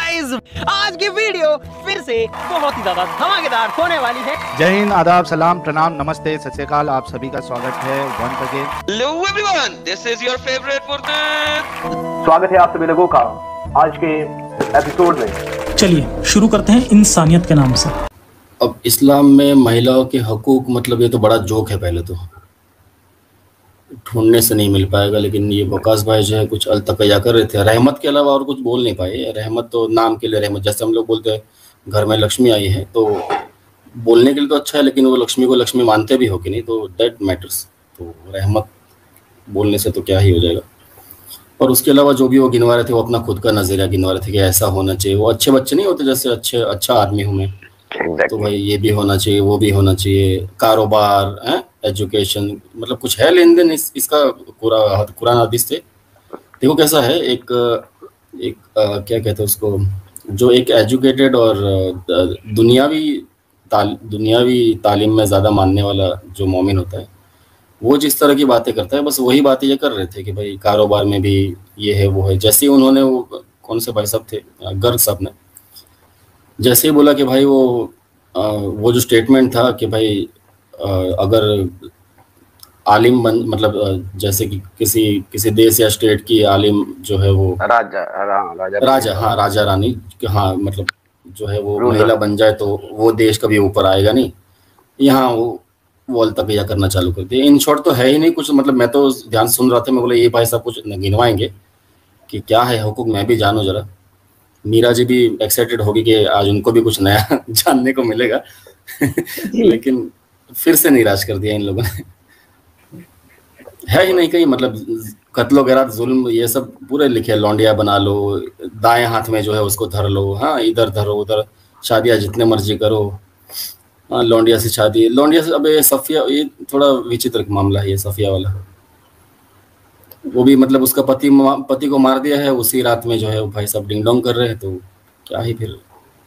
Guys, आज की video फिर से बहुत ही ज्यादा धमाकेदार होने वाली है। जय हिंद, आदाब, सलाम, प्रणाम, नमस्ते, सत श्री अकाल। आप सभी का स्वागत है once again. Hello everyone, this is your favorite Murtad. स्वागत है आप सभी लोगों का आज के एपिसोड में। चलिए शुरू करते हैं इंसानियत के नाम से। अब इस्लाम में महिलाओं के हकूक मतलब ये तो बड़ा जोक है, पहले तो ढूंढने से नहीं मिल पाएगा। लेकिन ये वकास भाई जो है कुछ अलतकया कर रहे थे, रहमत के अलावा और कुछ बोल नहीं पाए। रहमत तो नाम के लिए रहमत, जैसे हम लोग बोलते हैं घर में लक्ष्मी आई है, तो बोलने के लिए तो अच्छा है, लेकिन वो लक्ष्मी को लक्ष्मी मानते भी हो कि नहीं, तो दैट मैटर्स। तो रहमत बोलने से तो क्या ही हो जाएगा। और उसके अलावा जो भी वो गिनवा रहे थे, वो अपना खुद का नज़रिया गिनवा रहे थे कि ऐसा होना चाहिए। वो अच्छे बच्चे नहीं होते जैसे अच्छा आदमी हूँ मैं, तो भाई ये भी होना चाहिए, वो भी होना चाहिए, कारोबार है, एजुकेशन, मतलब कुछ है लेन देन इसका पूरा कुरान हदीस से। देखो कैसा है, एक क्या कहते हैं उसको, जो एक एजुकेटेड और दुनियावी तालीम में ज़्यादा मानने वाला जो मोमिन होता है, वो जिस तरह की बातें करता है, बस वही बातें ये कर रहे थे कि भाई कारोबार में भी ये है वो है। जैसे ही उन्होंने वो कौन से भाई साहब थे, गर्ग साहब ने जैसे ही बोला कि भाई वो जो स्टेटमेंट था कि भाई अगर आलिम मतलब जैसे कि किसी देश या स्टेट की आलिम जो है वो राजा रानी, हाँ मतलब जो है वो महिला बन जाए तो वो देश कभी ऊपर आएगा नहीं। यहाँ वो अलतकया करना चालू कर दिया। इन शॉर्ट तो है ही नहीं कुछ, मतलब मैं तो ध्यान सुन रहा था, मैं बोला ये भाई साहब कुछ गिनवाएंगे कि क्या है हुकूक, मैं भी जानूँ जरा। मीरा जी भी एक्साइटेड होगी कि आज उनको भी कुछ नया जानने को मिलेगा लेकिन फिर से निराश कर दिया इन लोगों ने। है ही नहीं कहीं, मतलब कत्ल वगैरह, जुल्म, ये सब पूरे लिखे। लौंडिया बना लो, दाएं हाथ में जो है उसको धर लो, हाँ इधर धरो उधर, शादियाँ जितने मर्जी करो, हाँ लौंडिया से शादी, लौंडिया से। अब ये सफिया, ये थोड़ा विचित्र मामला है ये सफिया वाला। वो भी मतलब उसका पति को मार दिया है, उसी रात में जो है वो भाई साहब डिंग डोंग कर रहे हैं, तो क्या ही फिर।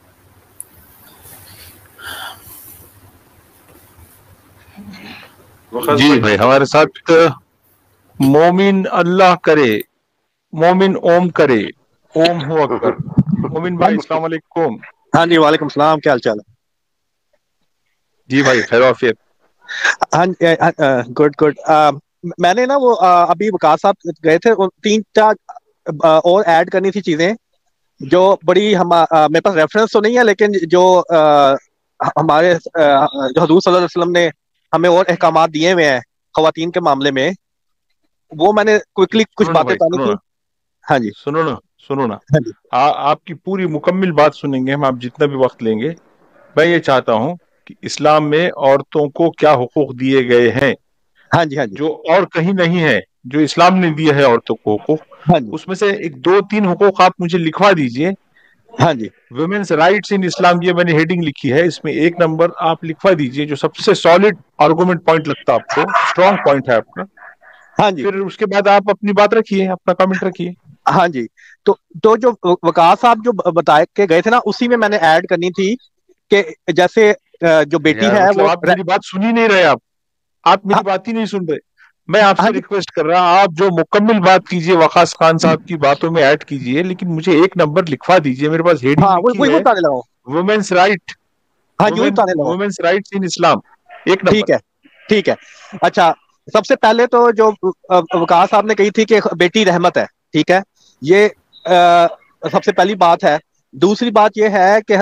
जी भाई, हमारे साथ मोमिन अल्लाह करे, मोमिन ओम करे, ओम हो अकबर। मोमिन भाई अस्सलाम वालेकुम। हाँ जी, वालेकुम सलाम, क्या हाल चाल है? जी भाई खैर आफियत। हाँ गुड गुड। मैंने ना वो अभी वकास साहब गए थे, 3-4 और ऐड करनी थी चीजें जो बड़ी मेरे पास रेफरेंस तो नहीं है, लेकिन जो हमारे जो हजूर सल्लल्लाहु अलैहि वसल्लम ने हमें और अहकामात दिए हुए हैं खवातीन के मामले में, वो मैंने क्विकली कुछ बातें बतानी थी। हाँ जी सुनो ना हाँ जी। आपकी पूरी मुकम्मल बात सुनेंगे हम, आप जितना भी वक्त लेंगे। मैं ये चाहता हूँ कि इस्लाम में औरतों को क्या हुकूक दिए गए हैं, हाँ जी हाँ जी, जो और कहीं नहीं है, जो इस्लाम ने दिया है औरतों को हुकूक, हाँ जी उसमें से 1-2-3 हुकूक आप मुझे लिखवा दीजिए। हाँ जी। वुमेन्स राइट्स इन इस्लाम, ये मैंने हेडिंग लिखी है, इसमें 1 नंबर आप लिखवा दीजिए, जो सबसे सॉलिड आर्गुमेंट पॉइंट लगता है आपको, स्ट्रॉन्ग पॉइंट है आपका। हाँ जी, फिर उसके बाद आप अपनी बात रखिए, अपना कमेंट रखिए। हाँ जी। तो जो वकास साहब जो बताए के गए थे ना, उसी में मैंने ऐड करनी थी कि जैसे जो बेटी है मतलब वो आप मेरी बात सुन ही नहीं रहे, आप मेरी बात ही नहीं सुन रहे। मैं आपसे रिक्वेस्ट कर रहा, आप जो मुकम्मल बात कीजिए वकास खान साहब की बातों में ऐड कीजिए, लेकिन मुझे 1 नंबर लिखवा दीजिए। मेरे पास हेडिंग लिखी है वुमेन्स राइट, हाँ जी women's rights in Islam, 1 number. ठीक है। अच्छा, सबसे पहले तो जो वकास साहब ने कही थी कि बेटी रहमत है, ठीक है, ये सबसे पहली बात है। दूसरी बात ये है कि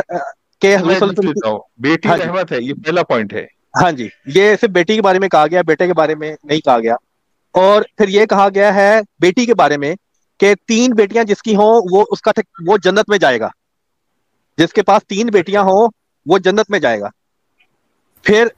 बेटी रहमत है, ये पहला पॉइंट है। हाँ जी, ये सिर्फ बेटी के बारे में कहा गया, बेटे के बारे में नहीं कहा गया। और फिर ये कहा गया है बेटी के बारे में कि 3 बेटियां जिसकी हों वो जन्नत में जाएगा, जिसके पास 3 बेटियां हों वो जन्नत में जाएगा। फिर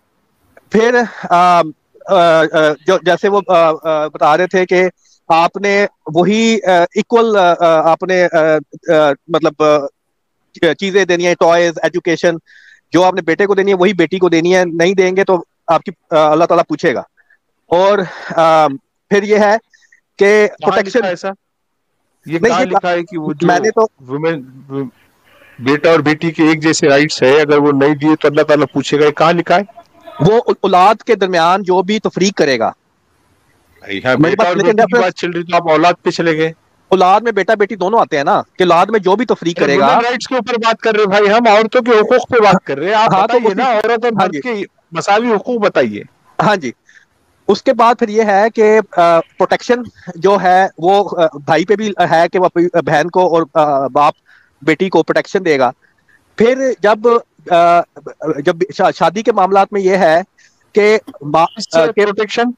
जो जैसे वो बता रहे थे कि आपने वही इक्वल आपने मतलब चीजें देनी है, टॉयज, एजुकेशन, जो आपने बेटे को देनी है वही बेटी को देनी है, नहीं देंगे तो आपकी अल्लाह ताला पूछेगा। और फिर ये है कि प्रोटेक्शन, ऐसा ये कहाँ लिखा है कि वो जो मैंने तो बेटा और बेटी के एक जैसे राइट्स है, अगर वो नहीं दिए तो अल्लाह ताला पूछेगा, कहाँ लिखा है? वो औलाद के दरमियान जो भी तफरीक करेगा। बेटा और बेटी की बात चल रही, तो आप औलाद पे चले गए। औलाद में बेटा बेटी दोनों आते हैं ना, कि औलाद में जो भी तफरीक करेगा। राइट्स के ऊपर बात कर रहे हैं भाई, हम औरतों के हुकूक पे बात कर रहे हैं। आप बताइए ना, औरत और मर्द के मसावी हुकूक बताइए। हाँ जी। उसके बाद फिर ये है कि प्रोटेक्शन जो है वो भाई पे भी है कि वो अपनी बहन को और बाप बेटी को प्रोटेक्शन देगा। फिर जब शादी के मामलात में ये है कि प्रोटेक्शन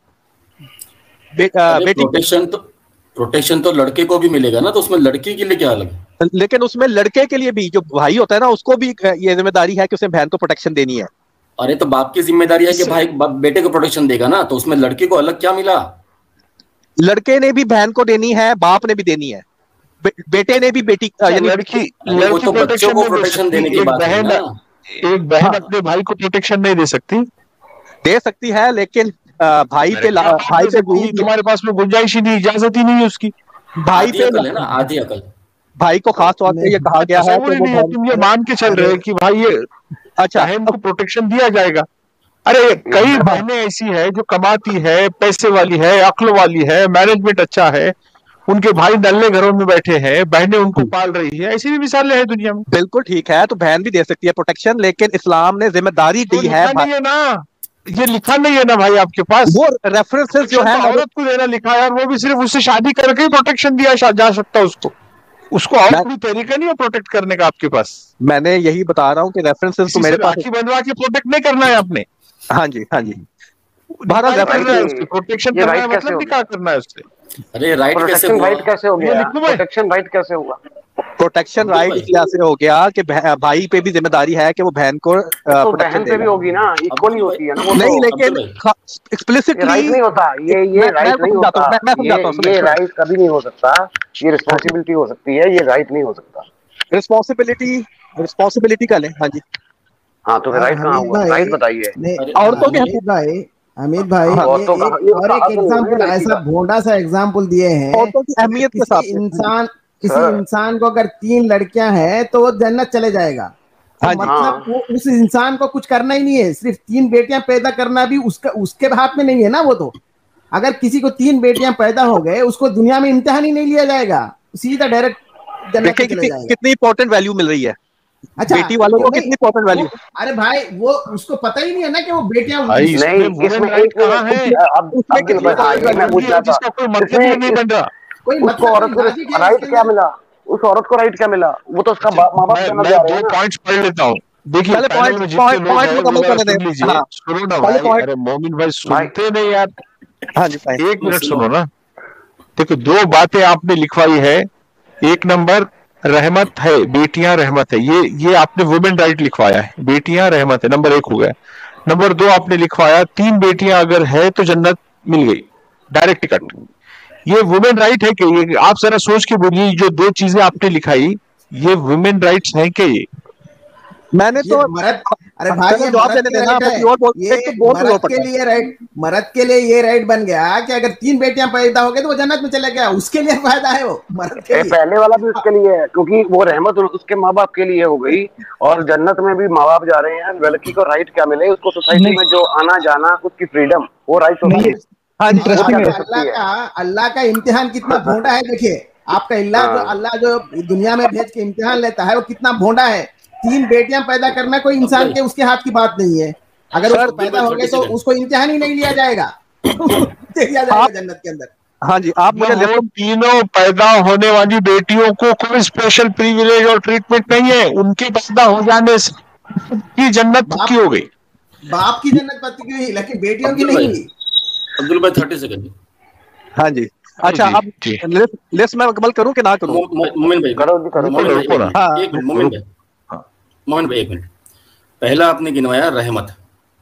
प्रोटेक्शन तो लड़के को भी मिलेगा ना, तो उसमें लड़की के लिए क्या अलग है? लेकिन उसमें लड़के के लिए भी जो भाई होता है ना, उसको भी ये जिम्मेदारी है कि उसे बहन को प्रोटेक्शन देनी है। अरे तो बाप की जिम्मेदारी है कि भाई बाप बेटे को प्रोटेक्शन देगा ना, तो उसमें लड़के को अलग क्या मिला? लड़के ने भी बहन को देनी है, बाप ने भी देनी है, बेटे ने भी बेटी यानी लड़की तो बच्चों को प्रोटेक्शन देने की बात है ना। एक बहन अपने भाई को प्रोटेक्शन नहीं दे सकती है, लेकिन भाई पे तुम्हारे पास में गुंजाइश ही नहीं, इजाजत ही नहीं है उसकी। भाई पे है ना आधी अकल। भाई को खास तौर पे ये कहा गया है कि तुम ये मान के चल रहे हो कि भाई ये अच्छा बहन को प्रोटेक्शन दिया जाएगा। अरे कई बहनें ऐसी है जो कमाती है, पैसे वाली है, अक्ल वाली है, मैनेजमेंट अच्छा है, उनके भाई नल्ले घरों में बैठे हैं, बहनें उनको पाल रही है, ऐसी भी मिसालें हैं दुनिया में। बिल्कुल ठीक है, तो बहन भी दे सकती है प्रोटेक्शन, लेकिन इस्लाम ने जिम्मेदारी दी है ना, ये लिखा नहीं है ना भाई आपके पास। वो रेफरेंसेस जो है औरत को देना लिखा है, और वो भी सिर्फ उससे शादी करके ही प्रोटेक्शन दिया जा सकता है उसको और कोई तरीका नहीं है प्रोटेक्ट करने का आपके पास। मैंने यही बता रहा हूँ कि रेफरेंसेस तो मेरे पास बनवा के प्रोटेक्ट नहीं करना है आपने। हाँ जी प्रोटेक्शन करना है, मतलब क्या करना है उससे? अरे राइट कैसे हुआ? प्रोटेक्शन राइट कैसे हुआ? प्रोटेक्शन राइट इस लिहाज से हो गया कि भाई पे भी जिम्मेदारी है कि वो बहन को तो बहन पे भी होगी ना, इक्वली होती है ना। नहीं, लेकिन एक्सप्लिसिटली राइट नहीं होता, ये राइट नहीं होता, ये राइट कभी नहीं हो सकता। ये रिस्पॉन्सिबिलिटी हो सकती है, ये राइट नहीं हो सकता। रिस्पॉन्सिबिलिटी का लें। हाँ जी, हाँ तो राइट कहाँ हुआ? राइट बताइए। औरतों के अमित भाई और एक एग्जाम्पल, ऐसा भोंडा सा एग्जाम्पल दिए हैं। औरतों की अहमियत के साथ किसी इंसान को अगर 3 लड़कियां हैं तो वो जन्नत चले जाएगा। तो मतलब वो उस इंसान को कुछ करना ही नहीं है, सिर्फ 3 बेटियां पैदा करना भी उसके हाथ में नहीं है ना। वो तो अगर किसी को 3 बेटियां पैदा हो गए, उसको दुनिया में इम्तिहान ही नहीं लिया जाएगा, सीधा डायरेक्ट जन्नत चले जाएगा। कितनी इंपॉर्टेंट वैल्यू मिल रही है बेटी वालों को, कितनी इंपॉर्टेंट वैल्यू। अरे भाई वो उसको पता ही नहीं है ना कि वो बेटियां नहीं, इसमें एक कहां है, जिसका कोई मतलब ही नहीं बन रहा। उसको औरत को राइट क्या मिला? उस औरत को राइट क्या मिला? वो तो उसका माँ बाप मैं 2 पॉइंट्स पढ़ लेता हूँ। देखिए सुनो ना भाई, अरे मोमिन भाई सुनते नहीं यार। हाँ जी, 1 मिनट सुनो ना। देखो 2 बातें आपने लिखवाई है। 1 नंबर रहमत है, बेटियां रहमत है, ये आपने वुमेन राइट लिखवाया है, बेटियां रहमत है, नंबर 1 हो गया। नंबर 2 आपने लिखवाया 3 बेटियां अगर है तो जन्नत मिल गई, डायरेक्ट टिकट। ये वुमेन राइट है कि आप जरा सोच के बोलिए, जो 2 चीजें आपने लिखाई ये वुमेन राइट्स हैं क्या? ये मैंने तो अरे भाई ये मर्द के लिए ये राइट बन गया कि अगर 3 बेटियां पैदा हो गई तो वो जन्नत में चले गया, उसके लिए फायदा है वो मर्द के लिए। पहले वाला भी उसके लिए है, क्योंकि वो रहमत उसके माँ बाप के लिए हो गई, और जन्नत में भी माँ बाप जा रहे हैं। लड़की को राइट क्या मिले? उसको सोसाइटी में जो आना जाना, उसकी फ्रीडम, वो राइट होती है। अल्लाह का इम्तिहान कितना भोंडा है। देखिए आपका अल्लाह जो दुनिया में भेज के इम्तिहान लेता है वो कितना भोंडा है। 3 बेटियां पैदा करना कोई इंसान के उसके हाथ की बात नहीं है। अगर वो पैदा हो गए तो उसको इम्तिहान ही नहीं लिया जाएगा, लिया जाएगा जन्नत के अंदर। हाँ जी, आप मुझे तीनों पैदा होने वाली बेटियों को कोई स्पेशल प्रिविलेज और ट्रीटमेंट नहीं है। उनके पैदा हो जाने की जन्नत पक्की हो गई, बाप की जन्नत पक्की हुई, लेकिन बेटियों की नहीं हुई। अब्दुल भाई 30 सेकंड। हाँ जी, अच्छा अब लिस्ट में मुकम्मल करूं कि ना करूं? मोमिन भाई करो। मोमिन भाई 1 मिनट। पहला आपने गिनवाया रहमत,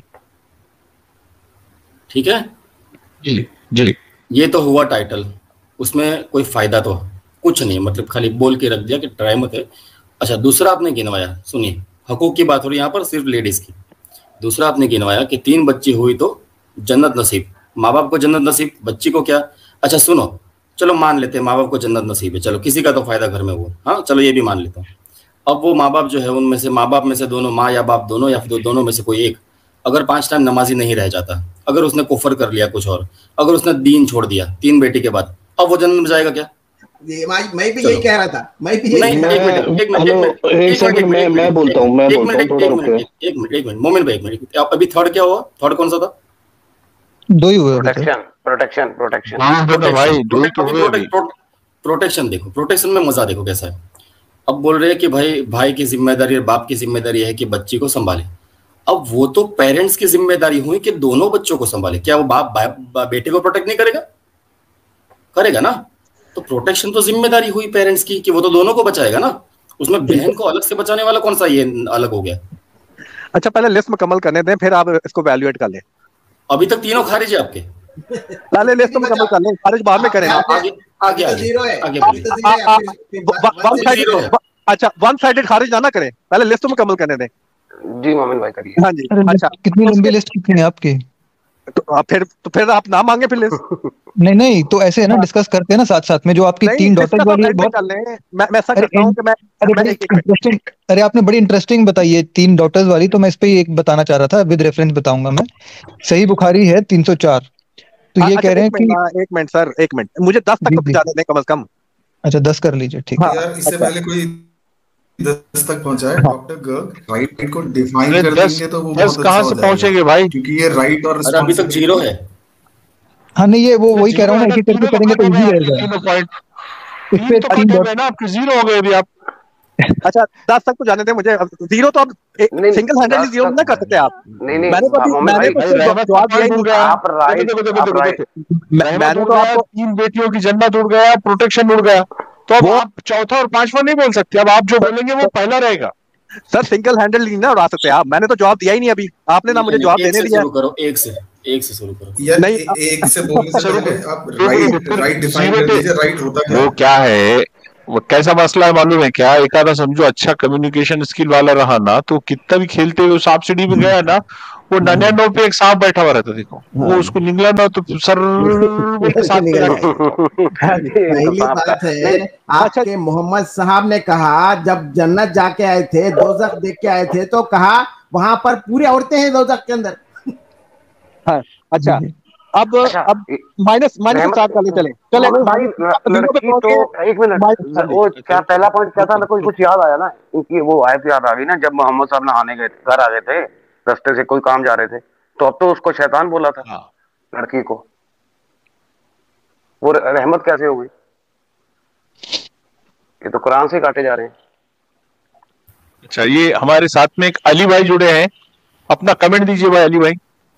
ठीक है जी। ये तो हुआ टाइटल, उसमें कोई फायदा तो कुछ नहीं, मतलब खाली बोल के रख दिया कि रहमत है। अच्छा, दूसरा आपने गिनवाया, सुनिए हकूक की बात हो रही है यहाँ पर, सिर्फ लेडीज की। दूसरा आपने गिनवाया कि 3 बच्ची हुई तो जन्नत नसीब, माँ बाप को जन्नत नसीब, बच्ची को क्या? अच्छा सुनो, चलो मान लेते हैं माँ बाप को जन्नत नसीब है, चलो किसी का तो फायदा घर में हुआ, हाँ चलो ये भी मान लेता हूँ। अब वो माँ बाप जो है, उनमें से माँ बाप में से दोनों, माँ या बाप दोनों, या फिर दोनों में से कोई एक अगर 5 टाइम नमाजी नहीं रह जाता, अगर उसने कुफर कर लिया कुछ और, अगर उसने दीन छोड़ दिया 3 बेटी के बाद, अब वो जन्नत में जाएगा क्या? मैं भी यही कह रहा था, मैं भी यही मैं बोलता हूँ थोड़ा रुकिए। एक मिनट मोमिन भाई, एक मिनट। आप अभी थर्ड क्या हुआ? थर्ड कौन सा था? दो ही हुए। प्रोटेक्शन भाई दो ही तो हुए। प्रोटेक्शन देखो, प्रोटेक्शन में मजा देखो कैसा है। अब बोल रहे हैं कि भाई की जिम्मेदारी और बाप की जिम्मेदारी है कि बच्ची को संभाले। अब वो तो पेरेंट्स की जिम्मेदारी हुई कि दोनों बच्चों को संभाले। क्या वो बाप बेटे को प्रोटेक्ट नहीं करेगा? करेगा ना। तो प्रोटेक्शन तो जिम्मेदारी हुई पेरेंट्स की कि वो तो दोनों को बचाएगा ना। उसमें बहन को अलग से बचाने वाला कौन सा ये अलग हो गया? अच्छा, पहले लिस्ट मुकम्मल करने दें, फिर आप इसको वैल्यूएट कर लें। अभी तक तीनों खारिज है आपके। पहले लिस्ट मुकम्मल कर लें, खारिज बाद में करें। अच्छा, वन साइडेड खारिज ना करें, पहले लिस्ट मुकम्मल करने दें। जी मोमिन भाई करिए। हाँ जी। अच्छा, कितनी लंबी लिस्ट कितनी है आपकी? तो फिर आप ना मांगे फिर लिस्ट। नहीं, तो ऐसे है ना, डिस्कस करते हैं ना साथ साथ में। जो आपकी 3 डॉटर्स वाली है, बहुत मैं ऐसा करता हूं कि मैं इंटरेस्टिंग। अरे आपने बड़ी इंटरेस्टिंग बताई है 3 डॉटर्स वाली, तो मैं इस पे एक बताना चाह रहा था, विद रेफरेंस बताऊंगा मैं। सही बुखारी है 304। तो ये कह रहे हैं कि एक मिनट सर, एक मिनट, मुझे 10 तक तो पहुंचा दें कम से कम। अच्छा 10 कर लीजिए, ठीक है। यार इससे पहले कोई 10 तक पहुंचा है डॉक्टर गर्ग। राइट को डिफाइन कर देंगे तो वो बहुत कहां से पहुंचेंगे भाई? क्योंकि ये राइट और अभी तक 0 है। हाँ नहीं, ये वो वही कह रहा हूँ ना, एक करके करेंगे तो इजी रहेगा। इस पे 3 डॉट है ना आपके, 0 हो गए अभी आप। अच्छा 10 तक तो जाने दें मुझे। 0 तो अब सिंगल हैंडल 0 ना कर सकते आप। नहीं मैंने तो जवाब दिया ही नहीं। आप राइट, मैंने तो आपको 3 बेटियों की जन्नत उड़ गया, प्रोटेक्शन उड़ गया, तो अब आप चौथा और पांचवा नहीं बोल सकते। अब आप जो बोलेंगे वो पहला रहेगा। सर सिंगल हैंडल नहीं ना उड़ा सकते आप। मैंने तो जवाब दिया ही नहीं अभी, आपने ना मुझे जवाब देने दिया। शुरू करो एक से शुरू करो। नहीं, एक से बोलने से पहले आप राइट डिफाइन कर दीजिए। राइट होता क्या? वो क्या है, वो कैसा मसला है मालूम है क्या? एक आधा समझो अच्छा कम्युनिकेशन स्किल वाला रहा ना, तो कितना भी खेलते हुए सांप सीढ़ी में गया ना, वो 99 पे एक सांप बैठा हुआ रहता। देखो वो उसको निगला ना तो सर पहली बात है, आपके मोहम्मद साहब ने कहा जब जन्नत जाके आए थे, दोज़ख देख के आए थे, तो कहा वहां पर पूरी औरतें हैं दोज़ख के अंदर। हाँ, अच्छा अब माइनस स्टार्ट कर ले। चले भाई लड़की तो एक मिनट, वो क्या पहला पॉइंट क्या था? मेरे को कुछ याद आया ना, क्योंकि वो आयत याद आ गई ना, जब मोहम्मद साहब नहाने गए थे, घर आ गए थे, रास्ते से कोई काम जा रहे थे, तो अब तो उसको शैतान बोला था लड़की को। वो रहमत कैसे हो गई? ये तो कुरान से काटे जा रहे हैं। अच्छा, ये हमारे साथ में एक अली भाई जुड़े हैं, अपना कमेंट दीजिए भाई। अली भाई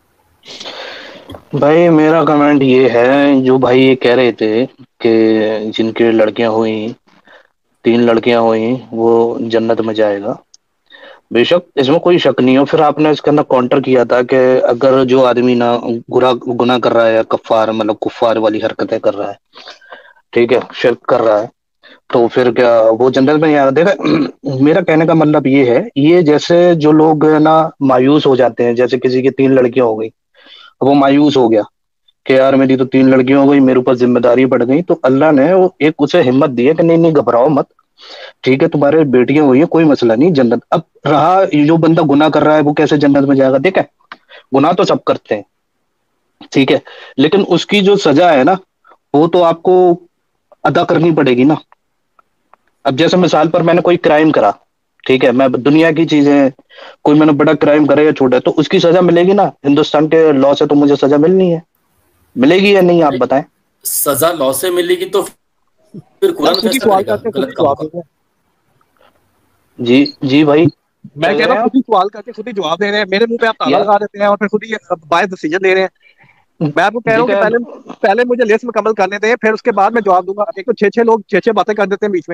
मेरा कमेंट ये है, जो भाई ये कह रहे थे कि जिनके लड़कियां हुई, 3 लड़कियां हुई, वो जन्नत में जाएगा। बेशक इसमें कोई शक नहीं हो। फिर आपने इसके अंदर काउंटर किया था कि अगर जो आदमी ना गुनाह कर रहा है, कफ्फार मतलब कुफ्फार वाली हरकतें कर रहा है, ठीक है, शिर्क कर रहा है, तो फिर क्या वो जन्नत में नहीं आएगा? देखा, मेरा कहने का मतलब ये है, ये जैसे जो लोग ना मायूस हो जाते हैं, जैसे किसी की 3 लड़कियां हो गई, वो मायूस हो गया कि यार मेरी तो 3 लड़कियां हो गई, मेरे ऊपर जिम्मेदारी बढ़ गई, तो अल्लाह ने वो एक उसे हिम्मत दी है कि नहीं घबराओ मत, ठीक है, तुम्हारे बेटियां हुई है, कोई मसला नहीं, जन्नत। अब रहा जो बंदा गुनाह कर रहा है, वो कैसे जन्नत में जाएगा? ठीक है, गुनाह तो सब करते हैं, ठीक है, लेकिन उसकी जो सजा है ना, वो तो आपको अदा करनी पड़ेगी ना। अब जैसे मिसाल पर मैंने कोई क्राइम करा, ठीक है, मैं दुनिया की चीजें, कोई मैंने बड़ा क्राइम करे या छोटा, तो उसकी सजा मिलेगी ना। हिंदुस्तान के लॉ से तो मुझे सजा मिलनी है, मिलेगी या नहीं? आप बताएं। सजा लॉ से मिलेगी तो फिर कुरान जी भाई, मैं कह रहा हूँ खुद ही सवाल करके खुद ही जवाब दे रहे हैं, मेरे मुंह पे आप ताला लगा देते हैं और फिर खुद ही बायस डिसीजन दे रहे हैं। मैं आपको कह रहा हूँ कि पहले मुझे लिस्ट मुकम्मल करने दें, फिर उसके बाद मैं जवाब दूंगा। एक तो 6 लोग 6 बातें कर देते हैं बीच में।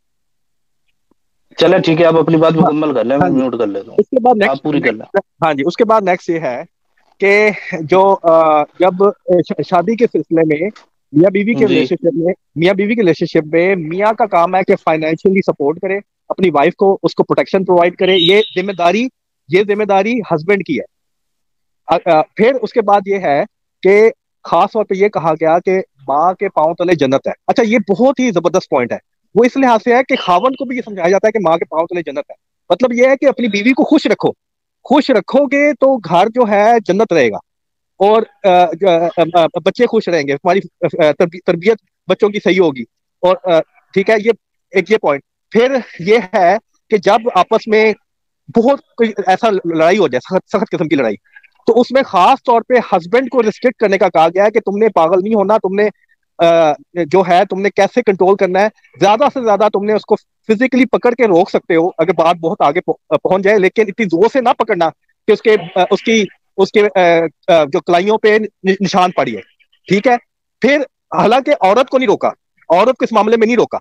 चले ठीक है, आप अपनी बात मुकम्मल कर लें, मैं म्यूट कर लेता हूं। उसके बाद नेक्स्ट पूरी कर लें। हाँ जी, उसके बाद नेक्स्ट ये है कि जो जब शादी के सिलसिले में मियाँ बीवी के रिलेशनशिप में मियाँ का काम है कि फाइनेंशियली सपोर्ट करे अपनी वाइफ को, उसको प्रोटेक्शन प्रोवाइड करे। ये जिम्मेदारी हस्बैंड की है। फिर उसके बाद ये है कि खास तौर पे ये कहा गया कि माँ के पांव तले जन्नत है। अच्छा, ये बहुत ही जबरदस्त पॉइंट है। वो इस लिहाज से है कि खावंद को भी ये समझाया जाता है कि माँ के पांव तले जन्नत है। मतलब ये है कि अपनी बीवी को खुश रखो, खुश रखोगे तो घर जो है जन्नत रहेगा और बच्चे खुश रहेंगे, तुम्हारी तरबियत बच्चों की सही होगी और ठीक है, ये पॉइंट। फिर ये है कि जब आपस में बहुत कोई ऐसा लड़ाई हो जाए, सख्त किस्म की लड़ाई, तो उसमें खास तौर पे हस्बैंड को रिस्ट्रिक्ट करने का कहा गया है कि तुमने पागल नहीं होना, तुमने जो है तुमने कैसे कंट्रोल करना है, ज्यादा से ज्यादा तुमने उसको फिजिकली पकड़ के रोक सकते हो अगर बात बहुत आगे पहुंच जाए, लेकिन इतनी जोर से ना पकड़ना कि उसके जो कलाइयों पे निशान पड़िए, ठीक है। फिर हालांकि औरत को नहीं रोका, औरत को इस मामले में नहीं रोका,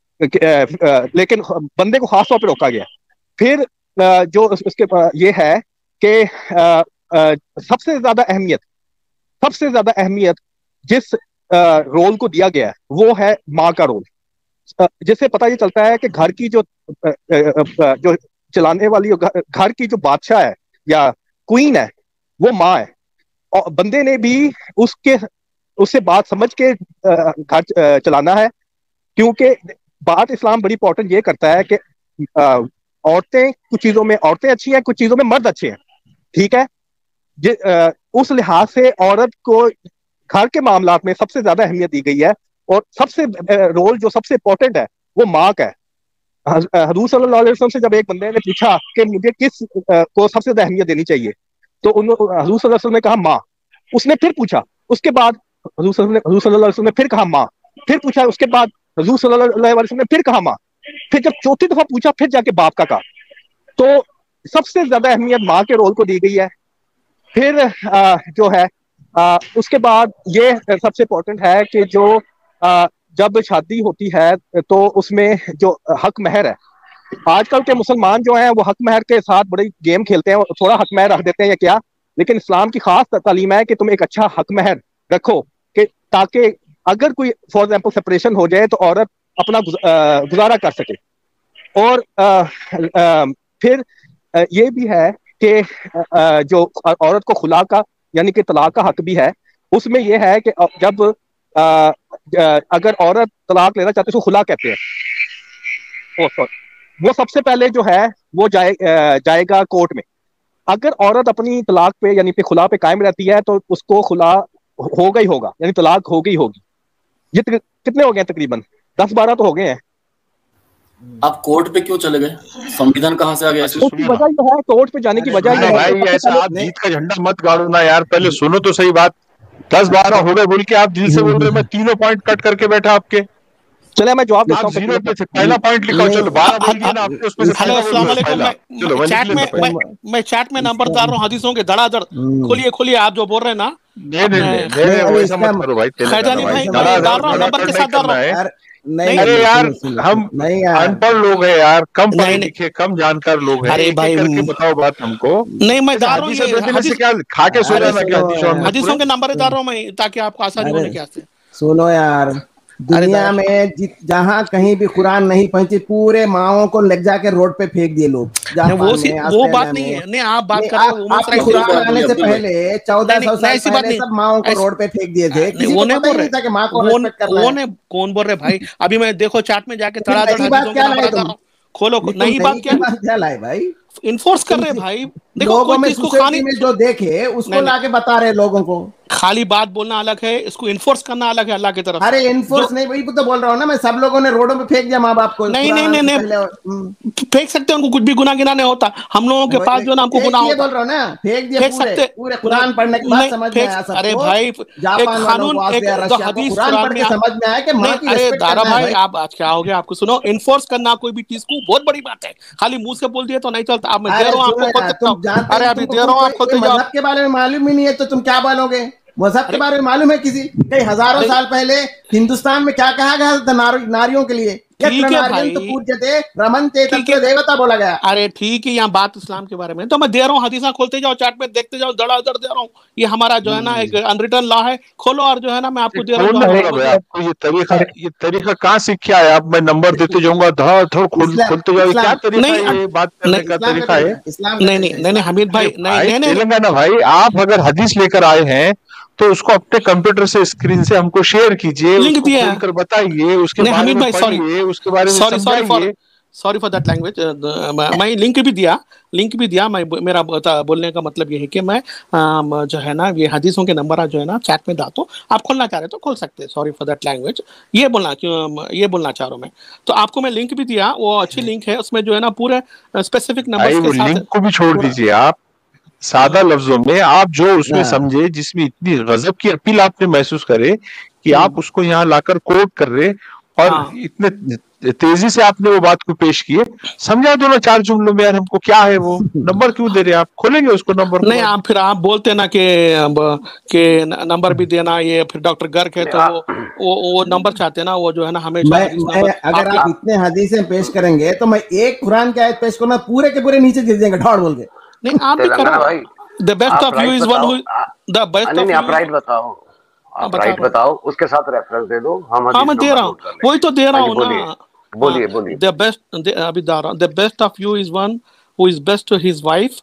लेकिन बंदे को खास तौर पे रोका गया। फिर जो उसके ये है कि सबसे ज्यादा अहमियत जिस रोल को दिया गया है वो है माँ का रोल, जिससे पता ये चलता है कि घर की जो चलाने वाली घर की जो बादशाह है या क्वीन है वो माँ है, और बंदे ने भी उससे बात समझ के घर चलाना है, क्योंकि बात इस्लाम बड़ी इंपॉर्टेंट ये करता है कि औरतें कुछ चीजों में औरतें अच्छी हैं, कुछ चीजों में मर्द अच्छे हैं, ठीक है। उस लिहाज से औरत को घर के मामलात में सबसे ज्यादा अहमियत दी गई है, और सबसे रोल जो सबसे इंपॉर्टेंट है वो माँ का है। हुजूर सल्लल्लाहु अलैहि वसल्लम से जब एक बंदे ने पूछा कि मुझे किस को सबसे ज्यादा अहमियत देनी चाहिए, तो हुजूर सल्लल्लाहु अलैहि वसल्लम ने कहा माँ। उसने फिर पूछा, उसके बाद हुजूर सल्लल्लाहु अलैहि वसल्लम ने फिर कहा माँ, फिर पूछा, उसके बाद हुजूर सल्लल्लाहु अलैहि वसल्लम ने फिर कहा माँ, फिर जब चौथी दफा पूछा फिर जाके बाप का कहा। तो सबसे ज्यादा अहमियत माँ के रोल को दी गई है। फिर जो है उसके बाद ये सबसे इम्पोर्टेंट है कि जो जब शादी होती है तो उसमें जो हक महर है, आजकल के मुसलमान जो हैं वो हक महर के साथ बड़ी गेम खेलते हैं, थोड़ा हक महर रख देते हैं या क्या, लेकिन इस्लाम की खास तालीम है कि तुम एक अच्छा हक महर रखो कि ताकि अगर कोई फॉर एग्जाम्पल सेपरेशन हो जाए तो औरत अपना गुजारा कर सके। और फिर ये भी है कि जो औरत को खुला का यानी कि तलाक का हक भी है। उसमें यह है कि जब अगर औरत तलाक लेना चाहती है उसको खुला कहते हैं, वो सबसे पहले जो है वो जाएगा कोर्ट में। अगर औरत अपनी तलाक पे यानी पे खुला पे कायम रहती है तो उसको खुला होगा ही होगा, यानी तलाक हो गई होगी। ये कितने हो गए तकरीबन 10-12 तो हो गए हैं। आप कोर्ट पे क्यों चले गए? संविधान कहाँ से आ गया? उसकी वजह यह है, कोर्ट पे जाने की वजह यह है भाई ऐसा आप जीत का झंडा मत गाड़ो ना यार, पहले सुनो तो सही बात। 10-12 हो गए बोल के आप दिल से बोल रहे, मैं तीनों पॉइंट कट करके बैठा आपके। चले मैं जवाब देता हूं। पहला पॉइंट लिखा, चलो 12 बोल दिया ना आपने, उसमें से मैं चैट में नंबर डाल रहा हूँ हदीसों के धड़ाधड़। खोलिए आप जो बोल रहे हैं ना। नहीं वैसा मत करो भाई, खैजानी भाई डाल रहा हूँ, नंबर के साथ डाल रहा हूँ। नहीं अरे यार हम अनपढ़ लोग हैं यार, कम पढ़े लिखे कम जानकार लोग हैं। अरे भाई करके बताओ बात हमको। नहीं मैं डाल रहा हूँ क्या खा के सो जाना क्या? हदीसों के नंबर डाल रहा हूँ मैं ताकि आपको आसानी होने क्या से। सुनो यार, दुनिया में जहाँ कहीं भी कुरान नहीं पहुंची पूरे माओं को ले जाके रोड पे फेंक दिए लोग। वो बात नहीं है। नहीं आप बात कर रहे हो कुरान आने से पहले 1400 साल पहले सब माओं को रोड पे फेंक दिए थे। किसी को पता ही नहीं था कि माँ को रिस्पेक्ट करना है। कौन बोल रहे भाई? अभी मैं देखो चैट में जाके खोलो। नई बात क्या लाए भाई? इन्फोर्स कर रहे भाई। देखो लोगों में सोसाइटी में जो देखे उसको लाके बता रहे लोगों को। खाली बात बोलना अलग है, इसको इन्फोर्स करना अलग है अल्लाह की तरफ। अरे इन्फोर्स नहीं, वही तो बोल रहा हूँ ना मैं। सब लोगों ने रोडों पे फेंक दिया माँ बाप को। नहीं फेंक सकते हैं, उनको कुछ भी गुनाह गिना नहीं होता। हम लोगों के पास जो ना हमको गुनाह होता, बोल रहा हूँ ना, फेंक दिया सकते पूरे कुरान पढ़ने के बाद समझ में आया सबको। अरे भाई जापान कानून हदीस कुरान पढ़ के समझ में आया कि माँ की रिस्पेक्ट करना है। भाई आप आज क्या हो गया आपको? सुनो, इन्फोर्स करना कोई भी चीज को बहुत बड़ी बात है। खाली मुंह से बोल दिया तो नहीं चलता। अब मैं दे रहा हूँ आपको, अरे अभी दे रहा हूँ आपको। मजहब के बारे में मालूम ही नहीं है तो तुम क्या बोलोगे? मजहब के बारे में मालूम है किसी? कई हजारों साल पहले हिंदुस्तान में क्या कहा गया था नारियों के लिए? ठीक है भाई, तो पूज्य थे, रमनते तत्र देवता बोला गया। अरे ठीक है, यहाँ बात इस्लाम के बारे में तो मैं दे रहा हूँ। हदीसा खोलते जाओ, चार्ट में देखते जाओ, धड़ाधड़ दे रहा हूँ। ये हमारा जो है ना एक अनरिटन लॉ है। खोलो और जो है ना मैं आपको दे रहा हूँ। ये तरीका कहाँ सीख के आया? अब मैं नंबर देते जाऊंगा, धड़ाधड़ खोलते जाओ। क्या तरीका है बात करने का? तरीका है नहीं हमीद भाई, नहीं तेलंगाना भाई, आप अगर हदीस लेकर आए हैं तो उसको अपने कंप्यूटर से स्क्रीन से हमको शेयर कीजिए, लिंक दिया कर बताइए, उसके बारे में पढ़िए, उसके बारे में समझाइए। Sorry for that language. मैं लिंक भी दिया मैं मेरा बोलने का मतलब ये है कि मैं जो है ना ये हदीसों के नंबर जो है ना चैट में डालता हूँ, आप खोलना चाह रहे तो खोल सकते हैं। सॉरी फॉर दैट लैंग्वेज, ये बोलना चाह रहा हूँ मैं। तो आपको मैं लिंक भी दिया, वो अच्छी लिंक है, उसमें जो है ना पूरे स्पेसिफिक नंबर्स के साथ। लिंक को भी छोड़ दीजिए आप, सादा लफ्जों में आप जो उसमें समझे, जिसमें इतनी गजब की अपील आपने महसूस करे कि आप उसको यहाँ लाकर कोट कर रहे और इतने तेजी से आपने वो बात को पेश किए। समझा दो ना 4 जुमलों में यार हमको, क्या है वो नंबर क्यों दे रहे आप? खोलेंगे उसको नंबर नहीं आप फिर आप बोलते ना कि नंबर भी देना, ये फिर डॉक्टर गर्ग है तो वो नंबर चाहते ना, वो जो है ना हमेशा अगर आप इतने हदीसें पेश करेंगे तो मैं एक कुरान की आयत पेश करूंगा, पूरे के पूरे नीचे गिर जाएंगे ढोड़ बोल के। नहीं आप भी करो। The best of you is one who the best of आप राइट बताओ, आप राइट बताओ, उसके साथ रेफरेंस दे दो। हम मैं दे रहा हूँ, वही तो दे रहा हूँ ना। बोलिए द बेस्ट अभी the best of you is one who is best to his wife,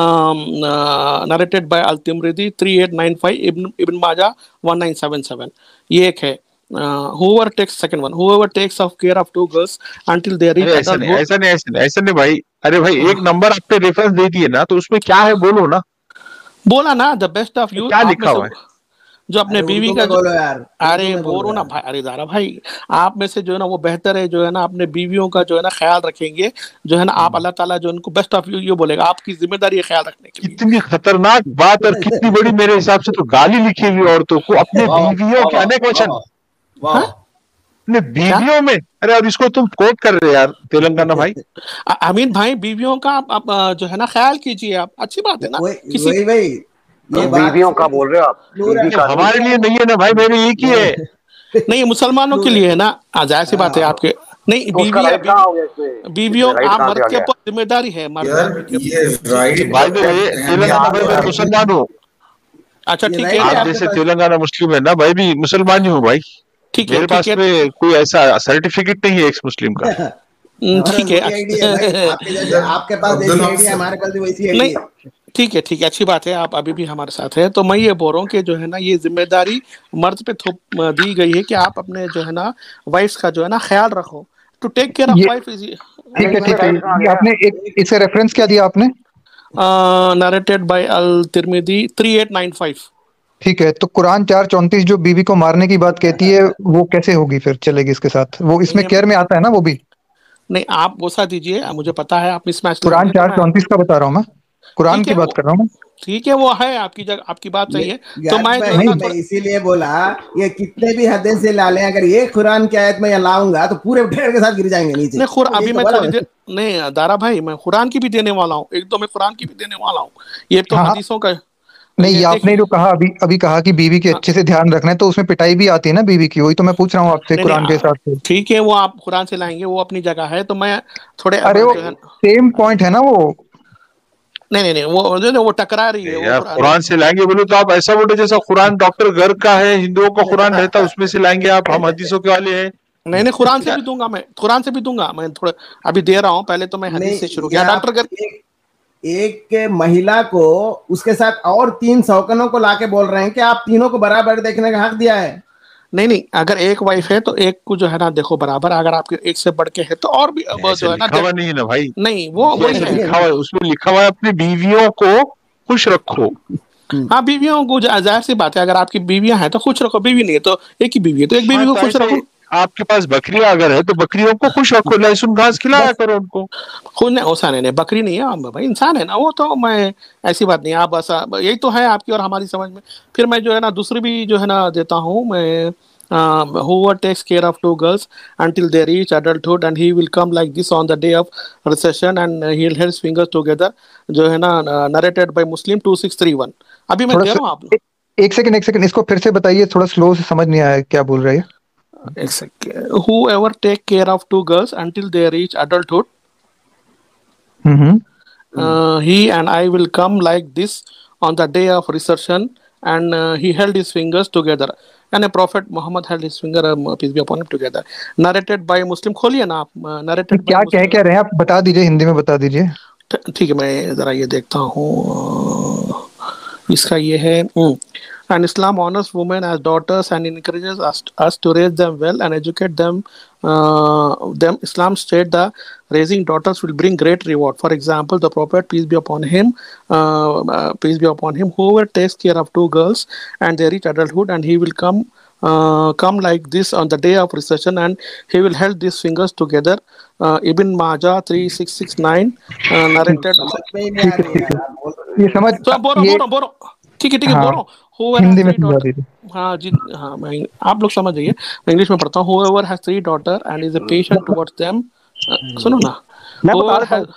narrated by al Tirmidhi 3895, Ibn Majah 1977। ये एक है। whoever takes second one, whoever takes of care of 2 girls until they reach adulthood। ऐसा नहीं भाई, अरे भाई एक number आपने रेफरेंस दे दिए ना, तो उसमें क्या है बोलो ना। बोला ना द बेस्ट ऑफ यू, क्या लिखा हुआ है? जो अपने बीवी का बोलो यार, अरे बोलो ना भाई, अरे दारा भाई आप में से जो है ना वो बेहतर है जो है ना अपने बीवियों का जो है ना ख्याल रखेंगे, जो है ना आप अल्लाह ताला जो उनको बेस्ट ऑफ यू बोलेगा, आपकी जिम्मेदारी है ख्याल रखने की। कितनी खतरनाक बात और कितनी बड़ी, मेरे हिसाब से तो गाली लिखी हुई औरतों को अपने बीवियों के अनेक वचन अपने बीवियों में। अरे और इसको तुम कोट कर रहे यार तेलंगाना भाई। अमीन भाई बीवियों का आप जो है ना ख्याल कीजिए आप, अच्छी बात है ना। किसी ये बीवियों का बोल रहे हो आप? हमारे लिए नहीं है ना भाई, मेरे एक ही है। नहीं मुसलमानों के लिए है ना, जाहिर सी बात है आपके। नहीं बीवियों आप मर्द के ऊपर जिम्मेदारी है, मुसलमान हो। अच्छा ठीक है, आप जैसे तेलंगाना मुस्लिम है ना भाई, भी मुसलमान ही हूँ भाई। ठीक है, मेरे पास में कोई ऐसा सर्टिफिकेट नहीं है एक्स मुस्लिम का। ठीक है, आपके पास जैसी आईडिया हमारे पास भी वैसी आईडिया है। ठीक है, ठीक है, अच्छी बात है, आप अभी भी हमारे साथ हैं। तो मैं ये बोल रहा हूँ कि जो है ना ये जिम्मेदारी मर्द पे थोप दी गई है कि आप अपने जो है ना वाइफ का जो है ना ख्याल रखो, to take care of wife is. ठीक है, ठीक है। आपने इसका रेफरेंस क्या दिया आपने? Narrated by al Tirmidhi 3895। ठीक है, तो कुरान 4:34 जो बीवी को मारने की बात कहती है वो कैसे होगी फिर, चलेगी इसके साथ? वो इसमें केयर में आता है ना वो भी? नहीं आप वो सा दीजिए, मुझे पता है आप मिसमैच। कुरान 4:34 का बता रहा हूँ मैं, कुरान की बात कर रहा हूँ। ठीक है, वो है आपकी जगह, आपकी बात सही है। तो मैं इसीलिए बोला ये कितने भी हदें से ला लें, अगर ये कुरान की आयत में यहाँ लाऊंगा तो पूरे ढेर के साथ गिर जाएंगे नीचे। नहीं अभी मैं थोड़ी देर नहीं दारा भाई, मैं कुरान की भी देने वाला हूँ, एक तो मैं कुरान की भी देने वाला हूँ। ये तो हदीसों का नहीं, आपने जो कहा अभी कहा कि बीवी के अच्छे से ध्यान रखना है, तो उसमें पिटाई भी आती है ना बीवी की, वही तो मैं पूछ रहा हूँ आपसे कुरान के हिसाब से। ठीक है, वो आप कुरान से लाएंगे, वो अपनी जगह है। तो मैं थोड़े अरे वो सेम पॉइंट है ना वो। नहीं वो टकरा रही है यार, कुरान से लाएंगे बोले तो आप ऐसा बोले जैसा कुरान डॉक्टर गर्ग का है, हिंदुओं का कुरान रहता है उसमें से लाएंगे आप, हम हदीसों के वाले हैं। नहीं कुरान से भी दूंगा मैं, कुरान से भी दूंगा मैं, थोड़ा अभी दे रहा हूँ, पहले तो मैं हदीस से शुरू किया। डॉक्टर गर्ग एक महिला को उसके साथ और 3 सौकनों को लाके बोल रहे हैं कि आप तीनों को बराबर देखने का हक दिया है। नहीं अगर एक वाइफ है तो एक को जो है ना देखो बराबर, अगर आपके एक से बढ़ के है तो और भी जो है ना नहीं है ना भाई। नहीं वो लिखा हुआ है, उसमें लिखा हुआ है अपनी बीवियों को खुश रखो। हाँ बीवियों को, जाहिर सी बात है, अगर आपकी बीवियां हैं तो खुश रखो, बीवी नहीं है तो एक ही बीवी है तो एक बीवी को खुश रखो। आपके पास बकरियां अगर है तो बकरियों को खुश रखो, लहसुन घास खिलाया करो उनको। खुद नहीं ओसा नहीं, बकरी नहीं है भाई, इंसान है ना वो। तो मैं ऐसी बात नहीं, आप ऐसा यही तो है आपकी और हमारी समझ में। फिर मैं जो है ना दूसरी भी जो है ना देता हूँ मैं, whoever takes care of 2 girls until they reach adulthood and he will come like this on the day of recession and he'll hold his fingers together, जो है ना narrated by Muslim 2631। अभी मैं कह रहा हूँ आप एक सेकंड इसको फिर से बताइए, थोड़ा स्लो से समझ नहीं आया क्या बोल रहे हैं। एक second, whoever take care of 2 girls until they reach adulthood, he and I will come like this on the day of resurrection and he held his fingers together and a prophet Muhammad held his finger peace be upon him together, narrated by Muslim। खोलिए ना आप, narrated क्या कह रहे हैं आप, बता दीजिए, हिंदी में बता दीजिए। ठीक है, मैं जरा ये देखता हूँ इसका, ये है and Islam honors women as daughters and encourages us to raise them well and educate them. Islam state that raising daughters will bring great reward. For example, the Prophet, peace be upon him, whoever takes care of two girls and they reach adulthood, and he will come like this on the day of recession, and he will hold these fingers together. Ibn Majah 3669 narrated. ये समझ तो बोलो ठीक है बोलो। हिंदी में समझा दीजिए। हाँ जी, हाँ मैं आप लोग समझ जाइए, मैं इंग्लिश में पढ़ता हूँ। Whoever has 3 daughters and is a patient towards them, सुनो ना, मैं बता रहा हूँ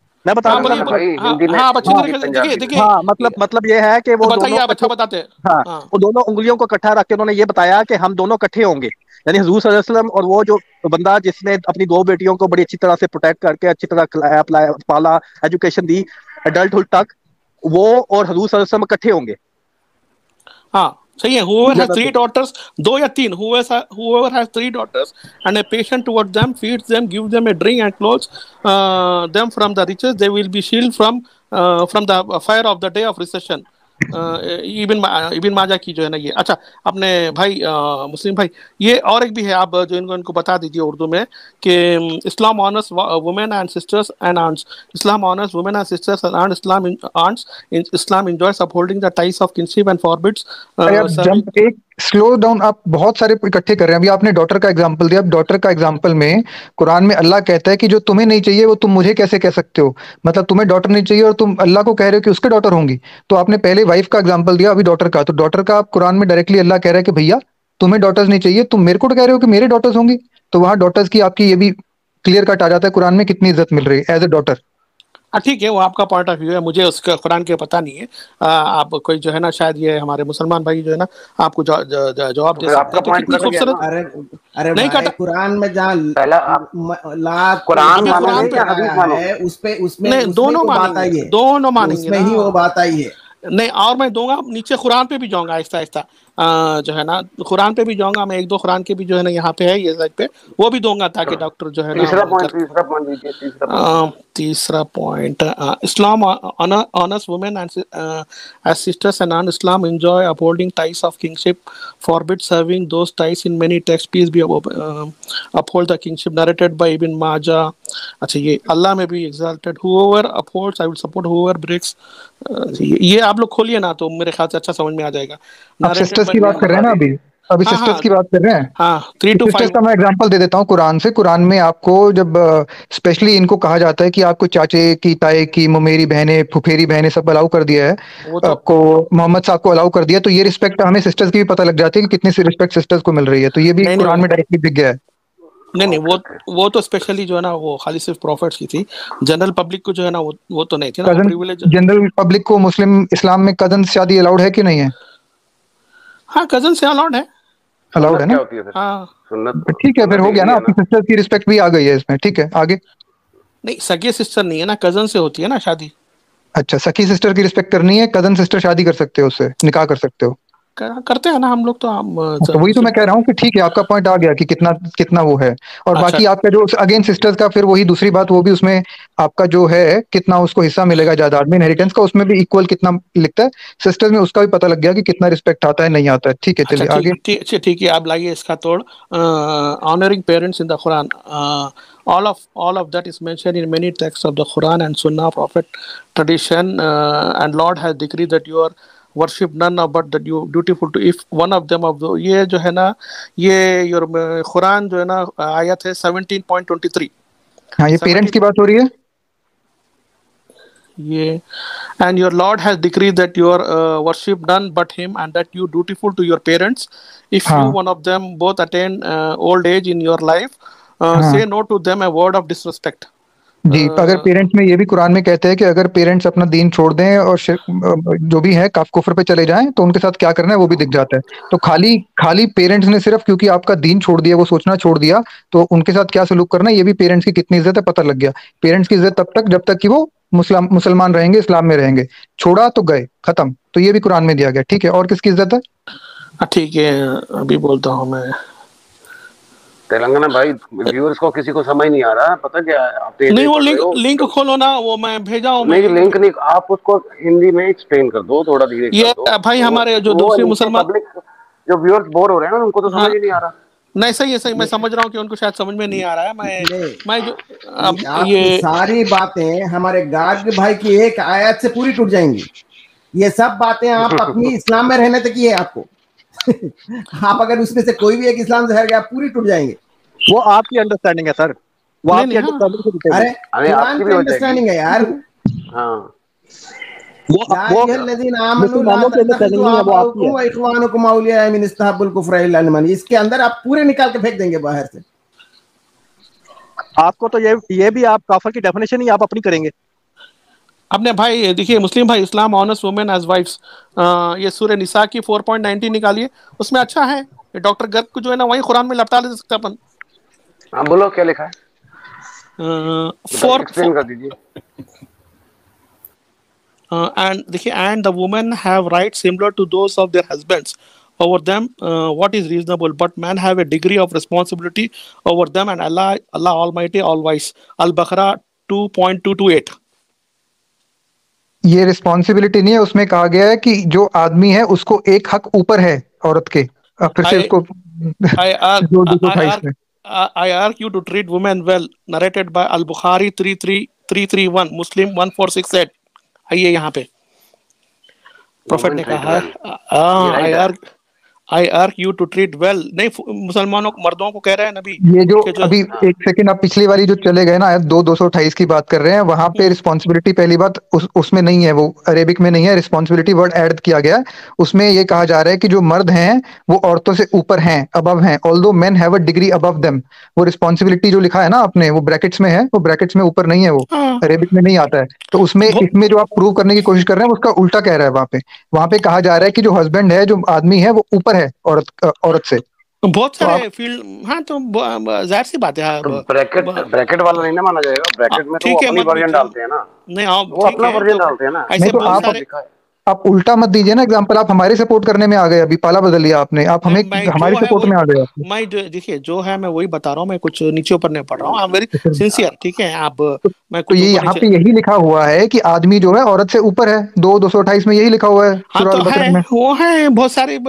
हाँ अच्छी तरीके से देखिए हाँ मतलब ये है कि वो बताइए, आप अच्छा बताते हैं। हाँ वो दोनों उंगलियों को इकट्ठा रख के उन्होंने ये बताया कि हम दोनों इकट्ठे होंगे, यानी हुजूर सल्लल्लाहु अलैहि वसल्लम और वो जो बंदा जिसने अपनी 2 बेटियों को बड़ी अच्छी तरह से प्रोटेक्ट करके अच्छी तरह पाला, एजुकेशन दी एडल्टहुड तक, वो और हुजूर सल्लल्लाहु अलैहि वसल्लम इकट्ठे होंगे। हाँ सही है। Whoever has 3 daughters, 2 या 3, whoever has 3 daughters and a patient towards them, feeds them, gives them a drink and clothes them from the riches, they will be shielded from the fire of the day of recession. Ibn माजा की जो है ना ये। अच्छा अपने भाई मुस्लिम भाई, ये और एक भी है, आप जो इनको बता दीजिए उर्दू में कि Islam honours women and sisters and aunts, Islam honours women and sisters and Islam enjoys upholding the ties of kinship and forbids. एक स्लो डाउन, आप बहुत सारे इकट्ठे कर रहे हैं। अभी आपने डॉटर का एग्जांपल दिया, डॉटर का एग्जांपल में कुरान में अल्लाह कहता है कि जो तुम्हें नहीं चाहिए वो तुम मुझे कैसे कह सकते हो, मतलब तुम्हें डॉटर नहीं चाहिए और तुम अल्लाह को कह रहे हो कि उसके डॉटर होंगी। तो आपने पहले वाइफ का एग्जांपल दिया, अभी डॉटर का, तो डॉटर का आप कुरान में डायरेक्टली अल्लाह कह रहा है कि भैया तुम्हें डॉटर्स नहीं चाहिए, तुम मेरे को कह रहे हो कि मेरे डॉटर्स होंगी। तो वहां डॉटर्स की आपकी ये भी क्लियर कट आ जाता है कुरान में कितनी इज्जत मिल रही है एज ए डॉटर। ठीक है, वो आपका पॉइंट ऑफ व्यू है, मुझे उसका कुरान के पता नहीं है। आप कोई जो है ना, शायद ये हमारे मुसलमान भाई जो है ना आपको जवाब दे सकते हैं। तो कितनी खूबसूरत, अरे नहीं भाई, कुरान में जहाँ कुरान है उसमें नहीं, दोनों मानेंगे, उसमें ही वो बात आई है। नहीं, और मैं दूंगा नीचे कुरान पे भी जाऊंगा आहिस्ता आहिस्ता, जो है ना कुरान पे भी जाऊंगा मैं, 1-2 कुरान के भी जो है ना यहाँ पे है ये साइड पे, वो भी दूंगा ताकि डॉक्टर जो है ना तीसरा point Islam honours women and as sisters and non Islam enjoy upholding ties of kinship, forbid serving those ties in many text, peace be uphold the kinship narrated by Ibn Majah. अच्छा ये अल्लाह में भी exalted, whoever upholds I will support whoever breaks. ये आप लोग खोलिए ना तो मेरे ख्याल से अच्छा समझ में आ जाएगा। आप सिस्टर्स की बात कर रहे हैं ना अभी सिस्टर्स की बात कर रहे हैं। हाँ 3 to 5 सिस्टर्स का मैं एग्जांपल दे देता हूँ कुरान से। कुरान में आपको जब स्पेशली इनको कहा जाता है कि आपको चाचे की, ताए की, ममेरी बहनें, फुफेरी बहनें सब अलाउ कर दिया है, आपको मोहम्मद साहब को अलाउ कर दिया, तो ये रिस्पेक्ट हमें सिस्टर्स की भी पता लग जाती है कि कितनी सी रिस्पेक्ट सिस्टर्स को मिल रही है। तो ये भी कुरान में डायरेक्टली दिख गया है। नहीं वो तो स्पेशली जो है ना वो खाली सिर्फ प्रॉफिट्स की थी, जनरल पब्लिक को जो है ना वो तो नहीं थी ना प्रिविलेज। जनरल पब्लिक को मुस्लिम इस्लाम में कजन शादी अलाउड है कि नहीं है? हाँ कजन से अलाउड है ना। हाँ ठीक है, फिर हो गया ना, आपकी सिस्टर की रिस्पेक्ट भी आ गई है इसमें। ठीक है आगे। नहीं सगे सिस्टर नहीं है ना, कजन से होती है ना शादी। अच्छा, सखी सिस्टर की रिस्पेक्ट करनी है, कजन सिस्टर शादी कर सकते हो, उससे निकाह कर सकते हो, करते हैं ना हम लोग। तो वही तो मैं कह रहा हूँ कि ठीक है, आपका पॉइंट आ गया कि कितना वो है। और अच्छा। बाकी आपका जो अगेन सिस्टर्स का, फिर वही दूसरी बात, वो भी उसमें आपका जो है कितना उसको हिस्सा मिलेगा जायदाद में, इनहेरिटेंस का, उसमें भी इक्वल कितना लिखता है। सिस्टर्स में उसका भी पता लग गया कि कितना रिस्पेक्ट आता है, नहीं आता है। ठीक है चलिए आगे। ठीक है, आप लाइए इसका तोड़। Honouring parents in the Quran, all of that is mentioned in many texts of the Quran and Sunnah, Prophet tradition, and Lord has decreed that you are worship none but that you dutiful to if one of them of the, ये जो है ना ये your Quran जो है ना आयत है 17.23। हाँ ये पेरेंट्स की बात हो रही है ये, and your Lord has decreed that you are worship none but him and that you dutiful to your parents if you one of them both attain old age in your life, say no to them a word of disrespect। जी, अगर parents में ये भी कुरान में कहते हैं कि अगर parents अपना दीन छोड़ दें और जो भी है कुफ्र पे चले जाएं तो उनके साथ क्या करना है वो भी दिख जाता है। तो खाली पेरेंट्स ने सिर्फ क्योंकि आपका दीन छोड़ दिया, वो सोचना छोड़ दिया, तो उनके साथ क्या सलूक करना है ये भी पेरेंट्स की कितनी इज्जत है पता लग गया। पेरेंट्स की इज्जत तब तक जब तक कि वो मुसलमान रहेंगे, इस्लाम में रहेंगे, छोड़ा तो गए, खत्म। तो ये भी कुरान में दिया गया। ठीक है, और किसकी इज्जत है? ठीक है अभी बोलता हूँ मैं। तेलंगाना भाई, व्यूअर्स को किसी को समझ नहीं आ रहा है, पता क्या है आप नहीं वो लिंक खोलो ना, वो मैं भेजा हूँ। नहीं लिंक नहीं, आप उसको हिंदी में एक्सप्लेन कर दो, थोड़ा धीरे कर दो। ये भाई हमारे जो दूसरे मुसलमान पब्लिक जो व्यूअर्स बोर हो रहे हैं ना, उनको तो समझ ही नहीं आ रहा। नहीं सही है, सही, मैं समझ रहा हूँ कि उनको शायद समझ में नहीं आ रहा है। मैं जो अब ये सारी बातें हमारे गार्ग भाई की एक आयत से पूरी टूट जाएंगी। ये सब बातें आप अपनी इस्लाम में रहने तक ही है आपको। आप अगर उसमें से कोई भी एक इस्लाम से हट गया, पूरी टूट जाएंगे। वो आपकी अंडरस्टैंडिंग है सर, वो आपकी अंडरस्टैंडिंग। अरे कुरान की अंडरस्टैंडिंग है यार। हाँ इसके अंदर आप पूरे निकाल के फेंक देंगे बाहर से। आपको तो ये भी आप काफर की डेफिनेशन ही आप अपनी करेंगे। अपने भाई देखिए, मुस्लिम भाई, Islam honours women as wives, ये सूरह निसा की 4.19 निकालिए, उसमें अच्छा है। डॉक्टर गर्ग को जो है ना वही कुरान में लपटा ले सकते अपन। हाँ बोलो क्या लिखा है, एक्सप्लेन कर दीजिए। And देखिए, and the women have rights similar to those of their husbands over them, what is reasonable, but men have a degree of responsibility over them, and Allah Almighty all wise. Al-Baqarah 2.228। ये responsibility नहीं है, उसमें कहा गया है कि जो आदमी है उसको एक हक ऊपर है औरत के। फिर से उसको I urge you to treat women well, narrated by Al-Bukhari 33331, Muslim 1468। आइए यहाँ पे प्रोफेट ने कहा है I urge you to treat well, नहीं मुसलमानों मर्दों को कह रहे हैं नबी। ये जो अभी एक सेकंड आप पिछली वाली जो चले गए ना, 228 की बात कर रहे हैं, वहां पे रिस्पॉन्सिबिलिटी पहली बात उसमें नहीं है, वो अरेबिक में नहीं है, रिस्पॉन्सिबिलिटी वर्ड ऐड किया गया है। उसमें ये कहा जा रहा है कि जो मर्द हैं वो औरतों से ऊपर हैं, अबव हैं, although men have a degree above them. वो रिस्पॉन्सिबिलिटी जो लिखा है ना आपने, वो ब्रैकेट्स में है, वो ब्रैकेट्स में ऊपर नहीं है, वो अरेबिक में नहीं आता है। तो उसमें इसमें जो आप प्रूव करने की कोशिश कर रहे हैं उसका उल्टा कह रहा है। वहां पे कहा जा रहा है कि जो हस्बैंड है, जो आदमी है, वो ऊपर है औरत से। बहुत सारे फील्ड। हाँ तो जाहिर सी बात है, तो ब्रैकेट वाला नहीं ना माना जाएगा। ब्रैकेट में तो वो अपनी वर्जन डालते हैं ना। नहीं वो अपना वर्जन डालते हैं ना। नहीं तो आप उल्टा मत दीजिए ना एग्जांपल। आप हमारे सपोर्ट करने में आ गए, अभी पाला बदल लिया आपने, आप हमें हमारी सपोर्ट में आ गए। मैं देखिए जो है मैं वही बता रहा हूँ, मैं कुछ नीचे ऊपर नहीं पढ़ रहा हूँ। आई एम वेरी सिंसियर, ठीक है। आप मैं तो ये यहाँ पे यही लिखा हुआ है कि आदमी जो है औरत से ऊपर है। 228 में यही लिखा हुआ है। हाँ तो है, वो है बहुत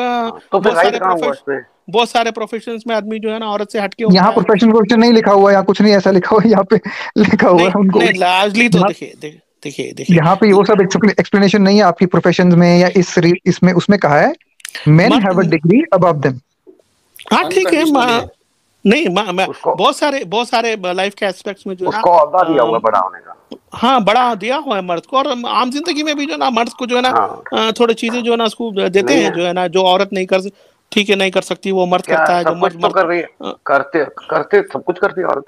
सारे प्रोफेशंस में आदमी जो है ना औरत से हटके होता है। यहाँ प्रोफेशन नहीं लिखा हुआ है, यहाँ कुछ नहीं ऐसा लिखा हुआ है, यहाँ पे लिखा हुआ है उनको। लार्जली तो देखिए यहाँ पे वो सब एक्सप्लेनेशन नहीं है आपकी प्रोफेशंस में या इसमें। उसमें कहा है men have a degree above them. हाँ ठीक है, नहीं बहुत सारे लाइफ के एस्पेक्ट्स में जो है ना दिया हुआ बड़ा होने का। हाँ बड़ा दिया हुआ है मर्द को, और आम जिंदगी में भी जो है ना मर्द को जो है ना थोड़ी चीजें जो है ना उसको देते हैं, जो है ना जो औरत नहीं कर, ठीक है नहीं कर सकती, वो मर्द करता है। जो मर्द कर रही है, करते सब कुछ करती है औरत।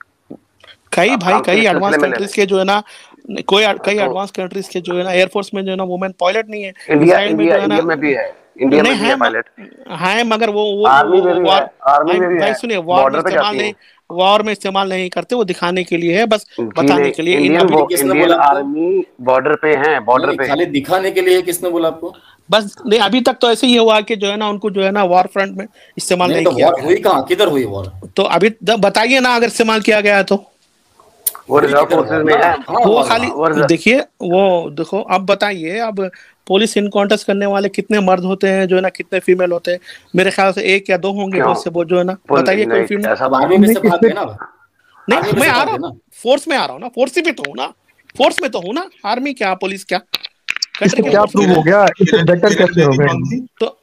कई एडवांस कंट्रीज के जो है ना, कई एडवांस कंट्रीज के जो है ना एयरफोर्स में जो है ना वुमेन पायलट नहीं है। इंडिया में भी है, इंडिया में है पायलट है, मगर वो आर्मी में भी है। सुनिए, वॉर में इस्तेमाल नहीं करते, वो दिखाने के लिए है, बस बताने के लिए। इंडियन आर्मी बॉर्डर पे है, बॉर्डर पे खाली दिखाने के लिए। किसने बोला आपको? बस नहीं, अभी तक तो ऐसे ही हुआ कि जो है ना उनको जो है ना वॉर फ्रंट में इस्तेमाल नहीं किया। हुई कहाँ, किधर हुई वॉर? तो अभी बताइए ना, अगर इस्तेमाल किया गया तो वो रिजर्व फोर्सेस में है। वो खाली देखिए, वो देखो अब बताइए, अब पुलिस इनकाउंटर्स करने वाले कितने मर्द होते हैं, जो है ना कितने फीमेल होते हैं? मेरे ख्याल से 1 या 2 होंगे उससे, वो जो है ना बताइए कोई फीमेल। नहीं मैं आ रहा हूँ फोर्स में, आ रहा हूँ ना, फोर्स में तो हूँ ना, फोर्स में तो हूँ ना, आर्मी क्या पुलिस क्या क्या प्रूव हो गया? बेटर कैसे हो गया?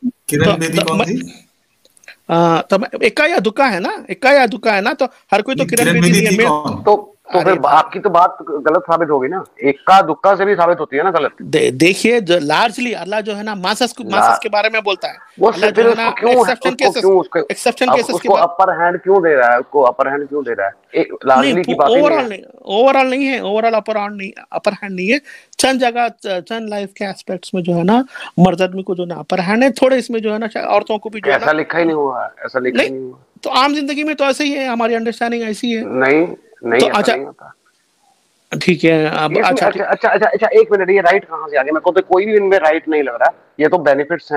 तो इक्का या दुक्का है ना, तो हर कोई तो किरण बेदी नहीं है। तो फिर आपकी तो बात गलत साबित होगी ना, इक्का दुक्का से भी साबित होती है ना गलत। देखिए लार्जली अल्लाह जो है ना मासस के बारे में बोलता है। वो फिर एक्सेप्शन केसेस उसको अपर हैंड क्यों दे रहा है? उसको अपर हैंड क्यों दे रहा है? लार्जली की बात ओवरऑल नहीं है, ओवरऑल अपर हैंड नहीं है। चंद जगह, चंद लाइफ के एस्पेक्ट्स में जो है ना मर्द आदमी को जो ना अपर हैंड है, थोड़े इसमें जो है ना औरतों को भी जो है ऐसा लिखा ही नहीं हुआ, ऐसा लिखा ही नहीं हुआ। तो आम जिंदगी में तो ऐसे ही है, हमारी अंडरस्टैंडिंग ऐसी है। नहीं तो अच्छा ठीक है। अब अच्छा 1 मिनट, ये राइट कहाँ से आ गया? मेरे को तो कोई भी इनमें राइट नहीं लग रहा। ये तो बेनिफिट्स हैं,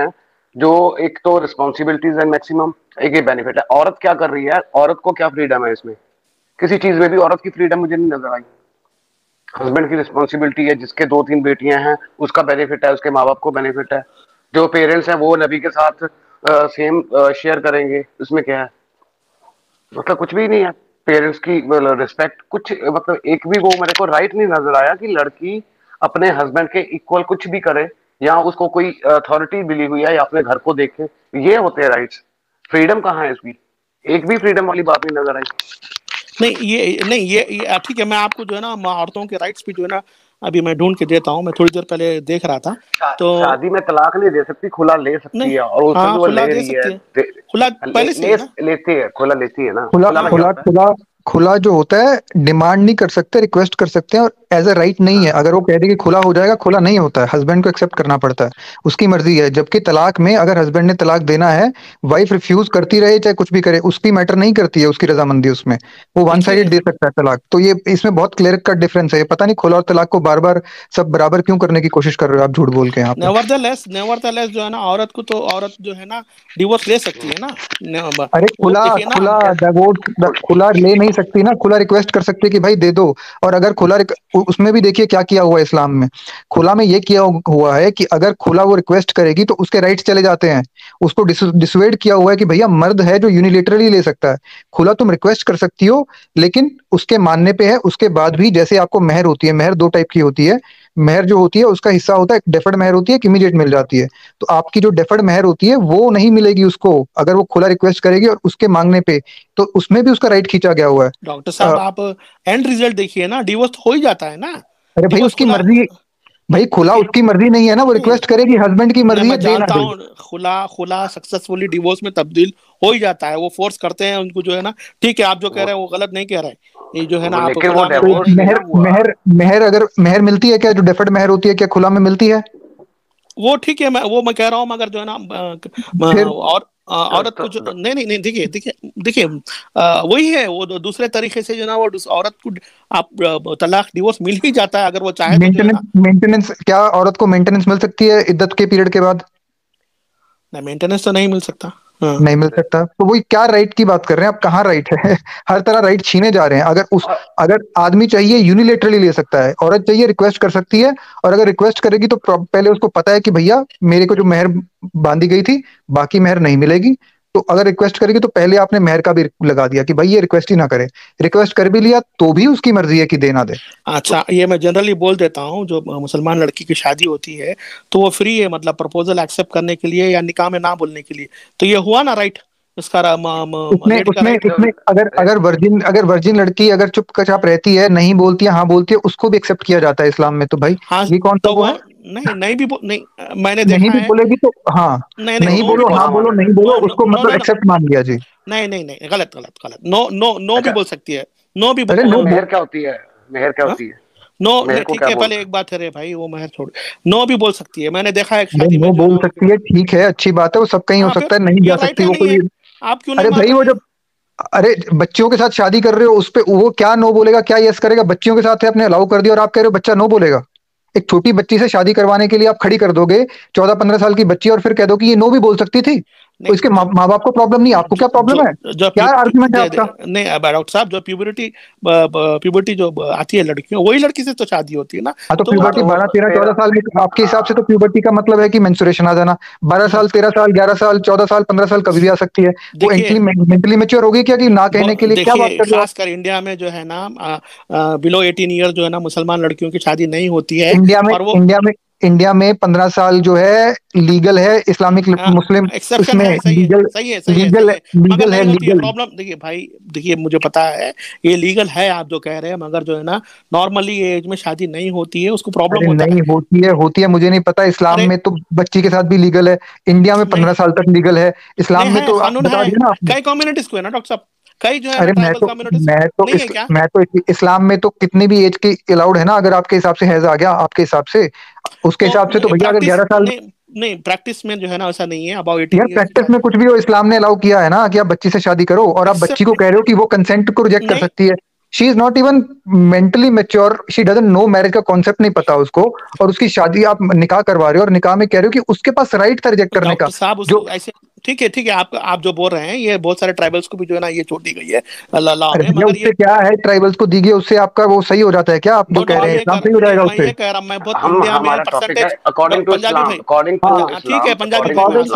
जो एक तो रिस्पॉन्सिबिलिटीज है मैक्सिमम, एक ये बेनिफिट है। औरत क्या कर रही है, औरत को क्या फ्रीडम है इसमें? किसी चीज में भी औरत की फ्रीडम मुझे नहीं नजर आई। हस्बैंड की रिस्पॉन्सिबिलिटी है, जिसके 2-3 बेटियां हैं उसका बेनिफिट है, उसके माँ बाप को बेनिफिट है। जो पेरेंट्स हैं वो नबी के साथ सेम शेयर करेंगे, उसमें क्या है? मतलब कुछ भी नहीं है। पेरेंट्स की रिस्पेक्ट कुछ, मतलब एक भी वो मेरे को राइट नहीं नजर आया कि लड़की अपने हस्बैंड के इक्वल कुछ भी करे, या उसको कोई अथॉरिटी मिली हुई है या अपने घर को देखे, ये होते हैं राइट्स। फ्रीडम कहाँ है इसकी? एक भी फ्रीडम वाली बात नहीं नजर आई। नहीं ये ठीक है। मैं आपको जो है ना औरतों के राइट्स पे जो है ना अभी मैं ढूंढ के देता हूँ। मैं थोड़ी देर पहले देख रहा था। तो शादी में तलाक नहीं दे सकती, खुला ले सकती है, और उसमें वो ले रही है, खुला पहले से लेती है, खुला लेती है ना। खुला जो होता है डिमांड नहीं कर सकते, रिक्वेस्ट कर सकते हैं, और एज अ राइट नहीं है। अगर वो कह दे कि खुला हो जाएगा, खुला नहीं होता है, हस्बैंड को एक्सेप्ट करना पड़ता है, उसकी मर्जी है। जबकि तलाक में अगर हस्बैंड ने तलाक देना है, वाइफ रिफ्यूज करती रहे चाहे कुछ भी करे, उसकी मैटर नहीं करती है उसकी रजामंदी, उसमें वो वन साइडेड दे सकता है तलाक। तो ये इसमें बहुत क्लियर कट डिफरेंस है। पता नहीं खुला और तलाक को बार बार सब बराबर क्यों करने की कोशिश कर रहे हो आप, झूठ बोल के यहाँ पे। नेवरदलेस जो है ना औरत को, तो औरत जो है ना डिवोर्स ले सकती है ना। अरे खुला ले नहीं सकती ना, खुला रिक्वेस्ट कर सकती है कि भाई दे दो। और अगर खुला उसमें भी देखिए क्या किया हुआ है इस्लाम में। खुला में ये किया हुआ है कि अगर खुला वो रिक्वेस्ट करेगी तो उसके राइट्स चले जाते हैं। उसको डिसवेड किया हुआ है कि भैया मर्द है जो यूनिलेटरली ले सकता है, खुला तुम रिक्वेस्ट कर सकती हो लेकिन उसके मानने पे है। उसके बाद भी जैसे आपको मेहर होती है, मेहर 2 टाइप की होती है। मेहर जो होती है उसका हिस्सा होता है, एक डेफर्ड मेहर होती है, एक इमीडिएट मिल जाती है। तो आपकी जो डेफर्ड मेहर होती है वो नहीं मिलेगी उसको अगर वो खुला रिक्वेस्ट करेगी और उसके मांगने पे, तो उसमें भी उसका राइट खींचा गया हुआ है। डॉक्टर साहब आप एंड रिजल्ट देखिए ना, डिवोर्स हो ही जाता है ना। अरे भाई उसकी मर्जी, भाई खुला उसकी मर्जी नहीं है ना, वो रिक्वेस्ट करेगी, हस्बैंड की मर्जी है। जानता हूँ खुला सक्सेसफुली डिवोर्स में तब्दील हो ही जाता है। वो फोर्स करते हैं उनको जो है ना। ठीक है, आप जो कह रहे हैं वो गलत नहीं कह रहे हैं। ये जो है ना आप मेहर अगर मेहर मिलती है क्या, जो डेफर्ड मेहर होती है क्या खुला में मिलती है? वो ठीक है, मैं कह रहा हूँ, मगर जो है ना और औरत को जो नहीं देखिए वही है। वो दूसरे तरीके से जो ना वो औरत को आप तलाक डिवोर्स मिल ही जाता है अगर वो चाहे। मेंटेनेंस क्या औरत को मेंटेनेंस मिल सकती है इद्दत के पीरियड के बाद? नहीं, मेंटेनेंस तो नहीं मिल सकता। नहीं मिल सकता। तो वही क्या राइट की बात कर रहे हैं आप, कहाँ राइट है? हर तरह राइट छीने जा रहे हैं। अगर आदमी चाहिए यूनिलेटरली ले सकता है, औरत चाहिए रिक्वेस्ट कर सकती है। और अगर रिक्वेस्ट करेगी तो पहले उसको पता है कि भैया मेरे को जो मेहर बांधी गई थी बाकी मेहर नहीं मिलेगी। तो अगर रिक्वेस्ट करेगी तो पहले आपने मेहर का भी लगा दिया कि भाई ये रिक्वेस्ट ही ना करे। रिक्वेस्ट कर भी लिया तो भी उसकी मर्जी है कि देना दे। अच्छा, ये मैं जनरली बोल देता हूँ, जो मुसलमान लड़की की शादी होती है तो वो फ्री है, मतलब प्रपोजल एक्सेप्ट करने के लिए या निकाह में ना बोलने के लिए। तो ये हुआ ना राइट इसका। उसमें अगर वर्जिन लड़की अगर चुपचाप रहती है, नहीं बोलती है, हाँ बोलती है, उसको भी एक्सेप्ट किया जाता है इस्लाम में। तो भाई ये कौन सा वो है? नहीं मैंने देखा नहीं भी बोलेगी तो हाँ नहीं बोलो, हाँ बोलो, नहीं बोलो, उसको मतलब एक्सेप्ट मान लिया जी। नहीं गलत। नो भी बोल सकती है। नो भी मेहर क्या होती है? मेहर क्या होती है? नो ठीक है, पहले एक बात है भाई, वो मेहर छोड़, नो भी बोल सकती है। मैंने देखा है शादी में बोल सकती है, ठीक है, अच्छी बात है, वो सब कहीं हो सकता है, नहीं जा सकती वो कोई। आप क्यों? अरे भाई वो जब बच्चियों के साथ शादी कर रहे हो उस पे वो क्या नो बोलेगा, क्या यस करेगा? बच्चियों के साथ है, आपने अलाउ कर दिया और आप कह रहे हो बच्चा नो बोलेगा। एक छोटी बच्ची से शादी करवाने के लिए आप खड़ी कर दोगे 14-15 साल की बच्ची और फिर कह दो कि ये नो भी बोल सकती थी? तो इसके माँ बाप को प्रॉब्लम नहीं, आपको क्या प्रॉब्लम है? क्या आर्गुमेंट है आपका? नहीं डॉक्टर साहब, जो प्यूबर्टी जो आती है लड़कियों, वही लड़की से तो शादी होती है ना। हाँ, तो प्यूबर्टी 12, 13, 14 साल में आपके हिसाब से तो प्यूबर्टी का मतलब है कि मेंस्ट्रुएशन आ जाना। 12 साल, 13 साल, 11 साल, 14 साल, 15 साल कभी भी आ सकती है। वो मेंटली मैच्योर होगी क्या कि ना कहने के लिए? क्या बात कर रहे हो? खासकर इंडिया में जो है ना बिलो 18 ईयर जो है ना मुसलमान लड़कियों की शादी नहीं होती है। इंडिया में 15 साल जो है लीगल है, इस्लामिक मुस्लिम एक्सेप्शन है, लीगल है। प्रॉब्लम देखिए मुझे पता है ये लीगल है आप जो कह रहे हैं, मगर जो है ना नॉर्मली एज में शादी नहीं होती है, उसको प्रॉब्लम होती है मुझे नहीं पता। इस्लाम में तो बच्ची के साथ भी लीगल है, इंडिया में 15 साल तक लीगल है, इस्लाम में तो कई कम्युनिटीज को है ना डॉक्टर साहब, कई जो है। अरे मैं तो इस्लाम में तो कितनी भी एज की अलाउड है ना। अगर आपके हिसाब से हैज आ गया आपके हिसाब से, उसके हिसाब से तो भैया अगर 11 साल नहीं प्रैक्टिस में जो है ना ऐसा नहीं है। अबाउट 18 यार प्रैक्टिस में कुछ भी हो, इस्लाम ने अलाउ किया है ना कि आप बच्ची से शादी करो, और आप बच्ची को कह रहे हो कि वो कंसेंट को रिजेक्ट कर सकती है। She is not even mentally mature, she doesn't know, marriage का कॉन्सेप्ट नहीं पता उसको, और उसकी शादी आप निकाह करवा रहे हो और निकाह में कह रहे हो कि उसके पास राइट था रिजेक्ट करने का। साहब जो ऐसे ठीक है आप जो बोल रहे हैं ये बहुत सारे ट्राइबल्स को भी जो है ना ये छोड़ दी गई है लॉ में, मगर उससे क्या है ट्राइबल्स को दी गई, उससे आपका वो सही हो जाता है क्या? आप जो कह रहे हैं इस्लाम सही हो जाएगा उससे? ये कह रहा मैं बहुत इंडिया में परसेंटेज पंजाबी भाई ठीक है पंजाबी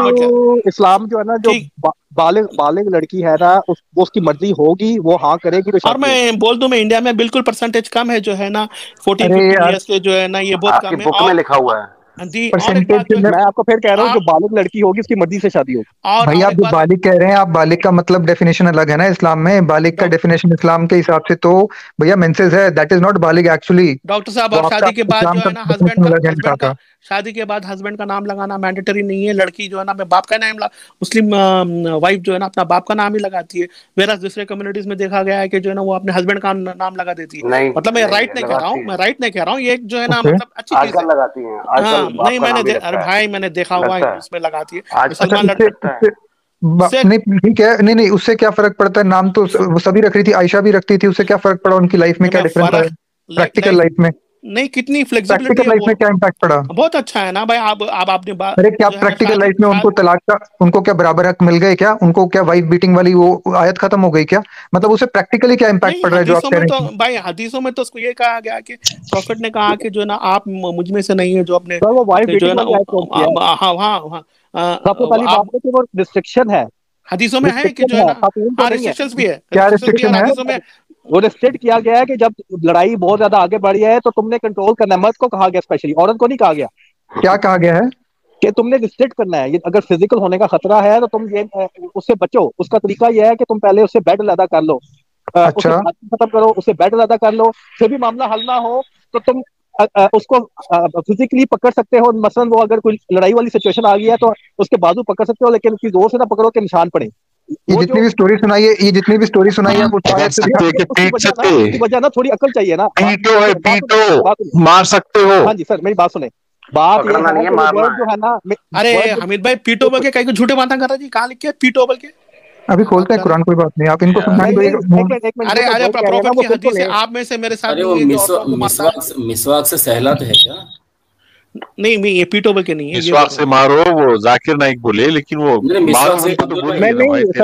इस्लाम जो है ना, जो बालिग लड़की है ना, उसकी मर्जी होगी, वो हाँ करेगी। और मैं बोल दूं मैं इंडिया में बिल्कुल परसेंटेज कम है जो है ना 14-15 इयर्स के जो है ना ये बहुत कम है। बुक में लिखा हुआ है परसेंटेज। मैं आपको फिर कह रहा हूँ जो बालिग लड़की होगी उसकी मर्जी से शादी होगी। भाई आप जो बालिग कह रहे हैं, आप बालिग का मतलब डेफिनेशन अलग है ना इस्लाम में। बालिग का डेफिनेशन इस्लाम के हिसाब से तो भैया मेंसेस है, दैट इज नॉट बालिग एक्चुअली। डॉक्टर साहब और शादी के बाद जो है ना हस्बैंड का शादी के बाद हस्बैंड का नाम लगाना मैंडेटरी नहीं है। लड़की जो है ना बाप का नाम, मुस्लिम वाइफ जो है ना अपना बाप का नाम ही लगाती है, मेरा दूसरे कम्युनिटीज में देखा गया है कि जो है ना वो अपने हस्बैंड का नाम लगा देती है। मतलब मैं राइट नहीं कह रहा हूँ, मैं राइट नहीं कह रहा हूँ, ये जो है ना मतलब अच्छी चीज है लगाती है। हाँ नहीं मैंने अरे भाई मैंने देखा हुआ है उसमें लगाती है मुसलमान लड़का। नहीं ठीक है, नहीं उससे क्या फर्क पड़ता है? नाम तो वो सभी रख रही थी, आयशा भी रखती थी, उससे क्या फर्क पड़ा? उनकी लाइफ में क्या डिफरेंस है प्रैक्टिकल लाइफ में? नहीं कितनी फ्लेक्सिबिलिटी प्रैक्टिकल लाइफ में क्या इम्पैक्ट पड़ा? बहुत अच्छा है ना भाई। आपने बात, अरे क्या प्रैक्टिकल लाइफ में उनको तलाक का, उनको क्या बराबर हक मिल गए क्या? उनको क्या वाइफ बीटिंग वाली वो आयत खत्म हो गई क्या? मतलब उसे प्रैक्टिकली क्या इम्पैक्ट पड़ रहा है जो आप कह रहे हैं? भाई हदीसों में तो उसको ये कहा गया कि प्रॉफिट ने कहा कि जो है ना आप मुझ में से नहीं है जो अपने वो वाइफ बीटिंग वाली आयत को किया। हाँ सबसे पहली बात है कि वो रिस्ट्रिक्शन है हदीसों में है कि जो है ना रिस्ट्रिक्शंस भी है। क्या रिस्ट्रिक्शन है? हदीसों में वो रिस्ट्रिक्ट किया गया है कि जब लड़ाई बहुत ज्यादा आगे बढ़ है तो तुमने कंट्रोल करना है। मर्द को कहा गया, स्पेशली औरत को नहीं कहा गया। क्या कहा गया है? कि तुमने रिस्ट्रिक्ट करना है। अगर फिजिकल होने का खतरा है तो तुम ये उससे बचो। उसका तरीका यह है कि तुम पहले उससे बेड लदा कर लो, अच्छा खत्म करो, उससे बेड लदा कर लो। फिर भी मामला हल ना हो तो तुम उसको फिजिकली पकड़ सकते हो। मसलन वो अगर कोई लड़ाई वाली सिचुएशन आ गई है तो उसके बाजू पकड़ सकते हो, लेकिन उसकी जोर से ना पकड़ो कि निशान पड़े। ये जितनी भी स्टोरी सुनाई है, वजह ना थोड़ी अकल चाहिए ना। पीटो मार सकते हो। हाँ जी सर मेरी बात सुने। बात ये है जो है ना, अरे हमीद भाई पीटो बोल के कहीं को झूठे बातें कर रहा जी, कहाँ लिख के पीटो बोल के? अभी खोलते हैं कुरान, कोई बात नहीं, आप इनको अरे प्रॉफिट की हदीस है, आप में से मेरे साथ मिसवाक से सहलात है क्या? नहीं ये पीटो बोल के नहीं है, मिसवाक से मारो। वो जाकिर नाइक बोले, लेकिन वो मारो से तो बोल नहीं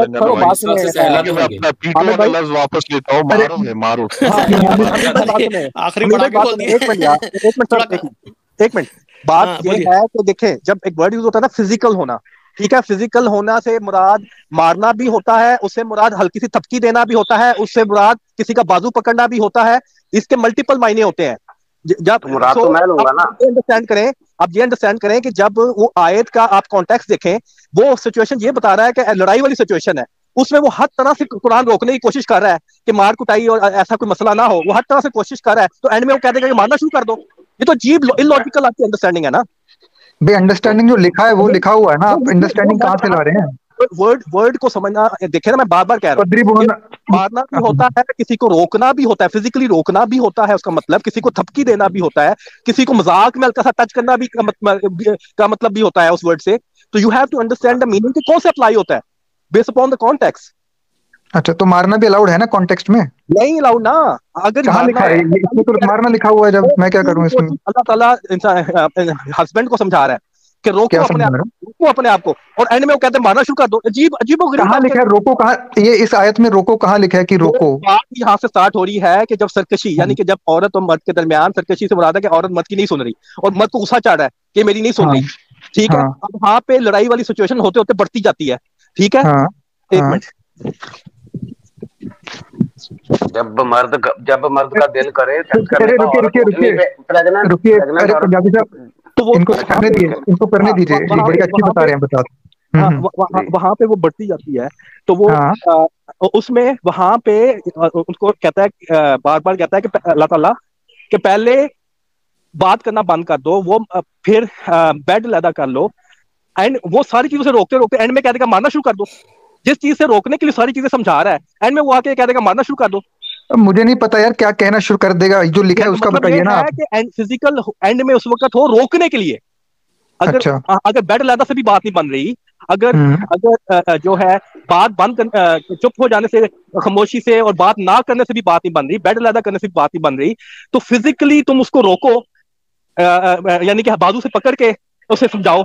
अपना पीटो वाला लफ्ज वापस लेता हूँ, मारो है मारो। आखिरी बड़ा बोल दिया। एक मिनट बात ये है कि देखें, जब एक वर्ड यूज होता है ना फिजिकल होना, ठीक है, फिजिकल होना से मुराद मारना भी होता है, उससे मुराद हल्की सी थपकी देना भी होता है, उससे मुराद किसी का बाजू पकड़ना भी होता है। इसके मल्टीपल मायने होते हैं। जब तो मैं लूंगा ना, अंडरस्टैंड करें, आप ये अंडरस्टैंड करें कि जब वो आयत का आप कॉन्टेक्स्ट देखें, वो सिचुएशन ये बता रहा है कि लड़ाई वाली सिचुएशन है, उसमें वो हर तरह से कुरान रोकने की कोशिश कर रहा है कि मार कुटाई और ऐसा कोई मसला ना हो। वो हर तरह से कोशिश कर रहा है, तो एंड में वो कह देगा कि मारना शुरू कर दो। ये तो अजीब इलॉजिकल आपकी अंडरस्टैंडिंग है ना। भाई अंडरस्टैंडिंग जो लिखा है वो लिखा हुआ है ना, आप अंडरस्टैंडिंग कहाँ से ला रहे हैं? वर्ड को समझना। देखे ना, मैं बार बार कह रहा हूँ, मारना भी होता है, किसी को रोकना भी होता है, फिजिकली रोकना भी होता है, उसका मतलब किसी को थपकी देना भी होता है, किसी को मजाक में हल्का सा टच करना भी का मतलब भी होता है उस वर्ड से। तो you have to understand the meaning कि कौन से अप्लाई होता है बेस्ड अपॉन द कॉन्टेक्स्ट। अच्छा, तो मारना भी अलाउड है ना कॉन्टेक्स्ट में? नहीं अलाउड ना। अगर कहाँ लिखा है इसमें? तो मारना लिखा हुआ है, जब मैं क्या करूँ इसमें? अल्लाह ताला हस्बैंड को समझा रहा है कि रोको अपने आप को, और एंड में वो कहते हैं मारना शुरू कर दो। अजीब कहाँ लिखा है रोको? कहाँ ये इस आयत में रोको कहाँ लिखा है कि रोको? बात यहाँ से स्टार्ट हो रही है कि जब सरकशी, यानी कि जब औरत और मर्द के दरमियान, सरकशी से मुराद है कि औरत मर्द की नहीं सुन रही और मर्द को गुस्सा चढ़ रहा है कि मेरी नहीं सुन रही, ठीक है। अब वहां पे लड़ाई वाली सिचुएशन होते होते बढ़ती जाती है, ठीक है। एक मिनट, जब मर्द का दिल करे, रुकिए पंजाबी साहब, इनको करने दीजिए, बड़ी अच्छी बता रहे हैं, बता। वहां पे वो बढ़ती जाती है, तो वो उसमें वहां पे उनको कहता है, बार बार कहता है कि अल्लाह ताला के पहले बात करना बंद कर दो, वो फिर बेड लदा कर लो, एंड वो सारी चीजों से रोकते रोकते एंड में कह देगा मारना शुरू कर दो। जिस चीज से रोकने के लिए सारी चीजें समझा रहा है, एंड में वो आके कह देगा मारना शुरू कर दो। मुझे नहीं पता यार क्या कहना शुरू कर देगा, जो लिखा है उसका बताइए ना। फिजिकल एंड में उस वक्त हो रोकने के लिए, अगर बेड लदा से भी बात नहीं बन रही अगर अगर जो है बात चुप हो जाने से, खामोशी से और बात ना करने से भी बात नहीं बन रही, बेड अलग करने से भी बात नहीं बन रही, तो फिजिकली तुम उसको रोको, यानी कि बाजू से पकड़ के उसे समझाओ।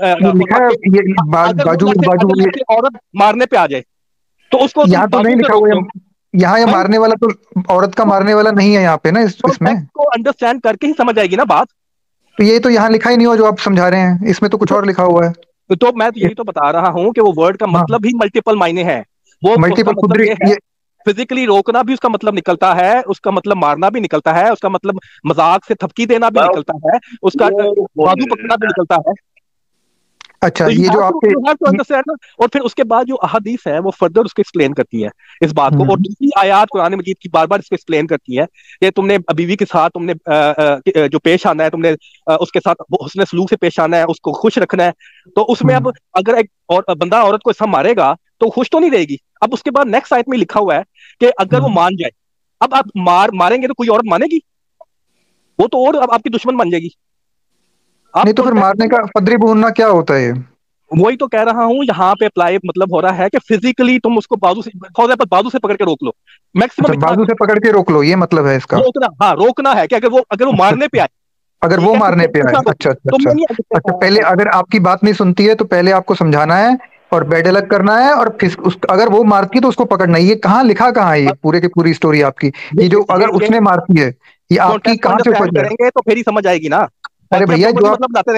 औरत मारने पे आ जाए तो उसको यहाँ तो नहीं लिखा हुआ, यहाँ मारने वाला तो औरत का मारने वाला नहीं है यहाँ पे ना, इसमें को अंडरस्टैंड करके ही समझ आएगी ना बात। तो ये तो यहाँ लिखा ही नहीं हुआ जो आप समझा रहे हैं, इसमें तो कुछ और लिखा हुआ है। तो मैं यही तो बता रहा हूँ कि वो वर्ड का मतलब ही मल्टीपल मायने हैं। वो मल्टीपल फिजिकली रोकना भी उसका मतलब निकलता है, उसका मतलब मारना भी निकलता है, उसका मतलब मजाक से थपकी देना भी निकलता है, उसका बाजू पकड़ना भी निकलता है। अच्छा, तो ये जो आपके और फिर उसके बाद जो अहादीस है वो फर्दर उसको एक्सप्लेन करती है इस बात को, और दूसरी आयत कुरान मजीद की बार बार इसको एक्सप्लेन करती है कि तुमने बीवी के साथ तुमने जो पेश आना है, तुमने उसके साथ हुस्न सलूक से पेश आना है, उसको खुश रखना है। तो उसमें अब अगर एक और बंदा औरत को ऐसा मारेगा तो खुश तो नहीं रहेगी। अब उसके बाद नेक्स्ट आयत में लिखा हुआ है कि अगर वो मान जाए, अब आप मारेंगे तो कोई औरत मानेगी? वो तो और अब आपकी दुश्मन बन जाएगी। नहीं तो फिर मारने का पदरी भूनना क्या होता है? वही तो कह रहा हूँ, यहाँ पे अप्लाई मतलब हो रहा है कि फिजिकली तुम उसको बाजू से, बाजू से पकड़ के रोक लो मैक्सिमम। अच्छा, बाजू से पकड़ के रोक लो, ये मतलब है इसका? रोकना, हाँ रोकना है कि अगर वो मारने पे आए, अगर वो मारने पे आए। अच्छा अच्छा अच्छा, पहले अगर आपकी बात नहीं सुनती है तो पहले आपको समझाना है और बेड अलग करना है, और फिर अगर वो मारती है तो उसको पकड़ना है। ये कहाँ लिखा, कहाँ है ये पूरे की पूरी स्टोरी आपकी? ये जो अगर उसने मारती है, ये आपकी कहाँ से करेंगे तो फिर ही समझ आएगी ना। अरे भैया जो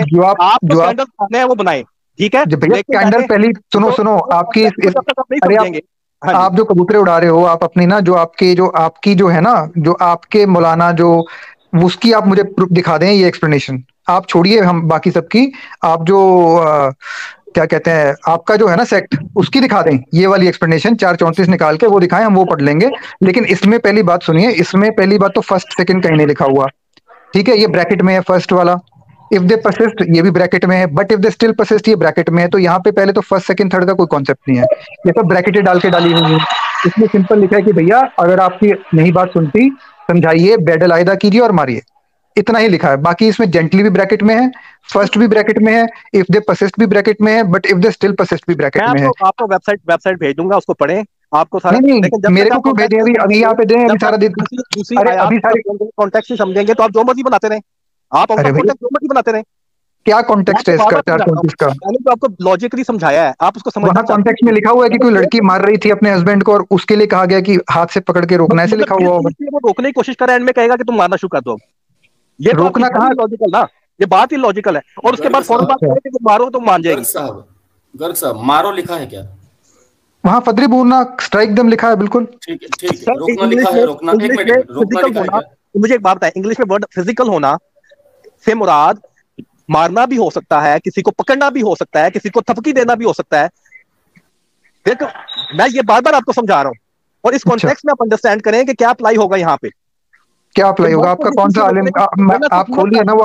आप वो बनाए, ठीक है भैया कैंडल पहली सुनो आपकी, अरे आप जो कबूतरे उड़ा रहे हो, आप अपनी ना जो आपकी जो है ना, जो आपके मौलाना जो उसकी आप मुझे दिखा दें ये एक्सप्लेनेशन। आप छोड़िए हम बाकी सबकी, आप जो क्या कहते हैं आपका जो है ना सेक्ट, उसकी दिखा दें ये वाली एक्सप्लेनेशन 434 निकाल के वो दिखाएं, हम वो पढ़ लेंगे। लेकिन इसमें पहली बात सुनिए, इसमें पहली बात तो फर्स्ट सेकंड कहीं नहीं लिखा हुआ, ठीक है? ये ब्रैकेट में है फर्स्ट वाला, इफ दे परसिस्ट ये भी ब्रैकेट में है, but if they still persist ये ब्रैकेट में है। तो यहाँ पे पहले तो फर्स्ट सेकंड थर्ड का कोई कॉन्सेप्ट नहीं है, ये सब ब्रैकेटें डाल के डाली हुई है। इसमें सिंपल लिखा है कि भैया अगर आपकी नहीं बात सुनती समझाइए, बेड अलग कीजिए और मारिए, इतना ही लिखा है। बाकी इसमें जेंटली भी ब्रैकेट में है, फर्स्ट भी ब्रैकेट में है, इफ दे परसिस्ट भी ब्रैकेट में है, but if they still persist भी ब्रैकेट में है। आपको वेबसाइट भेज दूंगा, उसको पढ़ें आपको सारा। नहीं मेरे को क्यों भेजें? अभी यहाँ पे दें, अभी सारा दिन अभी सारे कॉन्टेक्स्ट समझेंगे तो आप जो मर्जी बनाते रहे, आप जो मर्जी बनाते रहे। क्या कॉन्टेक्स्ट है इसका 434 का? मैंने तो आपको लॉजिकली समझाया है, आप उसको समझना। वहाँ कॉन्टेक्स्ट में लिखा हुआ है कि कोई लड़की मार रही थी अपने हस्बैंड को और उसके लिए कहा गया कि हाथ से पकड़ के रोकना, ऐसे लिखा हुआ होगा। वो रोकने की कोशिश करे, एंड में कहेगा कि तुम मारना शुरू कर दो। ये रोकना कहाँ लॉजिकल ना, ये बात ही लॉजिकल है। और उसके बाद फौरन बात करें कि मारो तो मान जाएगी। गर्ग साहब मारो लिखा है क्या? वहाँ फदरी भूनना स्ट्राइक दम लिखा है, बिल्कुल ठीक है। रोकना लिखा है, रोकना एक मिनट, रोकना लिखा है। मुझे एक बात बताएं, इंग्लिश में वर्ड फिजिकल होना से मुराद मारना भी हो सकता है, किसी को पकड़ना भी हो सकता है, किसी को थपकी देना भी हो सकता है। देखो मैं ये बार बार आपको समझा रहा हूँ, और इस कॉन्टेक्स्ट में आप अंडरस्टैंड करें कि क्या अप्लाई होगा यहाँ पे, क्या अप्लाई होगा। आपका कौन सा आलिम, आप खोलिए ना वो,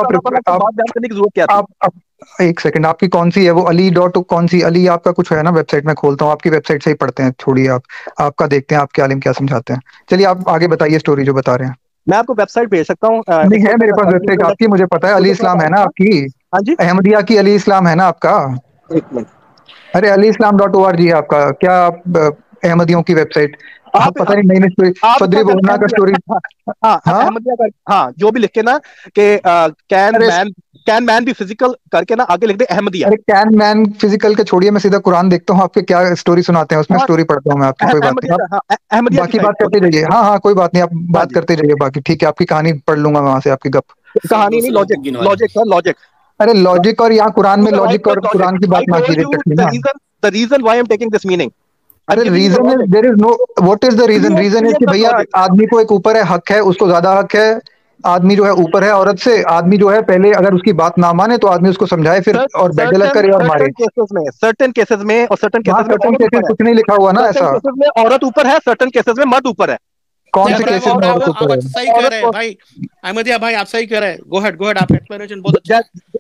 आप एक सेकंड, आपकी कौन सी है वो? अली डॉट कौन सी अली आपका कुछ है ना वेबसाइट में? खोलता हूँ आपकी वेबसाइट से ही पढ़ते हैं, छोड़िए आपका देखते हैं आपके आलिम क्या समझाते हैं। चलिए आप आगे बताइए स्टोरी जो बता रहे हैं। मैं आपको वेबसाइट भेज सकता हूँ। नहीं है मेरे पास वेबसाइट आपकी, मुझे पता है। अली इस्लाम है ना आपकी? हाँ जी, अहमदिया की अली इस्लाम है ना आपका? एक मिनट, अरे अली इस्लाम .org है आपका क्या? अहमदियों की वेबसाइट, आप पता नहीं नई स्टोरी फदरी भुवना का स्टोरी। अहमदिया का, हाँ जो भी लिख के ना कि कैन मैन भी फिजिकल करके ना आगे लिख दे अहमदिया। अरे कैन मैन फिजिकल के छोड़िए, मैं सीधा कुरान देखता हूँ आपके क्या स्टोरी सुनाते हैं उसमें, स्टोरी पढ़ता हूँ मैं आपकी। कोई बात नहीं, बाकी बात करते जाइए। हाँ कोई बात नहीं, आप बात करते जाइए बाकी, ठीक है? आपकी कहानी पढ़ लूंगा वहां से, आपकी गप कहानी नहीं, लॉजिक। अरे लॉजिक और यहाँ कुरान में लॉजिक और कुरान की बात ना कीजिए। The reason why I'm taking this meaning, अरे reason is there is no, what is the reason? Reason is कि भैया आदमी को एक ऊपर है हक है, उसको ज्यादा हक है। आदमी जो है ऊपर है औरत से, आदमी जो है पहले अगर उसकी बात ना माने तो आदमी उसको समझाए फिर और बेडलक करे और मारे। सर्टेन केसेस में और सर्टेन केसेस कुछ नहीं लिखा हुआ ना ऐसा, में औरत ऊपर है, सर्टेन केसेस में मर्द ऊपर है। कौन से केसेस में औरत ऊपर है? सही कह रहे हैं भाई अहमदिया भाई, आप सही कह रहे हैं। गो हेड आप एक्सप्लेनेशन बहुत अच्छा।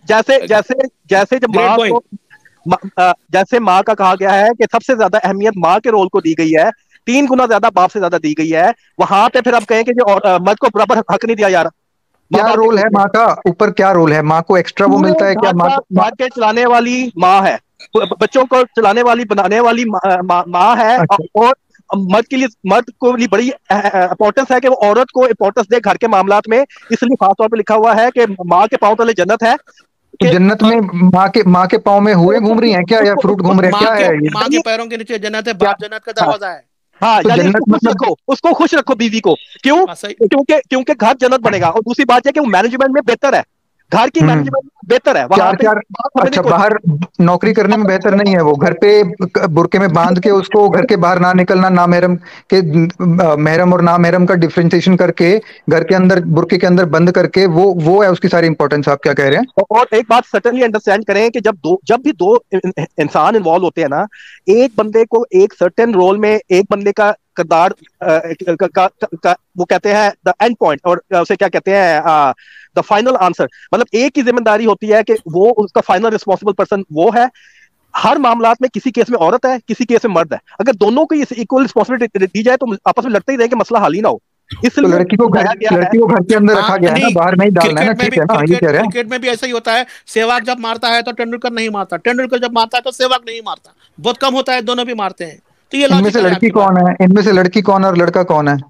जैसे जब माँ को, जैसे माँ का कहा गया है कि सबसे ज्यादा अहमियत माँ के रोल को दी गई है, 3 गुना ज्यादा बाप से ज्यादा दी गई है, वहां पे फिर आप कहें कि जो मर्द को बराबर हक नहीं दिया जा रहा। क्या रोल है माँ का ऊपर? क्या रोल है माँ को? एक्स्ट्रा वो मिलता है क्या? माँ के चलाने वाली माँ है, बच्चों को चलाने वाली बनाने वाली माँ है। और मर्द के लिए, मर्द को लिए बड़ी इंपॉर्टेंस है कि वो औरत को इंपॉर्टेंस दे घर के मामलात में। इसलिए खास तौर पे लिखा हुआ है कि माँ के पांव तले जन्नत है। तो जन्नत में माँ के पाँव में हुए घूम रही हैं क्या, या फ्रूट घूम रहे हैं, क्या है ये? माँ के पैरों के नीचे जन्नत है, बाप जन्नत का दरवाजा है। हाँ, तो जन्नत उसको खुश रखो बीवी को। क्यों? क्योंकि घर जन्नत बनेगा। और दूसरी बात है कि वो मैनेजमेंट में बेहतर है, घर की मैनेजमेंट बेहतर है वहां पे। अच्छा, बाहर नौकरी करने में बेहतर नहीं है वो? घर पे बुरके में बांध के उसको घर के बाहर ना निकलना, ना महरम के महरम और ना महरम का डिफरेंशिएशन करके घर के अंदर बुरके के अंदर बंद करके, वो है उसकी सारी इंपॉर्टेंस। आप क्या कह रहे हैं? और एक बात सर्टेनली अंडरस्टैंड करें कि जब भी दो इंसान इन्वॉल्व होते हैं ना, एक बंदे को एक सर्टेन रोल में एक बंदे का किरदार वो कहते हैं द एंड पॉइंट, और उसे क्या कहते हैं द फाइनल आंसर। मतलब एक ही जिम्मेदारी होती है कि वो उसका फाइनल रिस्पॉन्सिबल पर्सन वो है। हर मामलात में किसी केस में औरत है, किसी केस में मर्द है। अगर दोनों को इक्वल रिस्पॉन्सिबिलिटी दी जाए तो आपस में लड़ते ही रहे कि मसला हल ही ना हो। इसलिए तो लड़की को घर के अंदर रखा गया है ना, बाहर नहीं डालना है ना। ठीक है ना, ये कह रहे हैं। क्रिकेट में भी ऐसा ही होता है, सहवाग जब मारता है तो तेंदुलकर नहीं मारता, तेंदुलकर जब मारता है तो सहवाग नहीं मारता। बहुत कम होता है, दोनों भी मारते हैं। तो ये इनमें से लड़की कौन है? इनमें से लड़की कौन और लड़का कौन है?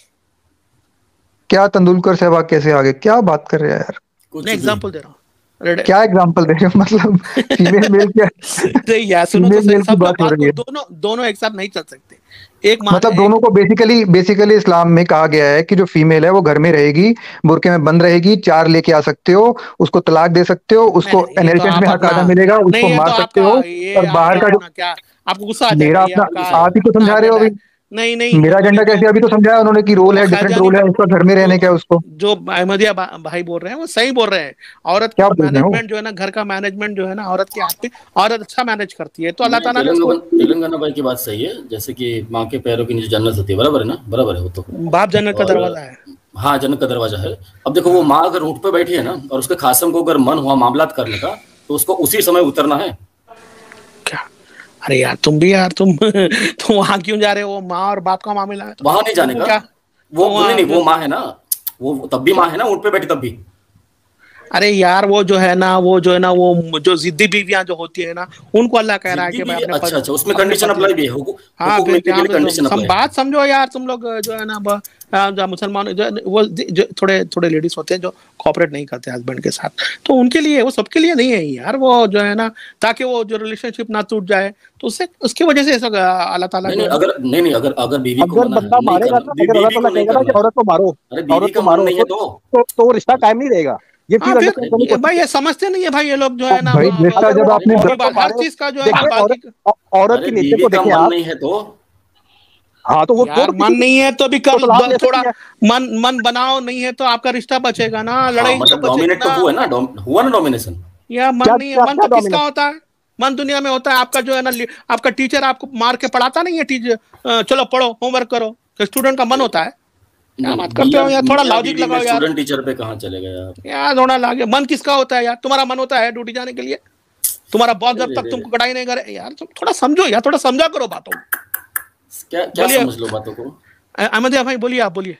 क्या तेंदुलकर सहवाग कैसे आगे? क्या बात कर रहे हैं यार? मैं एग्जांपल दे रहा हूँ। क्या एग्जांपल दे रहे हो? मतलब फीमेल मेल क्या? नहीं यार सुनो, तो बात हो रही है। दोनों एक साथ नहीं चल सकते। एक मतलब दोनों को बेसिकली इस्लाम में कहा गया है कि जो फीमेल है वो घर में रहेगी, बुरके में बंद रहेगी, 4 लेके आ सकते हो, उसको तलाक दे सकते हो, उसको इनहेरिटेंस में हक आधा मिलेगा, उसको मार सकते हो। और बाहर का जो आपको गुस्सा आ मेरा अपना, आप ही तो समझा रहे हो अभी। नहीं मेरा एजेंडा कैसे? अभी तो समझाया उन्होंने कि रोल है, डिफरेंट रोल है उसका घर में रहने का। उसको जो अहमदिया भाई बोल रहे हैं वो सही बोल रहे हैं। औरत का मैनेजमेंट जो है ना, घर का मैनेजमेंट जो है ना औरत के हाथ में, औरत अच्छा मैनेज करती है। तो अल्लाह ताला ने तेलंगाना भाई की बात सही है, जैसे कि माँ के पैरों के नीचे जन्नत होती है, बराबर है ना? बराबर है वो तो। बाप जन्नत का दरवाजा है। हाँ, जन्नत का दरवाजा है। अब देखो, वो माँ अगर ऊँट पे बैठी है ना, और उसके खासम को अगर मन हुआ मामलात करने का, तो उसको उसी समय उतरना है। अरे यार तुम भी यार तुम वहां क्यों जा रहे हो? माँ और बाप का मामला है, वहां नहीं जाने का। वो नहीं, वो माँ है ना, वो तब भी माँ है ना, ऊँट पे बैठी तब भी। अरे यार वो जो है ना वो जो जिद्दी बीवियां जो होती है ना, उनको अल्लाह कह रहा है कि भाई अपने अच्छा उसमें कंडीशन अप्लाई भी है। हाँ, बात समझो यार तुम लोग जो है ना जो मुसलमान वो जो थोड़े लेडीज होते हैं जो कोऑपरेट नहीं करते हस्बैंड के साथ, तो उनके लिए, वो सबके लिए नहीं है यार। वो जो है ना, ताकि वो जो रिलेशनशिप ना टूट जाए, तो उससे उसकी वजह से अल्लाह ताला अगर बीवी को बंदा मारेगा ना, अगर अल्लाह ताला कहेगा ना कि औरत को मारो, औरत को मारो, तो रिश्ता कायम नहीं रहेगा। ये भाई ये समझते नहीं है भाई ये लोग जो है ना। भाई रिश्ता जब आपने हर चीज का जो है औरत की नेचर को देखें आप। नहीं है तो हाँ, तो वो मन नहीं है तो भी थोड़ा मन बनाओ, नहीं है तो आपका रिश्ता बचेगा ना। लड़ाई मतलब डोमिनेट तो हुआ ना डोमिनेशन। या मन नहीं है, मन तो किसका होता है? मन दुनिया में होता है आपका जो है ना, आपका टीचर आपको मार के पढ़ाता नहीं है। टीचर चलो पढ़ो, होमवर्क करो, स्टूडेंट का मन होता है। क्या बात करते हो यार? थोड़ा लॉजिक लगाओ यार। स्टूडेंट टीचर पे कहां चलेगा यार? थोड़ा लागे। मन किसका होता है यार? तुम्हारा मन होता है ड्यूटी जाने के लिए। तुम्हारा बॉस जब तक तुमको कटाई नहीं करे यार, तुम थोड़ा समझो यार, थोड़ा समझा करो बातों। क्या समझ लो बातों को। अहमदिया भाई बोलिए, आप बोलिए।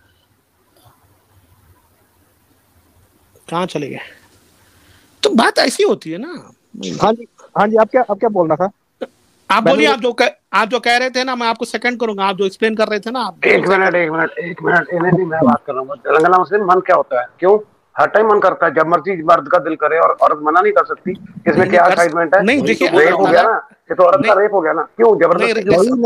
कहाँ चले गए? तो बात ऐसी होती है ना। हाँ जी, आप क्या बोलना था? आप बोलिए। आप जो कह रहे थे ना, मैं आपको सेकंड करूंगा। आप जो एक्सप्लेन कर रहे थे ना, आप एक मिनट इन्हें भी मैं बात कर रहा हूँ। तेलंगाना मुस्लिम मन क्या होता है? क्यों हर टाइम मन करता है? जब मर्जी मर्द का दिल करे और औरत मना नहीं कर सकती। इसमें क्या एक्साइटमेंट है? नहीं देखिए, रेप हो गया ना, ये तो औरत का रेप हो गया ना। क्यों जबरदस्ती?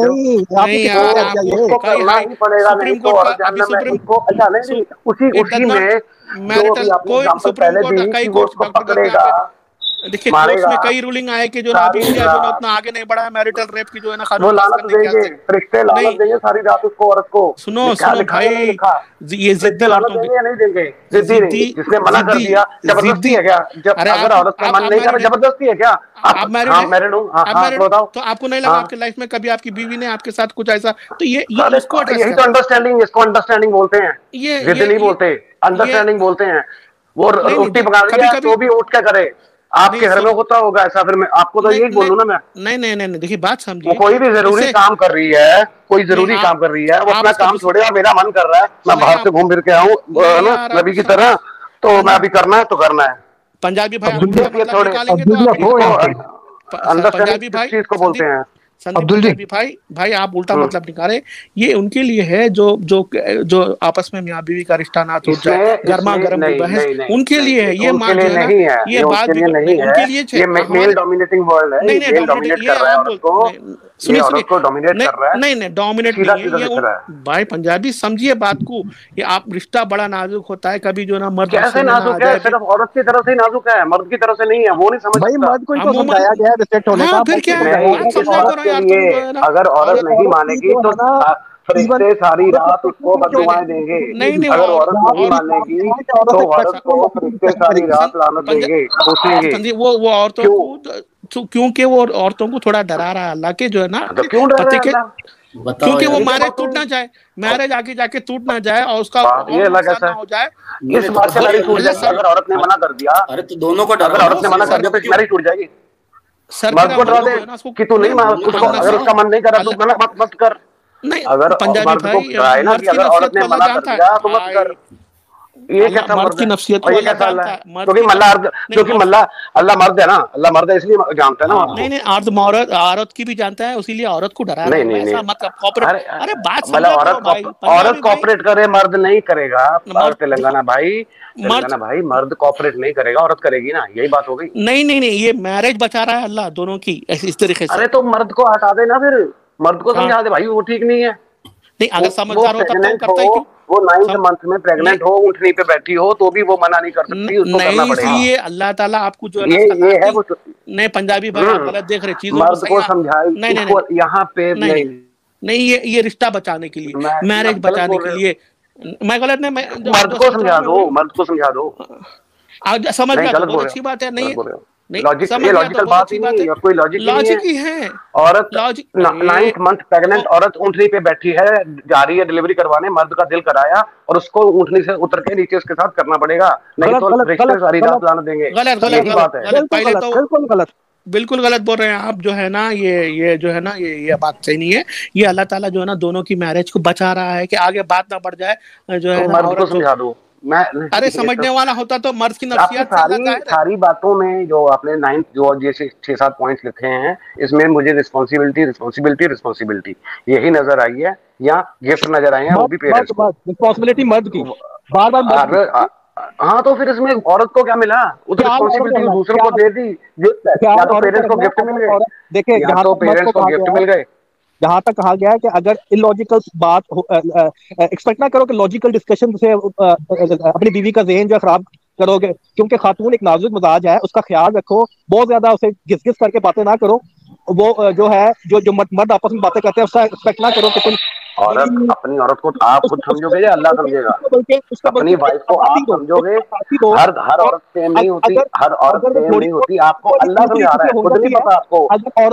उसको करना ही पड़ेगा, नहीं तो औरत जहन्नम में। उसको अच्छा नहीं, उसी खुशी में पहले भी वो उसको पकड़ेगा। देखिए कोर्ट्स में कई रूलिंग आए कि जो अभी इंडिया जो उतना आगे नहीं बढ़ा है मैरिटल रेप की जो है ना कानून, वो लानत देंगे, फरिश्ते लानत देंगे सारी रात उसको, औरत को। सुनो भाई, ये जिद्दी औरतों की नहीं देंगे। जिद्दी नहीं, जिसने मना कर दिया जबरदस्ती है क्या? जब अगर औरत का मन नहीं कर जबरदस्ती है क्या? आप मैरिड हूँ, बताओ। तो आपको नहीं लगा आपकी लाइफ में कभी आपकी बीवी ने आपके साथ कुछ ऐसा? तो ये यही तो अंडरस्टैंडिंग, इसको अंडरस्टैंडिंग बोलते हैं। जिद्द नहीं बोलते, अंडरस्टैंडिंग बोलते हैं। वो रोटी पका रही है तो भी उठ के करे। आपके घर में होता होगा ऐसा? फिर मैं आपको तो यही बोलूं ना। मैं नहीं देखिए बात समझिए। कोई भी जरूरी काम कर रही है, कोई जरूरी काम कर रही है, वो अपना काम छोड़ेगा। मेरा मन कर रहा है, मैं बाहर से घूम फिर के आऊँ ना नबी की तरह, तो मैं अभी करना है तो करना है। पंजाबी भाई पंजाबी भाई, चीज को बोलते हैं अब्दुल जी भाई आप उल्टा मतलब निकाले। ये उनके लिए है जो जो जो आपस में मियाँ बीवी का रिश्ता ना टूट जाए, गर्मा गर्म बहस, उनके लिए है ये मान जो है ना, ये बात उनके लिए ये मेल डोमिनेटिंग वर्ल्ड है, मेल डोमिनेट कर रहा है औरत को, सुनिए औरत को डोमिनेट कर रहा है। नहीं डोमिनेट नहीं है ये भाई, पंजाबी समझिए बात को। ये आप रिश्ता बड़ा नाजुक होता है, कभी जो ना मर्द कैसे नाजुक है, सिर्फ औरत की तरफ से ही नाजुक है, मर्द की तरफ से नहीं है, वो नहीं समझ भाई मर्द को तो समझाया गया है रिस्पेक्ट होने का। फिर क्या है, अगर औरत नहीं मानेगी तो फरिश्ते सारी रात उसको बददुआएं देंगे। नहीं अगर औरत नहीं मानेगी तो औरत को फरिश्ते सारी रात लानत देंगे, पूछेंगे वो औरतों को, क्योंकि वो औरतों को थोड़ा डरा रहा है अल्लाह के जो है ना पति के, क्योंकि वो मैरिज टूट ना जाए, मैरिज आगे जाके टूट ना जाए और उसका ये ना हो जाए। इस बात से मैरिज टूट जाएगी अगर औरत ने मना कर दिया। अरे तो दोनों को अगर औरत ने मना कर दिया तो मैरिज टूट जाएगी। मर्द को डरा दे कि तू नहीं, अगर उसका मन नहीं कर रहा तो मत कर। नहीं अगर मर्द को डराए ना कि अगर औरत ने मना कर दिया तो मत कर। ये कैसा मर्द की नफ्सियत को अल्लाह जानता है, क्योंकि अल्लाह मर्द है ना, अल्लाह मर्द है इसलिए जानता है ना। नहीं औरत की भी जानता है, इसीलिए औरत को डरा रहा है। ऐसा मतलब कॉपरेट, अरे बात समझो औरत कॉपरेट करे, मर्द नहीं करेगा। तेलंगाना भाई मर्द कॉपरेट नहीं करेगा, औरत करेगी ना, यही बात हो गई। नहीं ये मैरिज बचा रहा है अल्लाह दोनों की इस तरीके से। अरे तो मर्द को हटा देना, फिर मर्द को समझा दे भाई वो ठीक नहीं है। नहीं अगर समझदार हो तब तो करता है क्यों? वो 9th मंथ में प्रेग्नेंट हो, ऊँटनी पे बैठी हो तो भी वो मना नहीं कर सकती, उसको करना पड़ेगा। इसलिए अल्लाह ताला आपको जो ये है वो नहीं पंजाबी भाई आप गलत देख रहे चीजों मर्द को समझाई। नहीं यहाँ पे नहीं ये रिश्ता बचाने के लिए, मैरिज बचाने के लिए। मैं गलत नहीं, मैं मर्द को समझा दो, मर्द को समझा दो, समझ गया तो बहुत अच्छी बात है। नहीं लॉजिकल बात ही नहीं है, कोई लॉजिक ही है। औरत 9th मंथ प्रेग्नेंट औरत ऊँटनी पे बैठी है, जा रही है डिलीवरी करवाने, मर्द का दिल कराया और उसको ऊँटनी से उतर के नीचे उसके साथ करना पड़ेगा, नहीं तो रिश्ते सारी रात लाने देंगे। गलत बात है, पहले तो बिल्कुल गलत बोल रहे हैं आप जो है ना, ये जो है ना ये बात सही नहीं है। ये अल्लाह ताला जो है ना दोनों की मैरिज को बचा रहा है कि आगे बात ना बढ़ जाए जो है ना। मर्द को समझा दो। अरे समझने वाला होता तो मर्द की नफ्सियत सारी बातों में जो आपने 9th जो जैसे 6-7 पॉइंट्स लिखे हैं, इसमें मुझे रिस्पॉन्सिबिलिटी यही नजर आई है, या गिफ्ट नजर आए हैं, वो भी पेरेंट्स को। रिस्पॉन्सिबिलिटी मर्द की बार हाँ तो फिर इसमें औरत को क्या मिला? वो तो रिस्पॉन्सिबिलिटी दूसरों को दे दी, या तो पेरेंट्स को गिफ्ट मिल गए, देखिए या तो पेरेंट्स को गिफ्ट मिल गए। जहां तक कहा गया है कि अगर इलॉजिकल बात एक्सपेक्ट ना करो कि लॉजिकल डिस्कशन से अपनी बीवी का ज़हन जो खराब करोगे, क्योंकि खातून एक नाजुक मिजाज है, उसका ख्याल रखो, बहुत ज्यादा उसे घिस करके बातें ना करो। वो जो है जो मर्द आपस में बातें करते हैं उसका एक्सपेक्ट ना करो कि तुम औरत अपनी औरत को आप खुद समझोगे या अल्लाह समझेगा? अपनी वाइफ को आप समझोगे। हर औरत सेम नहीं होती, हर औरत सेम नहीं होती, आपको अल्लाह समझा रहा है, खुद नहीं पता आपको।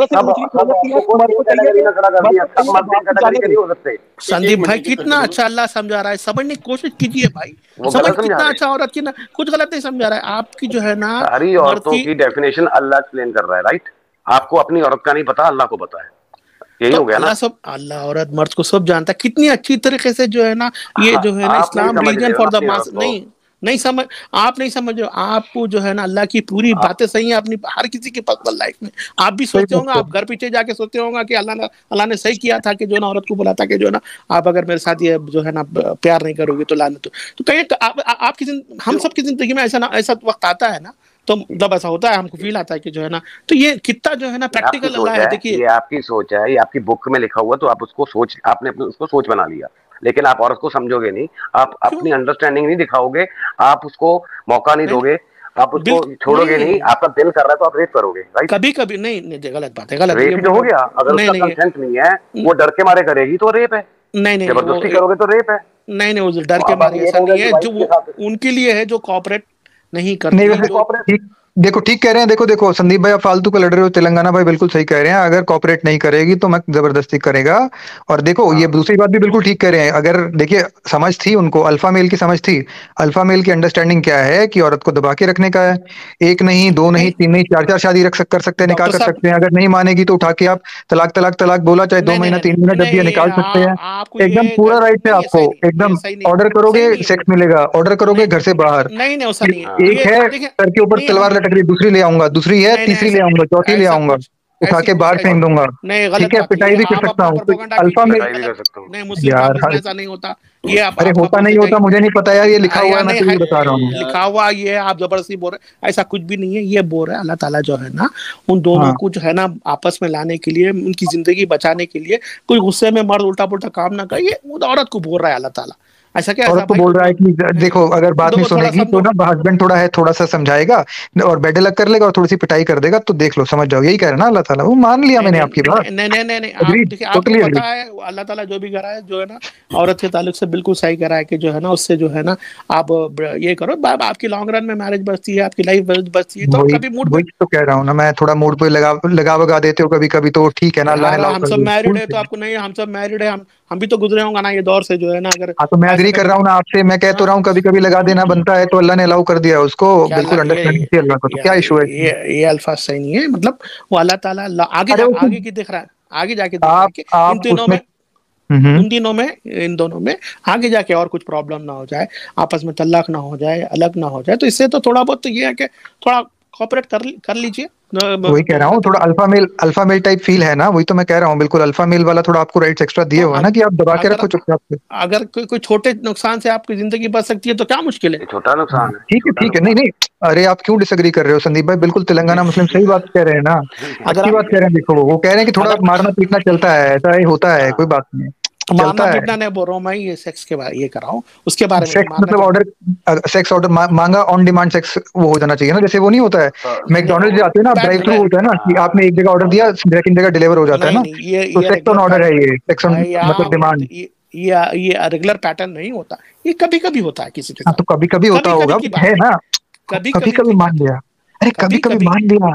संदीप भाई कितना अच्छा अल्लाह समझा रहा है, समझने की कोशिश कीजिए भाई, समझ कितना अच्छा औरत की ना कुछ गलत नहीं समझा रहा है आपकी जो है ना। सारी औरतों की डेफिनेशन अल्लाह एक्सप्लेन कर रहा है, राइट? आपको अपनी औरत का नहीं पता, अल्लाह को पता है, यही हो गया ना। सब अल्लाह औरत मर्द को सब जानता है, कितनी अच्छी तरीके से जो है ना ये जो है ना Islam religion for the mass. नहीं समझ, आप नहीं समझ रहे हो, आपको जो है ना अल्लाह की पूरी बातें सही है अपनी हर किसी की पर्सनल लाइफ में। आप भी सोचते होंगे, आप घर पीछे जाके सोचते होंगे कि अल्लाह ने सही किया था कि जो ना औरत को बोला था कि जो ना आप अगर मेरे साथ ये जो है ना प्यार नहीं करोगे तो लानत। तो कहीं आपकी हम सब की जिंदगी में ऐसा वक्त आता है ना, तो जब ऐसा होता है हमको फील आता है कि जो है ना, तो ये कितना जो है ना प्रैक्टिकल अल्लाह है। देखिए ये आपकी सोच है, ये आपकी बुक में लिखा हुआ, तो आप उसको सोच, आपने उसको सोच बना लिया, लेकिन आप औरत को समझोगे नहीं, आप अपनी अंडरस्टैंडिंग नहीं दिखाओगे, आप उसको मौका नहीं दोगे, आप उसको छोड़ोगे नहीं। आपका दिल कर रहा है तो आप रेप करोगे, राइट? कभी नहीं, गलत बात है, गलत रेप जो हो गया, अगर उसका कंसेंट नहीं है, वो डर के मारे करेगी तो रेप है। नहीं जबरदस्ती करोगे तो रेप है। नहीं वो डर के मारे ऐसा नहीं है, जो उनके लिए है जो कॉपरेट नहीं करते। देखो ठीक कह रहे हैं, देखो संदीप भाई आप फालतू का लड़ रहे हो, तेलंगाना भाई बिल्कुल सही कह रहे हैं, अगर कॉपरेट नहीं करेगी तो मैं जबरदस्ती करेगा। और देखो ये दूसरी बात भी बिल्कुल ठीक कह रहे हैं, अगर देखिए समझ थी उनको, अल्फा मेल की समझ थी, अल्फा मेल की अंडरस्टैंडिंग क्या है कि औरत को दबा के रखने का है, 1 नहीं 2 नहीं 3 नहीं 4 शादी कर सकते हैं, निकाह कर सकते हैं, अगर नहीं मानेगी तो उठा के आप तलाक बोला, चाहे 2 महीना 3 महीना जब दिया निकाल सकते हैं, एकदम पूरा राइट है आपको, एकदम ऑर्डर करोगे सेक्स मिलेगा, ऑर्डर करोगे घर से बाहर। एक है सर के ऊपर तलवार कैटेगरी दूसरी ले आऊंगा, दूसरी है, तीसरी ले आऊंगा, चौथी ले आऊंगा, उठा के बाहर फेंक दूंगा। नहीं, गलत ठीक है, बात पिटाई भी कर सकता हूँ। अल्फा में नहीं, मुस्लिम यार फैमिली में ऐसा नहीं होता ये। अरे होता नहीं होता मुझे नहीं पता यार, ये लिखा हुआ है, मैं तो ये बता रहा हूँ। लिखा हुआ ये आप जबरदस्ती बोल रहे, ऐसा कुछ भी नहीं है। ये बोल रहे अल्लाह ताला जो है ना उन दोनों को जो है ना आपस में लाने के लिए, उनकी जिंदगी बचाने के लिए, कोई गुस्से में मर्द उल्टा पुल्टा काम ना करे, ये औरत को बोल रहा है अल्लाह ताला। ऐसा क्या औरत को बोल रहा है कि देखो अगर बात नहीं सुनेगी तो ना हस्बैंड थोड़ा है, थोड़ा सा समझाएगा और बेड अलग कर लेगा और थोड़ी सी पिटाई कर देगा, तो देख लो, समझ जाओ, यही कह रहा है ना अल्लाह ताला। वो मान लिया मैंने आपकी बात। नहीं, आपको पता है अल्लाह ताला जो भी कर रहा है जो है ना औरत के ताल्लुक से बिल्कुल सही कर रहा है कि जो है ना उससे जो है ना आप ये करो, आपकी लॉन्ग रन में मैरिज बचती है, आपकी लाइफ बचती है। तो कभी मूड वही तो कह रहा हूँ ना मैं, थोड़ा मूड पे लगा देते हो कभी कभी, तो ठीक है ना, अल्लाह ने हम सब मैरिड है तो आपको नहीं, हम सब मैरिड है, हम भी तो गुजरे होंगे ना ये दौर से जो है ना। अगर तो मैं एग्री कर रहा हूँ ना आपसे, मैं कह तो रहा हूँ कभी कभी लगा देना बनता है, तो अल्लाह ने अलाउ कर दिया है उसको, बिल्कुल अंडरस्टैंड किया अल्लाह को, तो क्या इशू है? ये अल्फाज सही नहीं है, मतलब वो अल्लाह ताला आगे की दिख रहा है, आगे जाके दिख रहा है कि इन दोनों में आगे जाके और कुछ प्रॉब्लम ना हो जाए, आपस में तलाक ना हो जाए, अलग ना हो जाए। तो इससे तो थोड़ा बहुत तो ये है कि थोड़ा कोऑपरेट कर लीजिए। वही कह रहा हूँ, थोड़ा अल्फा मेल टाइप फील है ना, वही तो मैं कह रहा हूँ, बिल्कुल अल्फा मेल वाला थोड़ा आपको राइट्स एक्स्ट्रा दिए हुआ है ना कि आप दबा के रखो चुपचाप से। अगर कोई छोटे नुकसान से आपकी जिंदगी बच सकती है तो क्या मुश्किल है? छोटा नुकसान है, ठीक है, नहीं, अरे आप क्यों डिसएग्री कर रहे हो संदीप भाई? बिल्कुल तेलंगाना मुस्लिम सही बात कह रहे हैं ना, अच्छी बात कह रहे हैं। देखो वो कह रहे हैं कि थोड़ा मारना पीटना चलता है, ऐसा ही होता है, कोई बात नहीं, मारना पीटना नहीं बोल रहा हूँ मैं, ये सेक्स के बारे ये कर रहा हूँ, उसके बारे में सेक्स मतलब ऑर्डर, सेक्स ऑर्डर मांगा, ऑन डिमांड सेक्स वो हो जाना चाहिए ना, जैसे वो नहीं होता है मैकडॉनल्ड्स जाते हैं ना, ड्राइव थ्रू होता है ना कि आपने एक जगह ऑर्डर दिया, सेकंड जगह डिलीवर हो जाता है ना, तो सेक्स ऑन ऑर्डर है ये, सेक्स ऑन मतलब डिमांड। ये रेगुलर पैटर्न नहीं होता, ये कभी कभी होता है किसी के साथ। तो कभी कभी होता होगा, है ना, कभी कभी मान लिया, अरे कभी कभी मान लिया,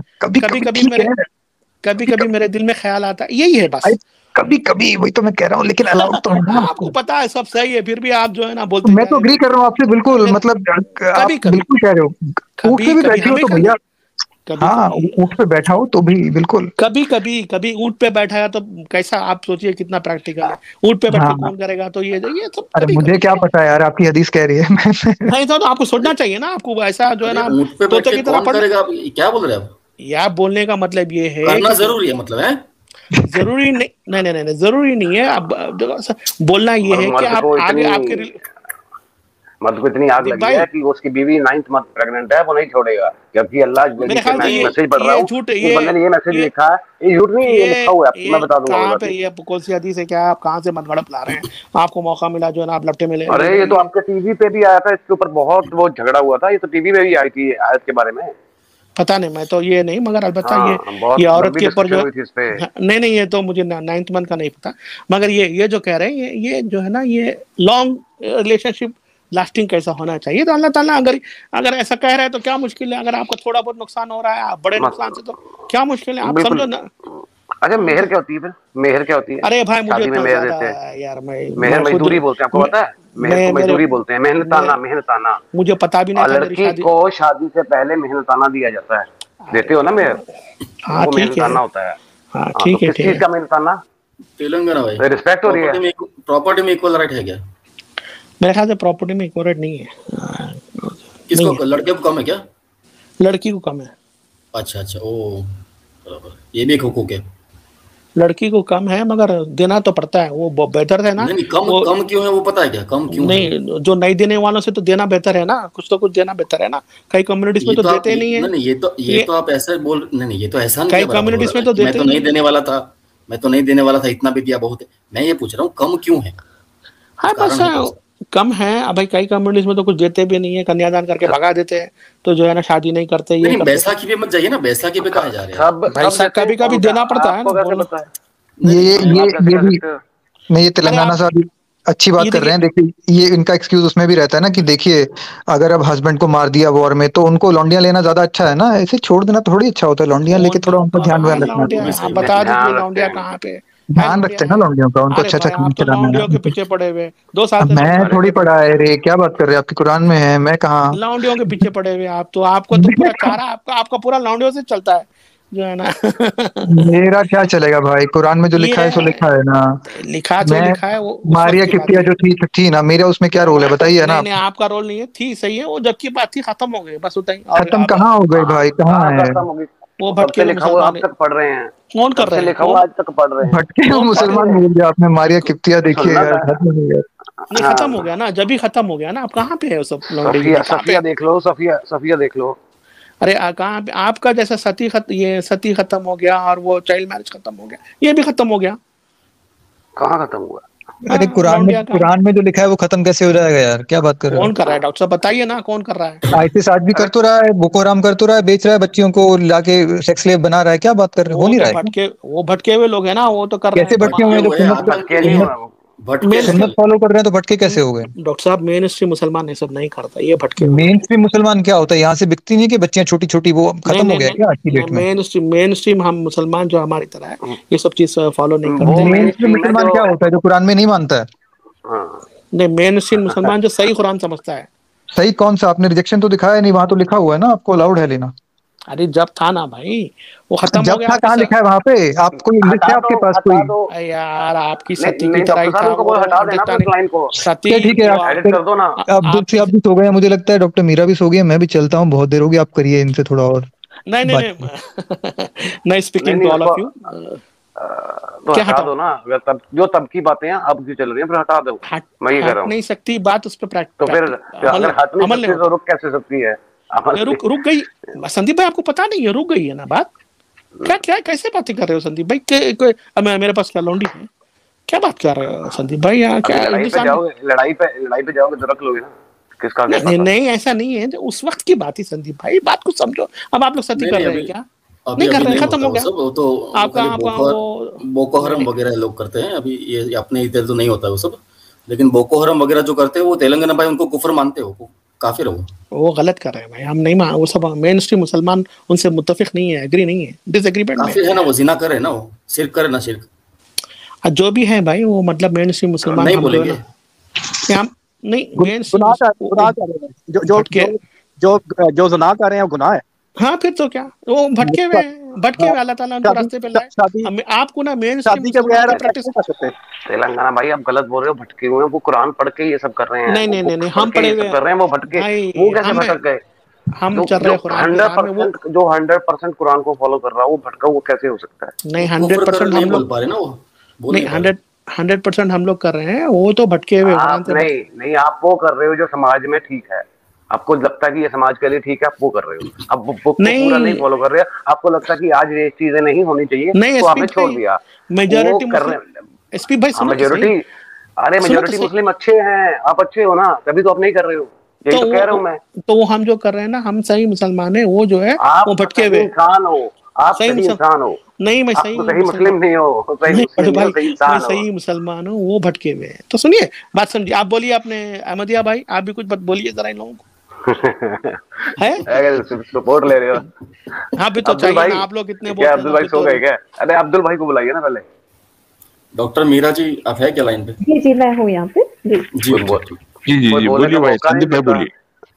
कभी कभी मेरे दिल में ख्याल आता है, यही है बस, कभी कभी, वही तो मैं कह रहा हूँ, लेकिन अलाउड तो है ना। आपको पता है सब सही है, फिर भी आप जो है ना बोलते मैं तो एग्री कर रहा हूँ आपसे बिल्कुल, मतलब आप बिल्कुल कह रहे हो, ऊँट पे भी बैठे हो तो भैया, हाँ ऊँट पे बैठा हो तो भी बिल्कुल, कभी ऊँट पे बैठा है तो कैसा, आप सोचिए कितना प्रैक्टिकल है, ऊँट पे बैठ के कौन करेगा? तो ये सब अरे मुझे क्या पता है यार, आपकी हदीस कह रही है। नहीं तो आपको सोचना चाहिए ना, आपको ऐसा जो है ना तोते की तरह करेगा। क्या बोल रहे हैं आप? यार बोलने का मतलब ये है करना जरूरी है, मतलब है जरूरी नहीं, जरूरी नहीं है। अब बोलना ये है कि आप आगे आपके मर्द को इतनी आग लगी है कि उसकी बीवी 9th मंथ प्रेग्नेंट है, वो नहीं छोड़ेगा, जबकि अल्लाह मैसेज पढ़ रहा हूँ, बंदे ने ये मैसेज लिखा है, ये झूठ नहीं, ये लिखा हुआ है, मैं बता दूंगा कहाँ पे, ये कौन सी हदीस है, क्या आप कहाँ से मनगढ़ंत ला रहे हैं? आपको मौका मिला जो है ना आप लपटे में ले। अरे ये तो आपके टीवी पे भी आया था, इसके ऊपर बहुत वो झगड़ा हुआ था, ये तो टीवी पे भी आई थी आयत के बारे में। पता नहीं, मैं तो ये नहीं, मगर अलबत्ता ये औरत के ऊपर जो नहीं, ये तो मुझे 9th मंथ का नहीं पता, मगर ये जो कह रहे हैं ये जो है ना, ये लॉन्ग रिलेशनशिप लास्टिंग कैसा होना चाहिए। तो अल्लाह ताला अगर ऐसा कह रहे हैं तो क्या मुश्किल है? अगर आपको थोड़ा बहुत नुकसान हो रहा है, आप बड़े नुकसान से, तो क्या मुश्किल है? आप समझो ना। अच्छा मेहर क्या होती है फिर? मेहर क्या होती है? अरे भाई मुझे मेहर देते हैं यार, मेहर मजदूरी बोलते हैं, आपको पता है? मेहर को मजदूरी बोलते हैं, मेहनताना। मुझे पता भी नहीं था। लड़की को शादी से पहले मेहनताना दिया जाता है, देते हो ना मेहर? वो मेहनताना होता है। ठीक है, किस चीज का मेहनताना? तेलंगाना भाई रिस्पेक्ट हो रही है, प्रॉपर्टी में इक्वल राइट है क्या? मेरे ख्याल से प्रॉपर्टी में इक्वल राइट नहीं है। किसको? लड़के को कम है क्या? लड़की को कम है। अच्छा, ओ ये भी एक हुकूक है। लड़की को कम है, मगर देना तो पड़ता है, वो बेहतर है ना। नहीं, कम क्यों है वो पता है क्या? कम क्यों नहीं, जो नहीं देने वालों से तो देना बेहतर है ना, कुछ तो कुछ देना बेहतर है ना। कई कम्युनिटीज में तो देते नहीं है। नहीं, ये तो आप ऐसे बोल, नहीं ये तो एहसान, कई कम्युनिटीज में तो देते, मैं तो नहीं देने वाला था, इतना भी दिया बहुत है। मैं ये पूछ रहा हूँ कम क्यों है? हाँ बस कम है। अब भाई कई कम्युनिटीज में तो कुछ देते भी नहीं है, कन्यादान करके भगा देते हैं, तो जो है ना शादी नहीं करते। ये बैसाखी पे मत जाइए ना, बैसाखी पे कहाँ जा रहे हैं भाई? कभी देना पड़ता है ना। ये भी नहीं, ये तेलंगाना से अच्छी बात कर रहे हैं। देखिए ये इनका एक्सक्यूज उसमें भी रहता है ना कि देखिए अगर अब हस्बैंड को मार दिया वॉर में तो उनको लौंडियां लेना ज्यादा अच्छा है ना, ऐसे छोड़ देना थोड़ी अच्छा होता है। लौंडियां लेके थोड़ा उनको ध्यान रखना। बता दीजिए लौंडिया कहाँ पे ध्यान रखते हैं ना लौंडियों का, उनको अच्छा लौंडियों के पीछे पड़े हुए 2 साल। मैं थोड़ी पढ़ा है रे, क्या बात कर रहे हैं? आपके कुरान में है, मैं कहाँ लौंडियों के पीछे पड़े हुए आप? तो आपको तो पूरा चारा आपका पूरा लौंडियों से चलता है। जो है ना मेरा क्या चलेगा भाई, कुरान में जो लिखा है सो लिखा है ना। लिखा जो मैं लिखा है वो उस वक्त मारिया की बात किप्तिया है। जो थी ना, मेरा उसमें क्या रोल है बताइए ना नहीं आप। नहीं, आपका रोल नहीं है, थी सही है वो, जबकि बात थी खत्म हो गई, बस उतना ही। और खत्म कहाँ हो गई भाई, कहाँ है? खत्म हो गई, वो कब भटके से हुए लिखा हुआ मुसलमान आज तक पढ़ रहे हैं, कौन कर कब रहे से हैं? लिखा हुआ आज तक पढ़ रहे हैं। भटके हुए मुसलमान बोल दिया आपने, मारिया किप्तिया देखिए यार, खत्म हो गया। नहीं खत्म हो गया ना, जब ही खत्म हो गया ना। आप कहाँ पे है वो सब लौंडे? सफिया कहाँ पे? सफिया देख लो, सफिया देख लो। अरे कहाँ पे आपका जैसा ये सती खत्म हो गया और वो चाइल्ड मैरिज खत्म हो गया, ये भी खत्म हो गया। कहाँ खत्म हुआ? अरे कुरान में जो लिखा है वो खत्म कैसे हो जाएगा यार, क्या बात कर रहे हो? कौन कर रहा है डॉक्टर साहब, बताइए ना कौन कर रहा है? आईसिस आज भी कर तो रहा है, बोको हराम कर तो रहा है, बेच रहा है बच्चियों को लाके सेक्स स्लेव बना रहा है, क्या बात कर रहे हो? हो नहीं रहा है? वो भटके हुए लोग हैं ना, वो तो कर रहे हैं। कैसे भटके हुए? जो सुन्नत फॉलो कर रहे हैं तो भटके कैसे हो गए? डॉक्टर साहब मेन स्ट्रीम मुसलमान ये सब नहीं करता, ये भटके। मेन स्ट्रीम मुसलमान क्या होता है? यहाँ से बिकती नहीं कि बच्चियां छोटी छोटी, वो खत्म हो गया क्या आज की डेट में? मेन स्ट्रीम हम मुसलमान जो हमारी तरह है ये सब चीज फॉलो नहीं करते। मेन स्ट्रीम मुसलमान क्या होता है? जो कुरान में नहीं मानता है। नहीं, मेन स्ट्रीम मुसलमान जो सही कुरान समझता है। सही कौन सा? आपने रिजेक्शन तो दिखाया नहीं, वहां तो लिखा हुआ है ना आपको अलाउड है लेना। अरे जब था ना भाई, वो खत्म हो गया। कहाँ लिखा है वहाँ पे? आपको इंग्लिश है आपके पास कोई? यार आपकी सती की तरह ही था वो, हटा देना लाइन को। सती ठीक है, एडिट कर दो ना। आप भी सो गए, मुझे लगता है डॉक्टर मीरा भी सो गई है, मैं भी चलता हूँ, बहुत देर होगी, आप करिए इनसे थोड़ा और। नहीं speaking to all of you, तो हटा दो ना, तब जो तब की बातें हैं अब क्यों चल रही हैं, फिर हटा दो। मैं ये कह रहा हूँ नहीं सकती बात उस पे, तो फिर अगर हट नहीं सकती तो रुक कैसे सकती है? रुक गई। संदीप भाई आपको पता नहीं है, रुक गई है ना बात। क्या कैसे बातें कर रहे हो संदीप भाई? मेरे पास क्या लौंडी है? क्या बात कर रहे हो संदीप भाई? यहाँ क्या लड़ाई पे जाओगे तो रख लोगे ना, किसका? नहीं ऐसा नहीं है, उस वक्त की बात ही संदीप भाई, बात को समझो। अब आप लोग सती कर रहे हैं क्या? नहीं कर रहे, खत्म हो गया सब। तो आपका बोको हरम वगैरह लोग करते हैं, अभी ये अपने इधर तो नहीं होता वो सब, लेकिन बोको हरम वगैरह जो करते हैं वो तेलंगाना भाई उनको कुफर मानते हो, काफिर हो। वो गलत कर रहे हैं भाई, हम नहीं मान, वो सब मेन स्ट्रीम मुसलमान उनसे मुत्तफिक नहीं है, एग्री नहीं है, डिसएग्रीमेंट में काफिर है ना, वो जिना करे ना, वो शिर्क करे ना, शिर्क जो भी है भाई, वो मतलब मेन स्ट्रीम मुसलमान नहीं बोलेंगे हम नहीं। मेन जो ज़िना कर रहे हैं गुनाह है। हाँ फिर तो क्या, वो भटके हुए अल्लाह ताला उनको रास्ते पे लाए। आपको ना मेन शादी के बगैर प्रैक्टिस कर सकते हैं। तेलंगाना भाई आप गलत बोल रहे हो, भटके हुए हैं, वो कुरान पढ़ के ये सब कर रहे हैं। नहीं हम पढ़े हुए कर रहे हैं, वो भटके, वो कैसे भटक गए? हम चल रहे कुरान 100% जो 100% कुरान को फॉलो कर रहा है वो भटका, वो कैसे हो सकता है? नहीं 100% हम लोग पा रहे ना, वो नहीं 100% हम लोग कर रहे हैं, वो तो भटके हुए। नहीं आप वो कर रहे हो जो समाज में ठीक है, आपको लगता है कि ये समाज के लिए ठीक है, आप वो कर रहे हो। अब वो पूरा नहीं फॉलो कर रहे हो, आपको लगता है कि आज ये चीजें नहीं होनी चाहिए, तो आपने छोड़ दिया। मेजॉरिटी कर रहे एसपी भाई, मेजॉरिटी, अरे मेजॉरिटी मुस्लिम अच्छे हैं, आप अच्छे हो ना, तभी तो आप नहीं कर रहे हो, यही तो कह रहा हूँ मैं। तो हम जो कर रहे हैं ना, हम सही मुसलमान है, वो जो है वो भटके हुए इंसान हो, आप सही इंसान हो। नहीं मैं सही मुस्लिम नहीं हो, सही मुसलमान हूँ, वो भटके हुए हैं। तो सुनिए बात, समझिए। आप बोलिए अपने अहमदिया भाई, आप भी कुछ बोलिए जरा इन लोगों को। है सपोर्ट ले रहे हो? हाँ भी तो चाहिए ना, आप लोग इतने बोल रहे हैं। अब्दुल भाई सो गए क्या? अरे अब्दुल भाई को बुलाइए ना पहले। डॉक्टर मीरा जी आप है क्या लाइन पे? जी मैं हूँ यहाँ पे। जी बोलिए भाई, संदीप भाई बोलिए।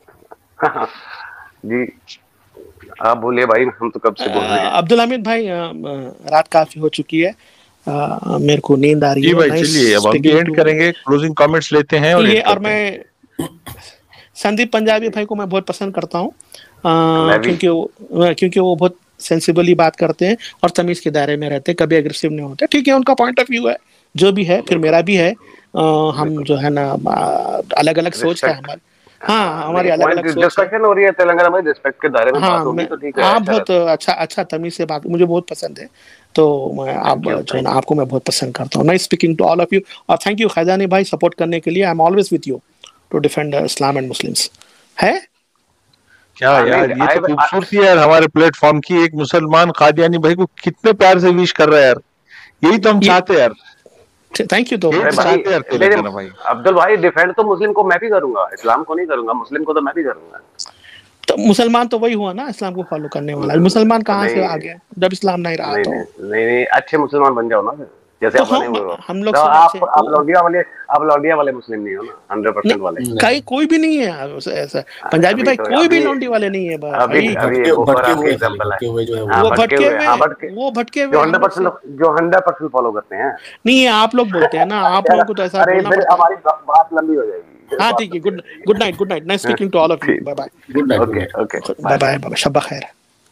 जी आप बोलिए भाई, हम तो कब से बोल रहे हैं। अब्दुल हमीद भाई, रात काफी हो चुकी है, मेरे को नींद आ रही है। जी भाई चलिए, अब हम भी एंड करेंगे, क्लोजिंग कमेंट्स लेते हैं। और मैं संदीप पंजाबी भाई को मैं बहुत पसंद करता हूँ, क्योंकि वो बहुत सेंसिबली बात करते हैं और तमीज के दायरे में रहते हैं, कभी एग्रेसिव नहीं होते। ठीक है, उनका पॉइंट ऑफ व्यू है, जो भी है, फिर मेरा भी है। हम जो है ना अलग अलग सोच है हमारी। हाँ हमारी अलग अलग डिस्कशन हो रही है तेलंगाना में, रिस्पेक्ट के दायरे में बात होगी तो ठीक है। आप बहुत अच्छा तमीज से बात, मुझे बहुत पसंद है, तो मैं आप जो है ना, आपको मैं बहुत पसंद करता हूँ। Nice speaking to all of you, और थैंक यू खैजानी भाई सपोर्ट करने के लिए। I am always with you to defend Islam and Muslims. है क्या यार, ये तो खूबसूरती है यार हमारे प्लेटफॉर्म की। एक मुसलमान कादियानी भाई को कितने प्यार से विश कर रहा है यार, यही तो हम चाहते हैं यार। Thank you. तो अब्दुल भाई डिफेंड तो मुस्लिम को मैं भी करूंगा, इस्लाम को नहीं करूंगा, मुस्लिम को तो मैं भी करूंगा। तो मुसलमान तो वही हुआ ना, इस्लाम को फॉलो करने वाला। मुसलमान कहाँ से आ गया जब इस्लाम नहीं रहा? तो नहीं अच्छे मुसलमान बन जाओ ना। जैसे तो अपने वो हम लोग तो समझे आप लौंडिया वाले मुस्लिम नहीं हो ना, 100% वाले कहीं कोई भी नहीं है ऐसा पंजाबी भाई, कोई भी लौंडी वाले नहीं है भाई। अभी गोबर आपके एग्जांपल है, वो भटके हुए जो 100% फॉलो करते हैं। नहीं है, आप लोग बोलते हैं ना, आप लोगों को तो ऐसा बोलना पड़ता है। हमारी बात लंबी हो जाएगी। हाँ ठीक है, good night, nice speaking to all of you, bye bye, good night, okay bye bye, शब्बा खैर।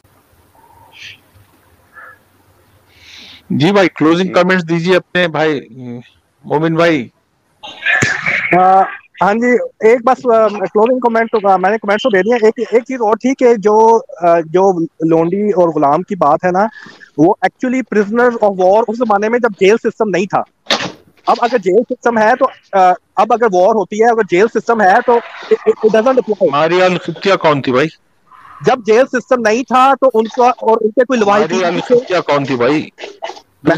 जी भाई, क्लोजिंग कमेंट्स दीजिए अपने भाई मोमिन भाई। हाँ जी, एक बस क्लोजिंग कमेंट तो मैंने कमेंट्स तो दे दिए। एक चीज और थी कि जो लोंडी और गुलाम की बात है ना, वो एक्चुअली प्रिजनर ऑफ वॉर उस जमाने में जब जेल सिस्टम नहीं था। अब अगर जेल सिस्टम है तो अब अगर वॉर होती है, अगर जेल सिस्टम है तो इट डजंट अप्लाई। मारिया अल कुतिया कौन थी भाई? जब जेल सिस्टम नहीं था तो उनका और उनके कोई लवाहिकी कौन थी भाई? मैं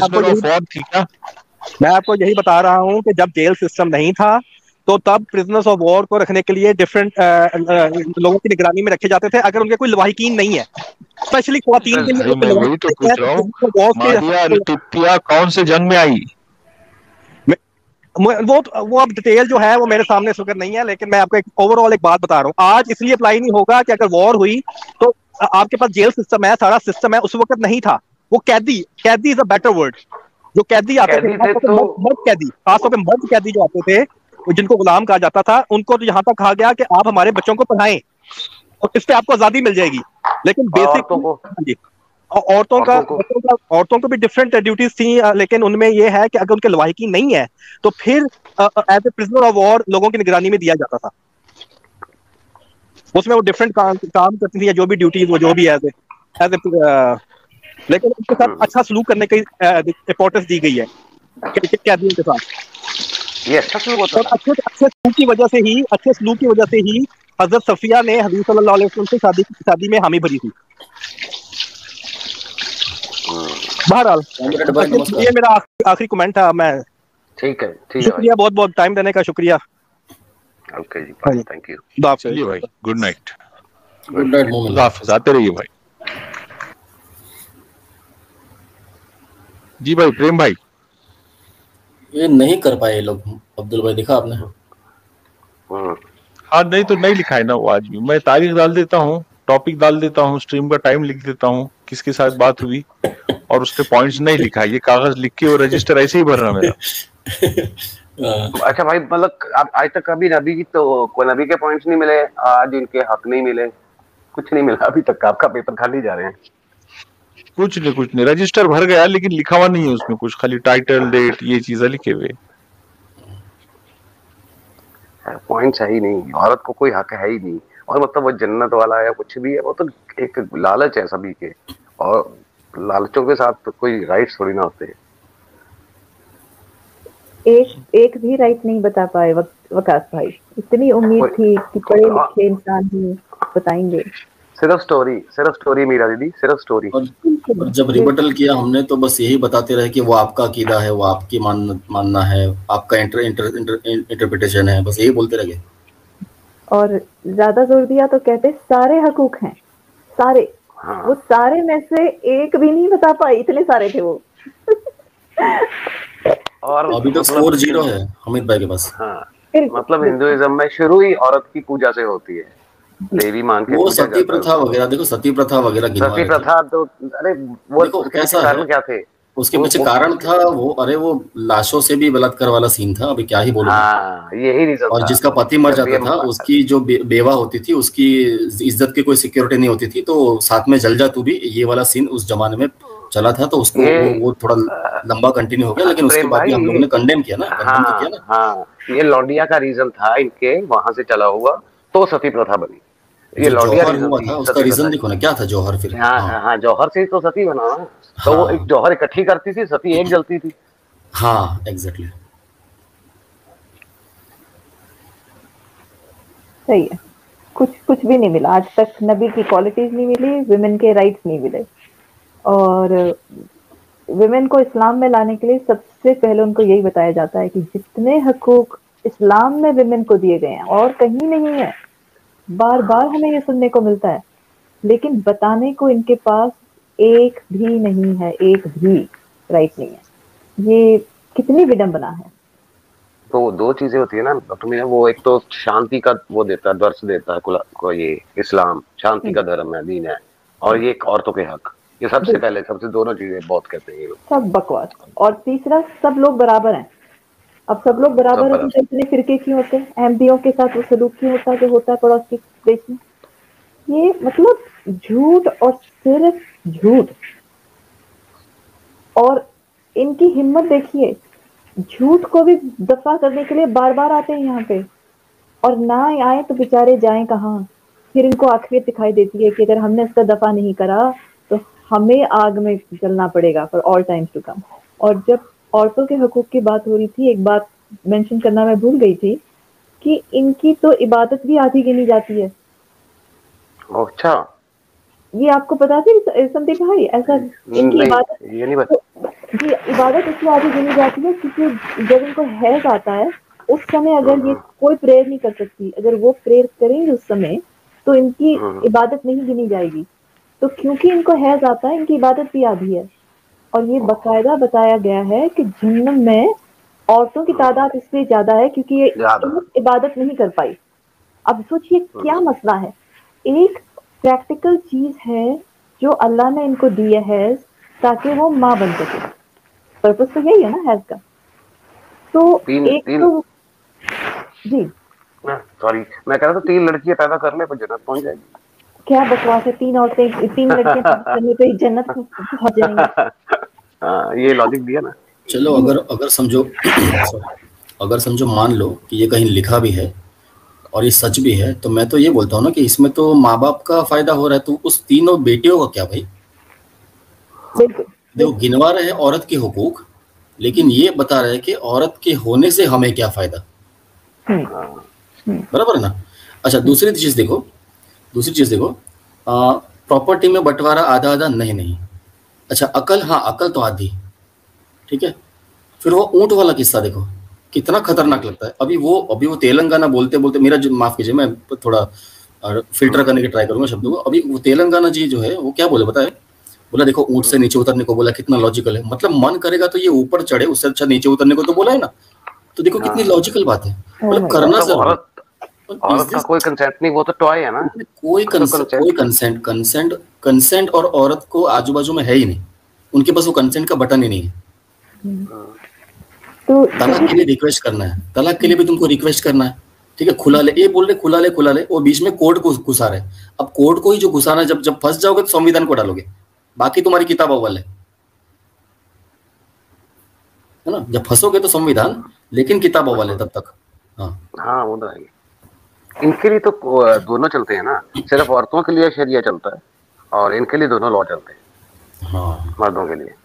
आपको यही बता रहा हूँ कि जब जेल सिस्टम नहीं था तो तब प्रिजनर्स ऑफ वॉर को रखने के लिए डिफरेंट लोगों की निगरानी में रखे जाते थे, अगर उनके कोई लवाहिकीन नहीं है, स्पेशली ख्वातीन के लिए। मैं वही तो पूछ रहा हूँ, मारिया अल कुतिया कौन से जंग में आई? वो अब डिटेल जो है वो मेरे सामने सुकर नहीं है, लेकिन मैं आपको एक ओवरऑल एक बात बता रहा हूँ। आज इसलिए अप्लाई नहीं होगा कि अगर वॉर हुई तो आपके पास जेल सिस्टम है, सारा सिस्टम है, उस वक्त नहीं था। वो कैदी इज अ बेटर वर्ड। जो कैदी आते थे, मर्द कैदी, खासतौर पे मर्द कैदी जो आते थे, जिनको गुलाम कहा जाता था, उनको तो यहाँ तक कहा गया कि आप हमारे बच्चों को पढ़ाएं और इस पे आपको आजादी मिल जाएगी। लेकिन बेसिक औरतों को भी डिफरेंट ड्यूटीज थी, लेकिन उनमें ये है कि अगर उनके लवाहिकी नहीं है तो फिर as a prisoner of war लोगों की निगरानी में दिया जाता था। उसमें वो डिफरेंट काम करती थी, जो भी ड्यूटीज, वो जो भी एज ए लेकिन उनके साथ अच्छा सलूक करने की इंपॉर्टेंस दी गई है कैदियों के साथ। ये अच्छा सलूक होता है। अच्छे सलूक की वजह से ही हजरत सफिया ने हजूर सल्लल्लाहु अलैहि वसल्लम से शादी में हामी भरी थी। बहरहाल ये मेरा आखिरी कमेंट था। मैं ठीक है शुक्रिया, बहुत बहुत टाइम देने का शुक्रिया। ओके जी, थैंक यू। चलिए भाई, गुड नाइट मोमिन, आते रहिए भाई। जी भाई, प्रेम भाई। ये नहीं कर पाए लोग, अब्दुल भाई, देखा आपने? हाँ, नहीं तो नहीं लिखा है ना वो आज भी। मैं तारीख डाल देता हूँ, टॉपिक डाल देता हूँ, स्ट्रीम का टाइम लिख देता हूँ, किसके साथ बात हुई, और उसके पॉइंट्स नहीं लिखा है। ये कागज लिख के और रजिस्टर ऐसे ही भर रहा मेरा। अच्छा भाई, मतलब आज तक कभी नबी की तो कोई नबी के पॉइंट्स नहीं मिले, आज इनके हक नहीं मिले, कुछ नहीं मिला अभी तक। आपका पेपर खाली जा रहे हैं। कुछ नहीं, रजिस्टर भर गया लेकिन लिखा हुआ नहीं है उसमें कुछ, खाली टाइटल, डेट, ये चीजें लिखे हुए। पॉइंट्स है ही नहीं, औरत को कोई हक है ही नहीं। और मतलब वो जन्नत वाला है या कुछ भी है, वो तो एक लालच है सभी के, और लालचों के साथ तो कोई राइट्स थोड़ी ना होते हैं। एक भी राइट नहीं बता पाए वकास भाई। इतनी उम्मीद थी कि पढ़े लिखे इंसान ही बताएंगे। सिर्फ स्टोरी मीरा दीदी, सिर्फ स्टोरी। और जब रिबटल किया हमने तो बस यही बताते रहे कि वो आपका अकीदा है, वो आपकी मानना है, आपका इंटरप्रिटेशन है, बस यही बोलते रहे। और ज्यादा जोर दिया तो कहते सारे हकूक हैं, सारे। हाँ। वो सारे में से एक भी नहीं बता पाए, इतने सारे थे वो। और अभी तो स्कोर 0 है हमीद भाई के पास। हाँ, मतलब हिंदुइज्म में शुरू ही औरत की पूजा से होती है, देवी मान के। वो सती प्रथा वगैरह देखो, सती प्रथा वगैरह सती प्रथा तो अरे वो कैसा कारण क्या थे उसके पीछे? कारण था वो लाशों से भी बलात्कार वाला सीन था। अभी क्या ही बोलूं। हाँ, यही रीजन और जिसका पति मर जाता था, उसकी जो बेवा होती थी, उसकी इज्जत की कोई सिक्योरिटी नहीं होती थी, तो साथ में जल जा तू भी, ये वाला सीन उस जमाने में चला था। तो उसको वो थोड़ा लंबा कंटिन्यू हो गया, लेकिन उसके बाद भी हम लोगों ने कंडेम किया ना। हाँ, ये लौंडिया का रीजन था, इनके वहां से चला हुआ तो सती प्रथा बनी। ये लौंडिया हुआ था, उसका रीजन देखो ना क्या था। जौहर फिर हाँ, जौहर से तो सती बना ना। तो वो एक जौहर इकट्ठी करती थी, सती एक जलती थी। हाँ, एग्जैक्टली, सही है। कुछ भी नहीं मिला आज तक। नबी की क्वालिटीज नहीं मिली, विमेन के राइट्स नहीं मिले। और विमेन को इस्लाम में लाने के लिए सबसे पहले उनको यही बताया जाता है कि जितने हकूक इस्लाम में विमेन को दिए गए हैं और कहीं नहीं है। बार बार हमें ये सुनने को मिलता है, लेकिन बताने को इनके पास एक भी नहीं है, एक भी राइट नहीं है। ये कितनी विडंबना है। तो दो चीजें होती है ना तुम्हें, वो एक तो शांति का वो देता है, दर्श देता है को ये इस्लाम शांति का धर्म है, दीन है, और ये औरतों के हक, ये सबसे पहले सबसे दोनों चीजें बहुत कहते हैं ये लोग। सब बकवास। और तीसरा, सब लोग बराबर हैं। अब सब लोग बराबर है तो इतने फिरके क्यों होते हैं? अहमदियों के साथ वो सलूक क्यों होता है जो होता है पड़ोस के देश में? ये मतलब झूठ और सिर्फ झूठ। और इनकी हिम्मत देखिए, झूठ को भी दफा करने के लिए बार बार आते हैं यहाँ पे, और ना आए तो बेचारे जाएं कहाँ। फिर इनको आखिरत दिखाई देती है कि अगर हमने इसका दफा नहीं करा तो हमें आग में जलना पड़ेगा for all times to come. और जब औरतों के हकूक की बात हो रही थी, एक बात मेंशन करना मैं भूल गई थी कि इनकी तो इबादत भी आधी गिनी जाती है। अच्छा, ये आपको पता थी संदीप भाई? ऐसा इनकी इबादत, ये नहीं पता जी, इबादत इसलिए आधी गिनी जाती है क्योंकि जब इनको हैज आता है उस समय अगर ये कोई प्रेयर नहीं कर सकती, अगर वो प्रेयर करेंगे उस समय तो इनकी इबादत नहीं गिनी जाएगी। तो क्योंकि इनको हैज आता है, इनकी इबादत भी आधी है। और ये बाकायदा बताया गया है कि जहन्नम में औरतों की तादाद इसलिए ज्यादा है क्योंकि ये इबादत नहीं कर पाई। अब सोचिए क्या मसला है। एक प्रैक्टिकल चीज है जो अल्लाह ने इनको दी है ताकि वो माँ बन सके। पर्पस तो यही है ना हैज का। तो तो जी सॉरी, मैं कह रहा था 3 लड़कियां पैदा कर ले तो जन्नत पहुंच जाएगी। क्या बकवास है? 3 औरतें 3 लड़कियां करने पे जन्नत पहुंच जाएंगे। हाँ, ये लॉजिक दिया ना। चलो अगर समझो मान लो कि ये कहीं लिखा भी है और ये सच भी है, तो मैं तो ये बोलता हूँ ना कि इसमें तो माँ बाप का फायदा हो रहा है। तो उस तीनों बेटियों का क्या भाई? देखो, गिनवा रहे हैं औरत के हुकूक, लेकिन ये बता रहे हैं कि औरत के होने से हमें क्या फायदा। बराबर है ना? अच्छा, दूसरी चीज देखो, प्रॉपर्टी में बंटवारा आधा आधा नहीं। अच्छा, अकल, हाँ अकल तो आधी, ठीक है। फिर वो ऊंट वाला किस्सा देखो, कितना खतरनाक लगता है। अभी वो तेलंगाना बोलते बोलते, मेरा जो माफ कीजिए, मैं थोड़ा फिल्टर करने की ट्राई करूंगा शब्दों को। अभी वो तेलंगाना जी जो है वो क्या बोले पता है? बोला देखो ऊंट से नीचे उतरने को बोला, कितना लॉजिकल है। मतलब मन करेगा तो ये ऊपर चढ़े, उससे अच्छा नीचे उतरने को तो बोला है ना। तो देखो कितनी लॉजिकल बात है। मतलब करना जरूर, औरत का कोई कंसेंट नहीं, वो तो टॉय है ना। कोई कंसेंट और औरत को आजू बाजू में है ही नहीं, उनके पास वो कंसेंट का बटन ही नहीं है। तो तलाक के लिए रिक्वेस्ट करना है, तलाक के लिए भी तुमको रिक्वेस्ट करना है, ठीक है। खुला ले, ये बोल रहे खुला ले, वो बीच में कोर्ट को घुसा रहे। अब कोर्ट को ही जो घुसाना, जब फंस जाओगे तो संविधान को डालोगे, बाकी तुम्हारी किताब अव्वल है ना। जब फंसोगे तो संविधान, लेकिन किताब अव्वल है तब तक। हाँ वो तो है। इनके लिए तो दोनों चलते हैं ना, सिर्फ औरतों के लिए शरिया चलता है और इनके लिए दोनों लॉ चलते हैं। हाँ, मर्दों के लिए।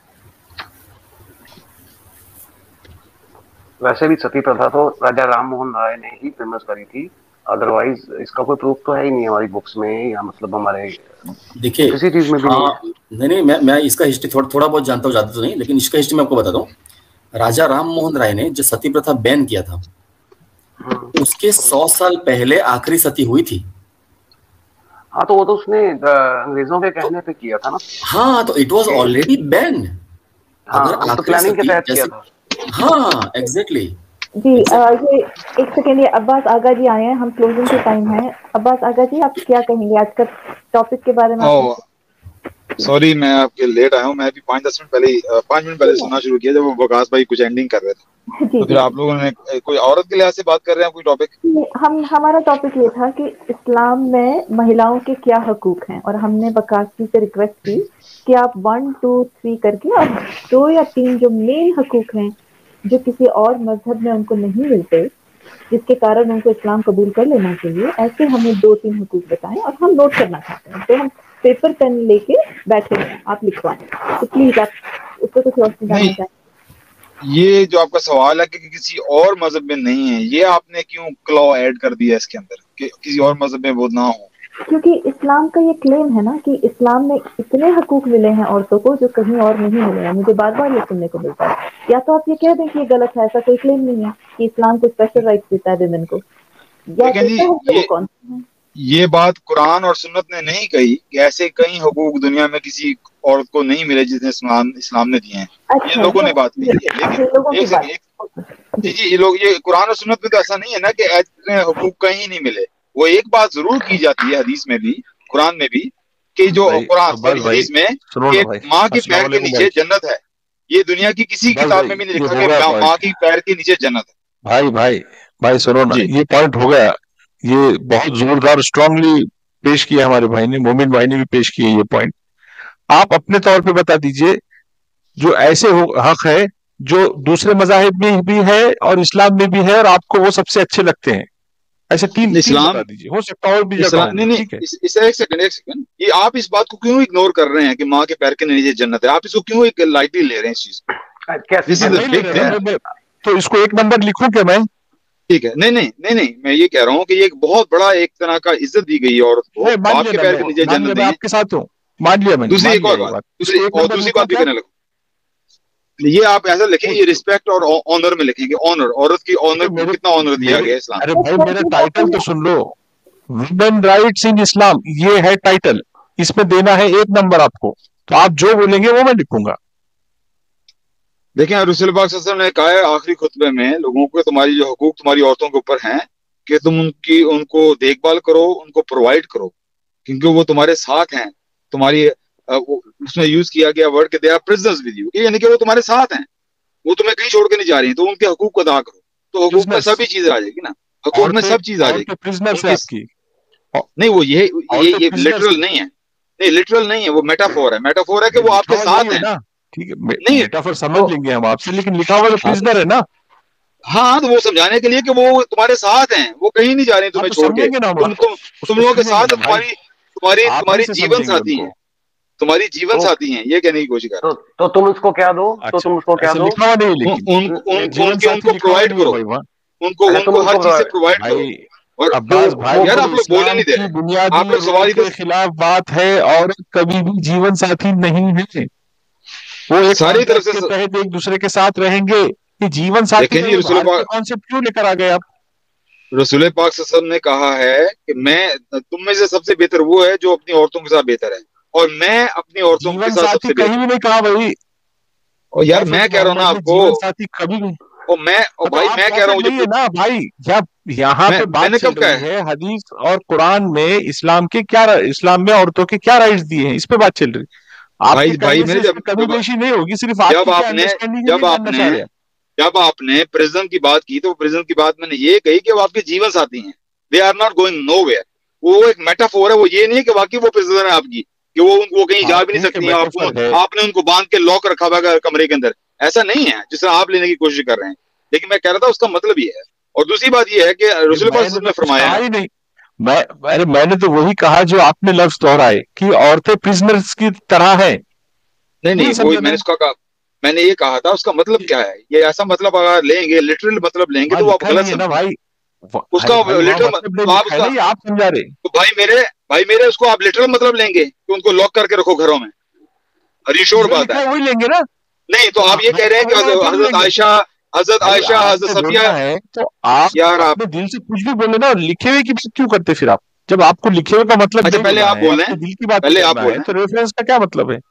वैसे भी सती प्रथा तो राजा राम मोहन राय ने ही फेमस करी थी, अदरवाइज इसका कोई प्रूफ तो है ही नहीं हमारी बुक्स में, या मतलब हमारे देखिए किसी चीज में भी नहीं। मैं इसका हिस्ट्री थोड़ा बहुत जानता हूँ, ज्यादा तो नहीं, लेकिन इसका हिस्ट्री मैं आपको बताता हूँ। राजा राम मोहन राय ने जो सती प्रथा बैन किया था, उसके 100 साल पहले आखिरी सती हुई थी। हाँ, तो वो तो उसने अंग्रेजों के कहने पे किया था ना। हाँ, तो इट वाज ऑलरेडी बैन। अगर तो प्लानिंग के तहत किया था। हाँ, एग्जैक्टली। जी, ये एक सेकेंड, ये अब्बास आगा जी आए हैं, हम क्लोजिंग के टाइम है। अब्बास आगा जी, आप क्या कहेंगे आज का टॉपिक के बारे में? सॉरी, मैं आपके लेट आया हूँ। मैं अभी 5 मिनट पहले सुनना शुरू किया जब वो वकास भाई कुछ एंडिंग कर रहे थे। तो फिर आप लोगों ने कोई औरत के लिहाज से बात कर रहे हैं, कोई टॉपिक? हमारा टॉपिक ये था कि इस्लाम में महिलाओं के क्या हकूक हैं, और हमने वकास जी से रिक्वेस्ट की कि आप 1, 2, 3 करके और 2 या 3 जो मेन हकूक हैं जो किसी और मजहब में उनको नहीं मिलते, जिसके कारण उनको इस्लाम कबूल कर लेना चाहिए, ऐसे हमें 2-3 हकूक बताएं और हम नोट करना चाहते हैं। तो हम पेपर पेन लेके बैठे हैं, आप लिखवाएं। तो प्लीज आप उसको कुछ रोशनी डालना चाहें। ये जो आपका सवाल है कि किसी और मजहब में नहीं है, ये आपने क्यों क्लॉ ऐड कर दिया इसके अंदर कि किसी और मजहब में वो ना हो? क्योंकि इस्लाम का ये क्लेम है ना कि इस्लाम में इतने हकूक मिले हैं औरतों को जो कहीं और नहीं मिले हैं। मुझे बार बार ये सुनने को मिलता है। या तो आप ये कह दें कि ये गलत है, ऐसा कोई क्लेम नहीं है कि इस्लाम को स्पेशल राइट्स देता है विमेन को, या ये बात कुरान और सुन्नत ने नहीं कही कि ऐसे कई हुकूक दुनिया में किसी औरत को नहीं मिले जितने इस्लाम ने दिए हैं। ये लोगों ने बात कही है, लेकिन एक सेकंड, जी ये लोग, ये कुरान और सुन्नत में तो ऐसा नहीं है ना कि ऐसे हुकूक कहीं नहीं मिले। वो एक बात जरूर की जाती है हदीस में भी, कुरान में भी, कि जो कुरान हदीस में कि माँ के पैर के नीचे जन्नत है। ये दुनिया की किसी किताब में भी नहीं लिखा कि माँ की पैर के नीचे जन्नत है। भाई सुनो ना, ये पॉइंट हो गया, ये बहुत जोरदार स्ट्रांगली पेश किया हमारे भाई ने, मोमिन भाई ने भी पेश किया ये पॉइंट। आप अपने तौर पे बता दीजिए जो ऐसे हक है जो दूसरे मजाहिब में भी है और इस्लाम में भी है और आपको वो सबसे अच्छे लगते हैं, ऐसे तीन इस्लाम बता दीजिए, हो सकता है और भी जगह नहीं, एक सेकंड, ये आप इस बात को क्यों इग्नोर कर रहे हैं कि माँ के पैर के नीचे जन्नत है? आप इसको क्यों एक लाइटली ले रहे हैं इस चीज को? तो इसको एक नंबर लिखूं क्या मैं? ठीक है, नहीं, मैं ये कह रहा हूँ कि ये एक बहुत बड़ा एक तरह का इज्जत दी गई है औरत को, बाप के पैर के नीचे जन्नत है। आपके साथ हूँ, मान लिया मैंने। दूसरी एक और बात, दूसरी बात भी करने लगा, ये आप ऐसा लिखेंगे, ये रिस्पेक्ट और ऑनर में लिखेंगे, ऑनर, औरत की ऑनर को कितना ऑनर दिया गया इस्लाम। अरे भाई मेरा टाइटल तो सुन लो, वुमेन राइट्स इन इस्लाम, ये है टाइटल, इसमें देना है 1 नंबर आपको, तो आप जो बोलेंगे वो मैं लिखूंगा। देखिए रसूल पाक सल्लल्लाहु अलैहि वसल्लम ने कहा है आखिरी खुतबे में लोगों को, तुम्हारी जो हुकूक तुम्हारी औरतों के ऊपर हैं कि तुम उनको देखभाल करो, उनको प्रोवाइड करो, क्योंकि वो तुम्हारे साथ हैं। तुम्हारी उसमें यूज किया गया वर्ड कि they are prisoners with you, यानी कि वो तुम्हारे साथ हैं, वो तुम्हें कहीं छोड़ के नहीं जा रही, तो उनके हुकूक को अदा करो। तो हुकूक में सभी चीजें आ जाएगी ना, हुकूक में सब चीज आ जाएगी। नहीं वो ये लिटरल नहीं है, नहीं लिटरल नहीं है, वो मेटाफोर है, मेटाफोर है कि वो आपके साथ है। ठीक है, नहीं मेटाफोर समझ लेंगे हम आपसे, लेकिन लिखा हुआ तो प्रिजनर है ना। हाँ, तो वो समझाने के लिए कि वो तुम्हारे साथ हैं, वो कहीं नहीं जा रहे तुम्हें छोड़ के, तुम लोगों के साथ तुम्हारी जीवन साथी है, तुम्हारी जीवन साथी हैं, ये कहने की कोशिश कर। तो तुम उसको क्या दो, तो तुम उसको क्या दो, उनको प्रोवाइड करो, उनको हर चीज से प्रोवाइड करो। और अब्बास भाई यार आप लोग बोले नहीं दे रहे, आप लोग सवाल के खिलाफ बात है, और कभी भी जीवन साथी नहीं है, वो एक सारी तरफ से तहत एक दूसरे के साथ रहेंगे। ये जीवन साथी कॉन्सेप्ट क्यों लेकर आ गए आप? रसूल पाक सल्लल्लाहु अलैहि वसल्लम ने कहा है कि मैं तुम में से सबसे बेहतर वो है जो अपनी औरतों के साथ बेहतर है, और मैं अपनी औरतों के साथ सबसे कहीं भी नहीं कहा भाई। और यार मैं कह रहा हूँ ना आपको, साथी कभी नहीं, और भाई मैं कह रहा हूँ ना भाई, जब यहाँ पे बात चल रही है हदीस और कुरान में इस्लाम के क्या, इस्लाम में औरतों के क्या राइट्स दिए हैं, इस पे बात चल रही। भाई मेरे कभी बेशी नहीं होगी, सिर्फ जब आपने प्रिजन की बात की, तो प्रिजन की बात मैंने ये कही कि वो आपके जीवन साथी हैं, they are not going nowhere. वो एक मेटाफोर है, वो ये नहीं है कि वाकई वो प्रिजन है आपकी, कि वो कहीं जा भी नहीं सकती है, आपने उनको बांध के लॉक रखा हुआ कमरे के अंदर, ऐसा नहीं है जिसे आप लेने की कोशिश कर रहे हैं। लेकिन मैं कह रहा था उसका मतलब ये है। और दूसरी बात ये है कि रसूल पाक ने फरमाया है, मैंने तो वही कहा जो आपने लफ्ज दोहराए कि औरतें प्रिजनर्स की तरह है। नहीं वही मैंने उसका कहा, मैंने ये कहा था उसका मतलब क्या है। ये ऐसा मतलब अगर लेंगे, लिटरल मतलब लेंगे तो आप गलत है ना भाई। उसका लिटरल मतलब आप समझा रहे, तो भाई मेरे उसको आप लिटरल मतलब लेंगे कि उनको लॉक करके रखो घरों में, रिश्योर बात है वही लेंगे ना। नहीं तो आप ये कह रहे हैं कि हजरत आयशा, हजरत सफिया है, तो आप यार आप दिल से कुछ भी बोले ना, लिखे हुए की क्यों करते फिर आप? जब आपको लिखे हुए का मतलब, अच्छा पहले आप बोले, दिल की बात पहले आप बोले, तो रेफरेंस का क्या मतलब है?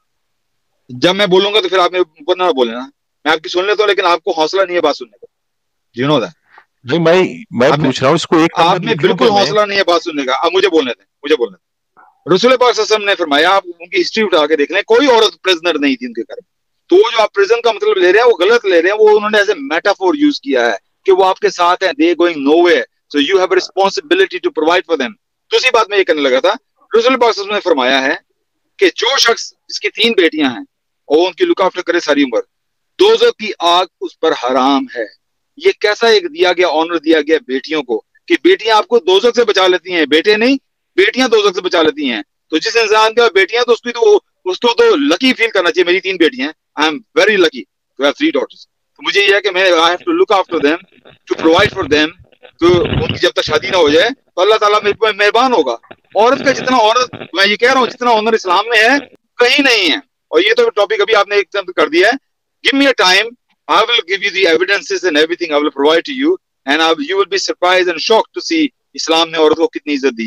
जब मैं बोलूंगा तो फिर आप मेरे ऊपर ना बोले ना, मैं आपकी सुन लेता हूँ, लेकिन आपको हौसला नहीं है बात सुनने का, यू नो दैट। नहीं मैं पूछ रहा हूँ इसको, एक आप में बिल्कुल हौसला नहीं है बात सुनने का। अब मुझे बोलने दें। रसूल पाक सल्लल्लाहु अलैहि वसल्लम ने फरमाया, आप उनकी हिस्ट्री उठा के देख लें, कोई औरत प्रिजनर नहीं थी उनके घर में। तो जो आप प्रिजन का मतलब ले रहे हैं वो गलत ले रहे हैं, वो उन्होंने ऐसे मेटाफोर यूज किया है कि वो आपके साथ हैं, they going nowhere, so you have responsibility to provide for them. दूसरी बात मैं ये करने लगा था, रसूल पाक सल्लल्लाहु अलैहि वसल्लम ने फरमाया है कि जो शख्स जिसकी 3 बेटियां हैं और उनकी लुक आफ्टर करे सारी उम्र, दोज़ख की आग उस पर हराम है। ये कैसा एक दिया गया ऑनर दिया गया बेटियों को, कि बेटियां आपको दोज़ख से बचा लेती हैं, बेटे नहीं, बेटियां दोज़ख से बचा लेती हैं। तो जिस इंसान के बेटियां, तो उसको तो लकी फील करना चाहिए। मेरी 3 बेटियां, I am very lucky to have 3 daughters. तो मुझे ये है कि मैं I have to look after them, to provide for them. तो उनकी जब तक शादी ना हो जाए तो अल्लाह ताला मेरे पर मेहरबान होगा। औरत का जितना ऑनर, मैं ये कह रहा हूँ, जितना ऑनर इस्लाम में है कहीं नहीं है। और ये तो टॉपिक अभी आपने एकदम कर दिया है। Give me a time, I will give you the evidences and everything I will provide to you, and you will be surprised and shocked to see इस्लाम ने औरत को कितनी इज्जत दी है,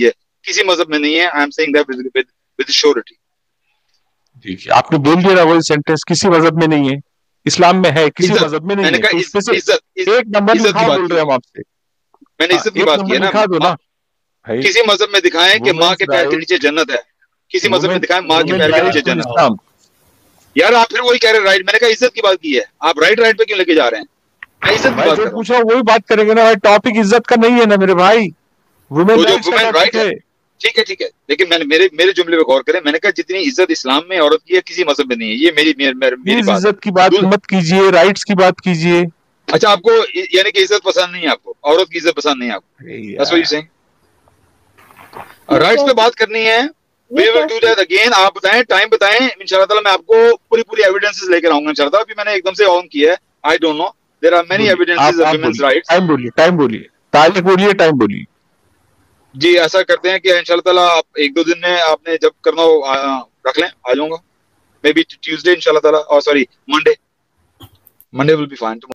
किसी मजहब में नहीं है। I am saying that with surety. ठीक है, आपने बोल दिया ना वही सेंटेंस, किसी मजहब में नहीं है, इस्लाम में है, किसी मजहब में नहीं है। तो उसमें से एक नंबर लिखा बोल रहे हैं हम आपसे। मैंने इज्जत की बात की है ना, लिखा दो ना। किसी मजहब में दिखाएं कि माँ के पैर के नीचे जन्नत है, किसी मजहब में दिखाएं माँ के पैर के नीचे जन्नत। यार आप फिर वही कह रहे हैं राइट, मैंने कहा इज्जत की बात की है, आप राइट पे क्यों लेके जा रहे हैं? मैं इज्जत की बात पूछ रहा हूँ, वही बात करेंगे ना भाई, टॉपिक इज्जत का नहीं है ना मेरे भाई, वुमेन राइट है। ठीक है, लेकिन मैंने मेरे जुमले पे गौर करें, मैंने कहा जितनी इज्जत इस्लाम में औरत की है किसी मजहब में नहीं है। ये मेरी बात। इज्जत की बात मत कीजिए, राइट्स की बात कीजिए। अच्छा, आपको यानी कि इज्जत पसंद नहीं है, आपको औरत की इज्जत पसंद नहीं है आपको, that's what you're saying? Rights पे बात करनी है, we will do that again। आप बताएं, टाइम बताएं, इंशाल्लाह ताला मैं आपको पूरी एविडेंसेस लेकर आऊंगा इंशाल्लाह। अभी मैंने एकदम से ऑन किया है, I don't know, there are many evidences of women's rights. Time बोलिए, तारीख बोलिए, टाइम बोलिए। जी ऐसा करते हैं कि इंशाल्लाह ताला आप 1-2 दिन में आपने जब करना हो रख लें, आ जाऊंगा। मे बी ट्यूसडे इंशाल्लाह ताला, और sorry Monday will be fine.